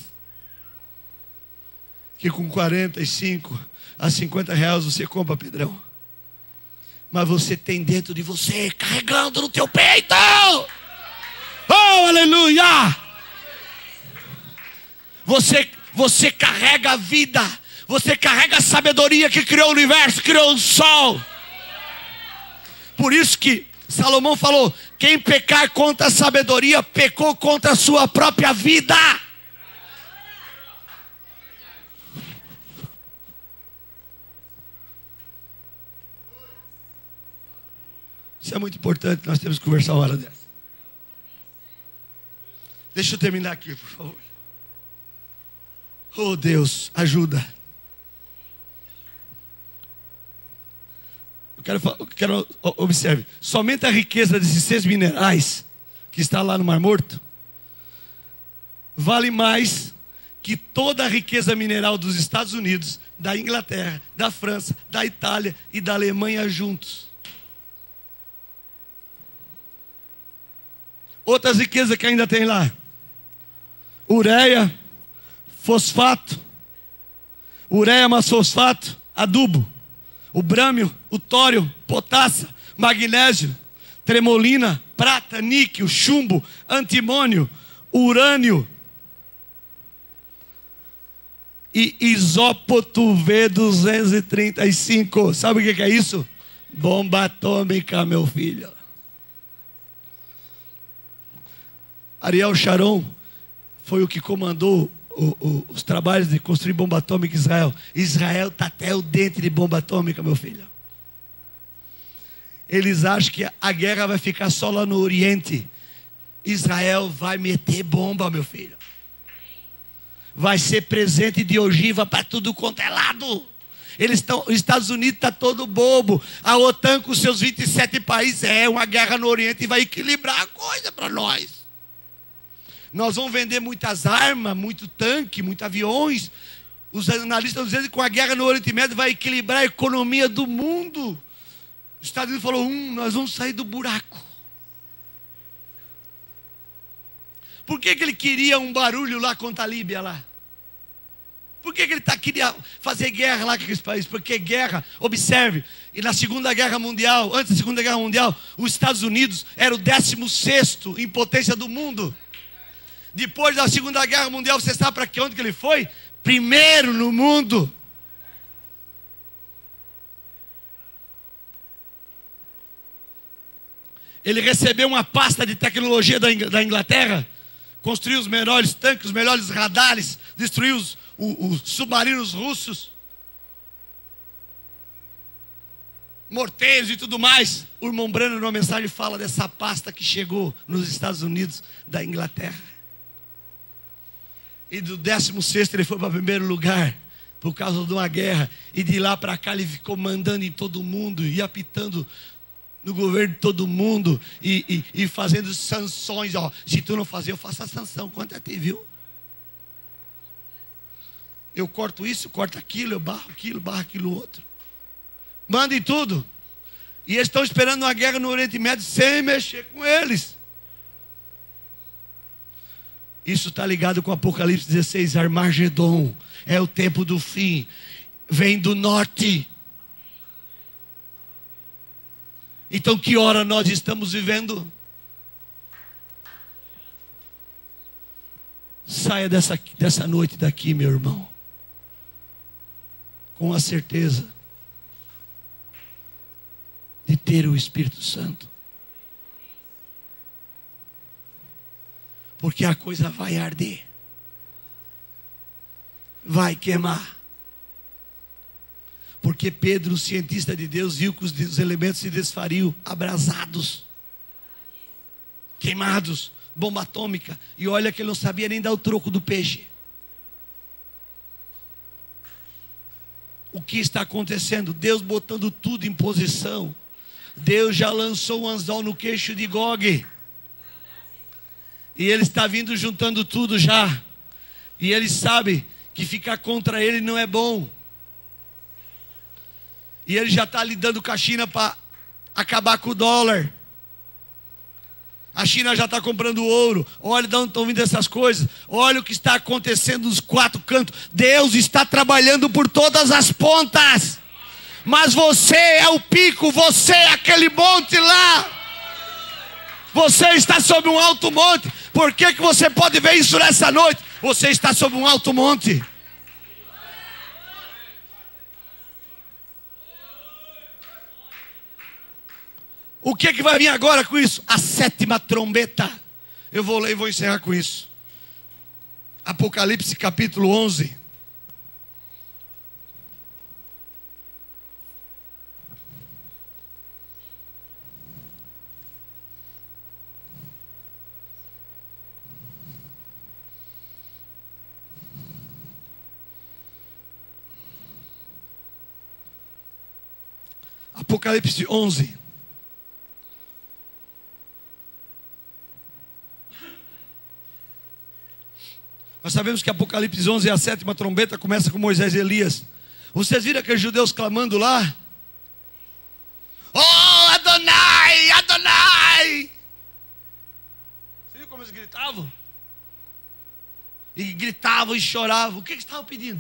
Que com 45 a 50 reais você compra, Pedrão. Mas você tem dentro de você, carregando no teu peito. Oh, aleluia! Você carrega a vida. Você carrega a sabedoria que criou o universo, criou o sol. Por isso que Salomão falou: quem pecar contra a sabedoria, pecou contra a sua própria vida. Isso é muito importante, nós temos que conversar uma hora dessa. Deixa eu terminar aqui, por favor. Oh Deus, ajuda. Eu quero observe, somente a riqueza desses 6 minerais que está lá no Mar Morto vale mais que toda a riqueza mineral dos Estados Unidos, da Inglaterra, da França, da Itália e da Alemanha juntos. Outras riquezas que ainda tem lá: ureia, fosfato, ureia mais fosfato, adubo, o brâmio, o tório, potássio, magnésio, tremolina, prata, níquel, chumbo, antimônio, urânio e isótopo V235. Sabe o que é isso? Bomba atômica, meu filho. Ariel Sharon foi o que comandou os trabalhos de construir bomba atômica em Israel. Israel está até o dente de bomba atômica, meu filho. Eles acham que a guerra vai ficar só lá no Oriente. Israel vai meter bomba, meu filho. Vai ser presente de ogiva para tudo quanto é lado. Os Estados Unidos está todo bobo. A OTAN com seus 27 países, uma guerra no Oriente e vai equilibrar a coisa para nós. Nós vamos vender muitas armas, muito tanque, muitos aviões. Os analistas estão dizendo que com a guerra no Oriente Médio vai equilibrar a economia do mundo. Os Estados Unidos falou: nós vamos sair do buraco. Por que ele queria um barulho lá contra a Líbia lá? Por que ele queria fazer guerra lá com aqueles países? Porque guerra, observe, e na Segunda Guerra Mundial, antes da Segunda Guerra Mundial, os Estados Unidos era o 16º em potência do mundo. Depois da Segunda Guerra Mundial, você sabe para onde que ele foi? Primeiro no mundo. Ele recebeu uma pasta de tecnologia da Inglaterra, construiu os melhores tanques, os melhores radares, destruiu os submarinos russos, morteiros e tudo mais. O irmão Brano, numa mensagem, fala dessa pasta que chegou nos Estados Unidos da Inglaterra. E do 16º ele foi para o primeiro lugar por causa de uma guerra. E de lá para cá ele ficou mandando em todo mundo e apitando no governo de todo mundo e fazendo sanções. Se tu não fazer, eu faço a sanção contra ti, viu? Eu corto isso, corto aquilo, eu barro aquilo outro. Manda em tudo. E eles estão esperando uma guerra no Oriente Médio sem mexer com eles. Isso está ligado com Apocalipse 16, Armagedon. É o tempo do fim. Vem do norte. Então que hora nós estamos vivendo? Saia dessa noite daqui, meu irmão, com a certeza de ter o Espírito Santo. Porque a coisa vai arder, vai queimar. Porque Pedro, o cientista de Deus, viu que os elementos se desfariam, abrasados, queimados, bomba atômica. E olha que ele não sabia nem dar o troco do peixe. O que está acontecendo? Deus botando tudo em posição. Deus já lançou um anzol no queixo de Gog. E ele está vindo juntando tudo já. E ele sabe que ficar contra ele não é bom. E ele já está lidando com a China para acabar com o dólar. A China já está comprando ouro. Olha de onde estão vindo essas coisas. Olha o que está acontecendo nos 4 cantos. Deus está trabalhando por todas as pontas. Mas você é o pico. Você é aquele monte lá. Você está sobre um alto monte. Por que você pode ver isso nessa noite? Você está sobre um alto monte. O que vai vir agora com isso? A 7ª trombeta. Eu vou ler e vou encerrar com isso. Apocalipse capítulo 11. Apocalipse 11. Nós sabemos que Apocalipse 11 é a 7ª trombeta, começa com Moisés e Elias. Vocês viram aqueles judeus clamando lá? Oh, Adonai, Adonai! Você viu como eles gritavam? E gritavam e choravam. O que eles estavam pedindo?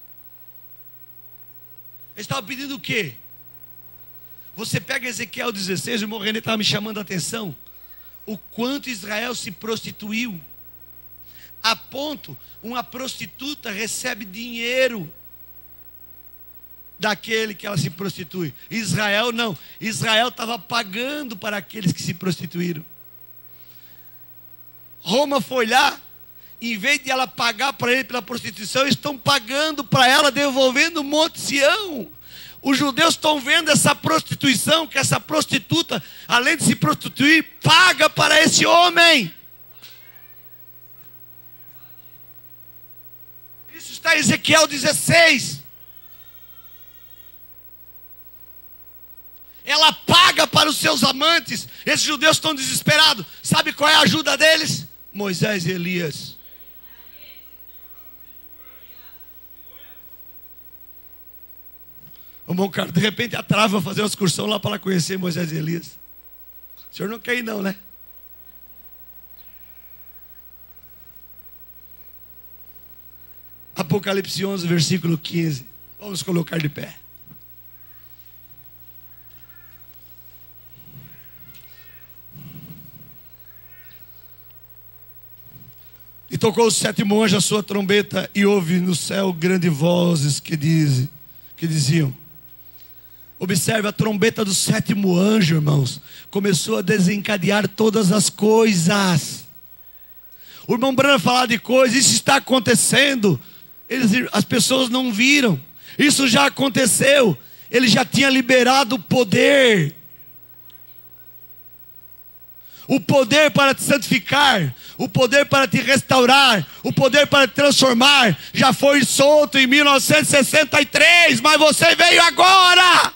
Eles estavam pedindo o quê? Você pega Ezequiel 16, o irmão René estava me chamando a atenção. O quanto Israel se prostituiu. A ponto, uma prostituta recebe dinheiro daquele que ela se prostitui. Israel não. Israel estava pagando para aqueles que se prostituíram. Roma foi lá, em vez de ela pagar para ele pela prostituição, eles estão pagando para ela, devolvendo o Monte Sião. Os judeus estão vendo essa prostituição, que essa prostituta, além de se prostituir, paga para esse homem. Isso está em Ezequiel 16. Ela paga para os seus amantes. Esses judeus estão desesperados. Sabe qual é a ajuda deles? Moisés e Elias. O irmão Carlos, de repente atrava fazer uma excursão lá para conhecer Moisés e Elias. O senhor não quer ir não, né? Apocalipse 11, versículo 15. Vamos colocar de pé. E tocou o 7º anjo a sua trombeta, e houve no céu grandes vozes que diziam. Observe, a trombeta do 7º anjo, irmãos, começou a desencadear todas as coisas. O irmão Branham falar de coisas, isso está acontecendo. As pessoas não viram. Isso já aconteceu. Ele já tinha liberado o poder. O poder para te santificar, o poder para te restaurar, o poder para te transformar, já foi solto em 1963, mas você veio agora.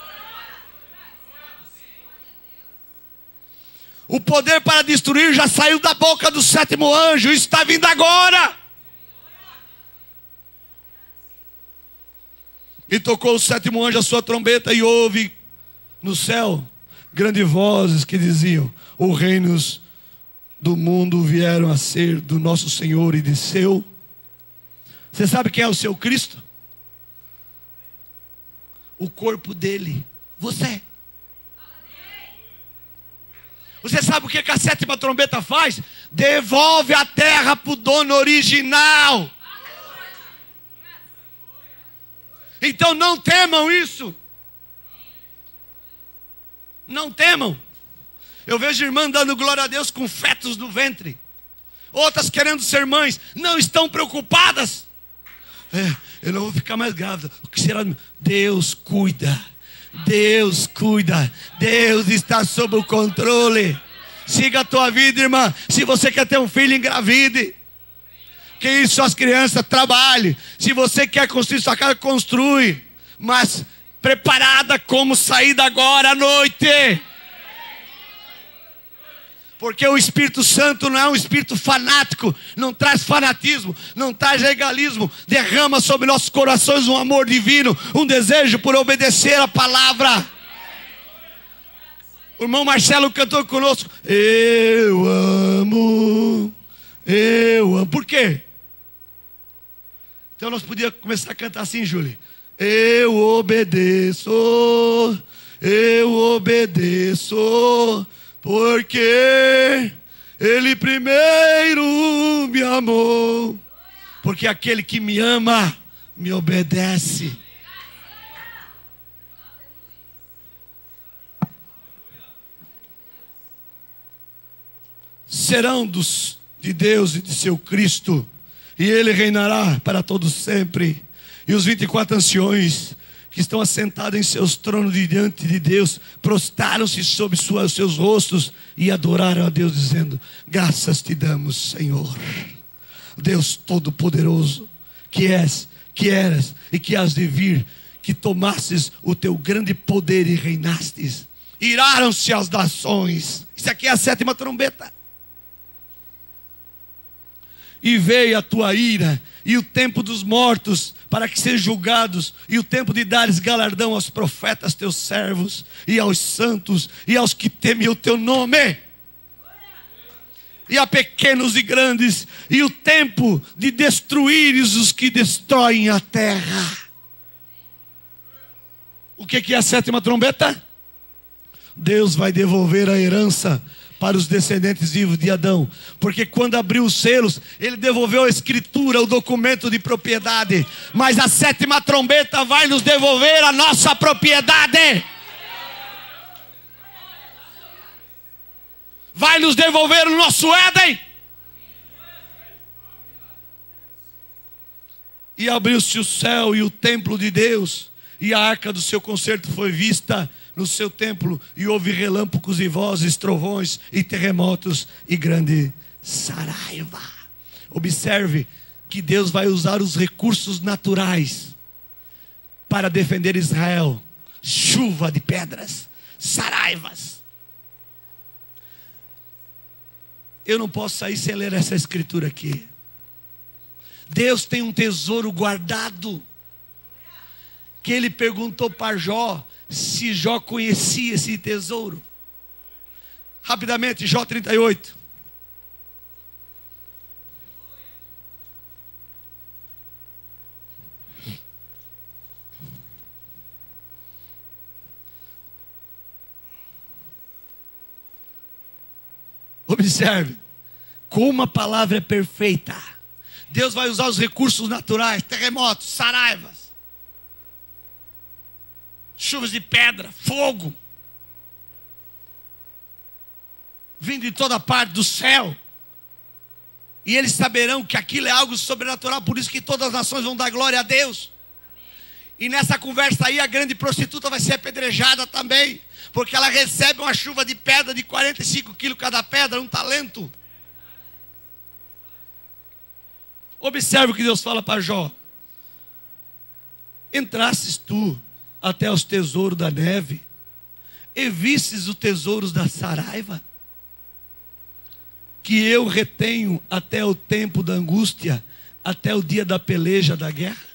O poder para destruir já saiu da boca do 7º anjo, isso está vindo agora. E tocou o 7º anjo a sua trombeta, e houve no céu grandes vozes que diziam: os reinos do mundo vieram a ser do nosso Senhor e de seu. Você sabe quem é o seu Cristo? O corpo dele, você. Você sabe o que a 7ª trombeta faz? Devolve a terra para o dono original. Então não temam isso. Não temam. Eu vejo irmã dando glória a Deus com fetos no ventre. Outras querendo ser mães. Não estão preocupadas. Eu não vou ficar mais grávida. O que será? Deus cuida. Deus cuida. Deus está sob o controle. Siga a tua vida, irmã. Se você quer ter um filho, engravide. Que isso, as crianças, trabalhe. Se você quer construir sua casa, construi. Mas preparada como saída agora à noite. Porque o Espírito Santo não é um espírito fanático, não traz fanatismo, não traz legalismo. Derrama sobre nossos corações um amor divino, um desejo por obedecer a palavra. O irmão Marcelo cantou conosco: eu amo. Por quê? Então nós podíamos começar a cantar assim, Júlia: eu obedeço, porque Ele primeiro me amou. Porque aquele que me ama, me obedece. Serão de Deus e de seu Cristo, e Ele reinará para todos sempre. E os 24 anciões que estão assentados em seus tronos diante de Deus, prostraram-se sobre seus rostos e adoraram a Deus, dizendo: graças te damos, Senhor, Deus Todo-Poderoso, que és, que eras e que has de vir, que tomastes o teu grande poder e reinastes. Iraram-se as nações. Isso aqui é a 7ª trombeta. E veio a tua ira, e o tempo dos mortos, para que sejam julgados, e o tempo de dares galardão aos profetas teus servos, e aos santos, e aos que temem o teu nome, e a pequenos e grandes, e o tempo de destruíres os que destroem a terra. O que é a 7ª trombeta? Deus vai devolver a herança para os descendentes vivos de Adão, porque quando abriu os selos, ele devolveu a escritura, o documento de propriedade, mas a 7ª trombeta vai nos devolver a nossa propriedade, vai nos devolver o nosso Éden. E abriu-se o céu e o templo de Deus, e a arca do seu concerto foi vista no seu templo, e houve relâmpagos e vozes, trovões e terremotos e grande saraiva. Observe que Deus vai usar os recursos naturais para defender Israel. Chuva de pedras, saraivas. Eu não posso sair sem ler essa escritura aqui. Deus tem um tesouro guardado, que ele perguntou para Jó se Jó conhecia esse tesouro. Rapidamente, Jó 38. Observe como a palavra é perfeita. Deus vai usar os recursos naturais, terremotos, saraivas, chuvas de pedra, fogo, vindo de toda parte do céu. E eles saberão que aquilo é algo sobrenatural. Por isso que todas as nações vão dar glória a Deus. E nessa conversa aí, a grande prostituta vai ser apedrejada também, porque ela recebe uma chuva de pedra de 45 quilos cada pedra, um talento. Observe o que Deus fala para Jó: entrastes tu até os tesouros da neve, e vistes os tesouros da saraiva, que eu retenho até o tempo da angústia, até o dia da peleja da guerra.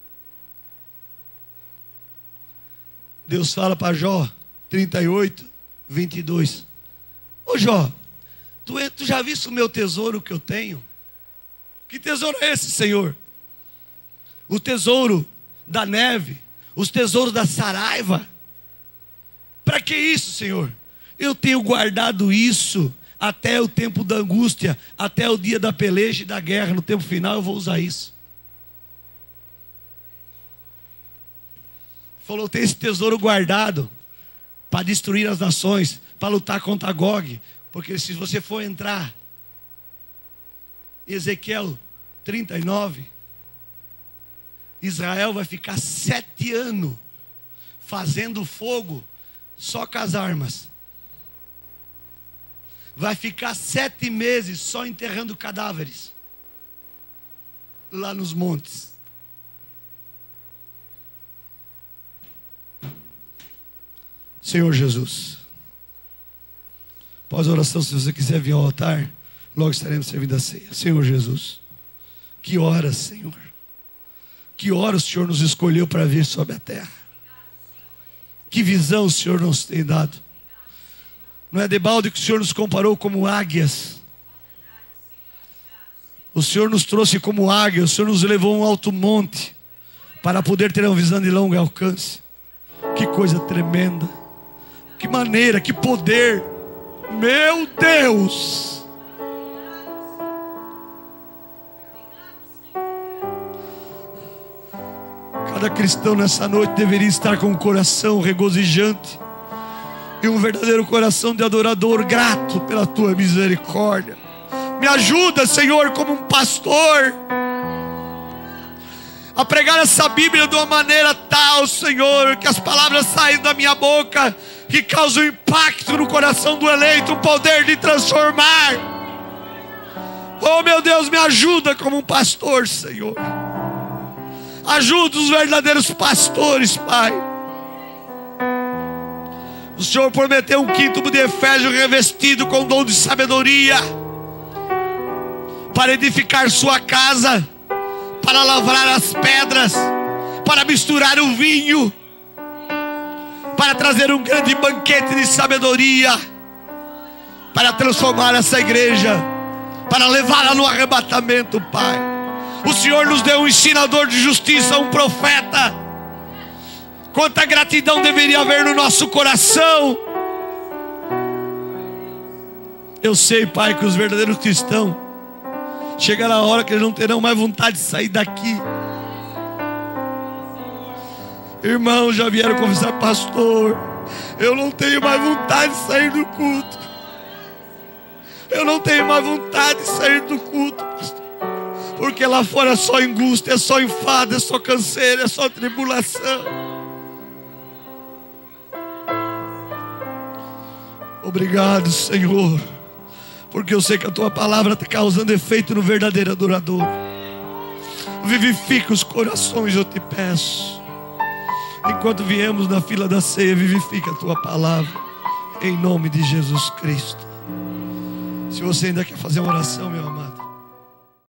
Deus fala para Jó 38, 22. Ô Jó, tu já viste o meu tesouro que eu tenho? Que tesouro é esse, Senhor? O tesouro da neve, os tesouros da saraiva. Para que isso, Senhor? Eu tenho guardado isso até o tempo da angústia, até o dia da peleja e da guerra. No tempo final eu vou usar isso. Falou: tem esse tesouro guardado para destruir as nações, para lutar contra Gog. Porque se você for entrar Ezequiel 39, Israel vai ficar 7 anos fazendo fogo só com as armas. Vai ficar 7 meses só enterrando cadáveres lá nos montes. Senhor Jesus, Após a oração, se você quiser vir ao altar, logo estaremos servindo a ceia. Senhor Jesus, que horas, Senhor. Que horas o Senhor nos escolheu para vir sobre a terra. Que visão o Senhor nos tem dado. Não é de balde que o Senhor nos comparou como águias. O Senhor nos trouxe como águia. O Senhor nos levou a um alto monte para poder ter uma visão de longo alcance. Que coisa tremenda. Que maneira, que poder. Meu Deus. Cada cristão nessa noite deveria estar com um coração regozijante e um verdadeiro coração de adorador, grato pela tua misericórdia. Me ajuda, Senhor, como um pastor, a pregar essa Bíblia de uma maneira tal, Senhor, que as palavras saem da minha boca, que causam impacto no coração do eleito, um poder de transformar. Oh, meu Deus, me ajuda como um pastor, Senhor. Ajuda os verdadeiros pastores, Pai. O Senhor prometeu um quinto de Efésios revestido com dom de sabedoria, para edificar sua casa, para lavrar as pedras, para misturar o vinho, para trazer um grande banquete de sabedoria, para transformar essa igreja, para levá-la no arrebatamento, Pai. O Senhor nos deu um ensinador de justiça, um profeta. Quanta gratidão deveria haver no nosso coração. Eu sei, Pai, que os verdadeiros cristãos chegará a hora que eles não terão mais vontade de sair daqui. Irmãos já vieram confessar: pastor, eu não tenho mais vontade de sair do culto. Eu não tenho mais vontade de sair do culto, pastor. Porque lá fora é só angústia, é só enfado, é só canseira, é só tribulação. Obrigado, Senhor, porque eu sei que a tua palavra está causando efeito no verdadeiro adorador. Vivifica os corações, eu te peço. Enquanto viemos na fila da ceia, vivifica a tua palavra, em nome de Jesus Cristo. Se você ainda quer fazer uma oração, meu amado,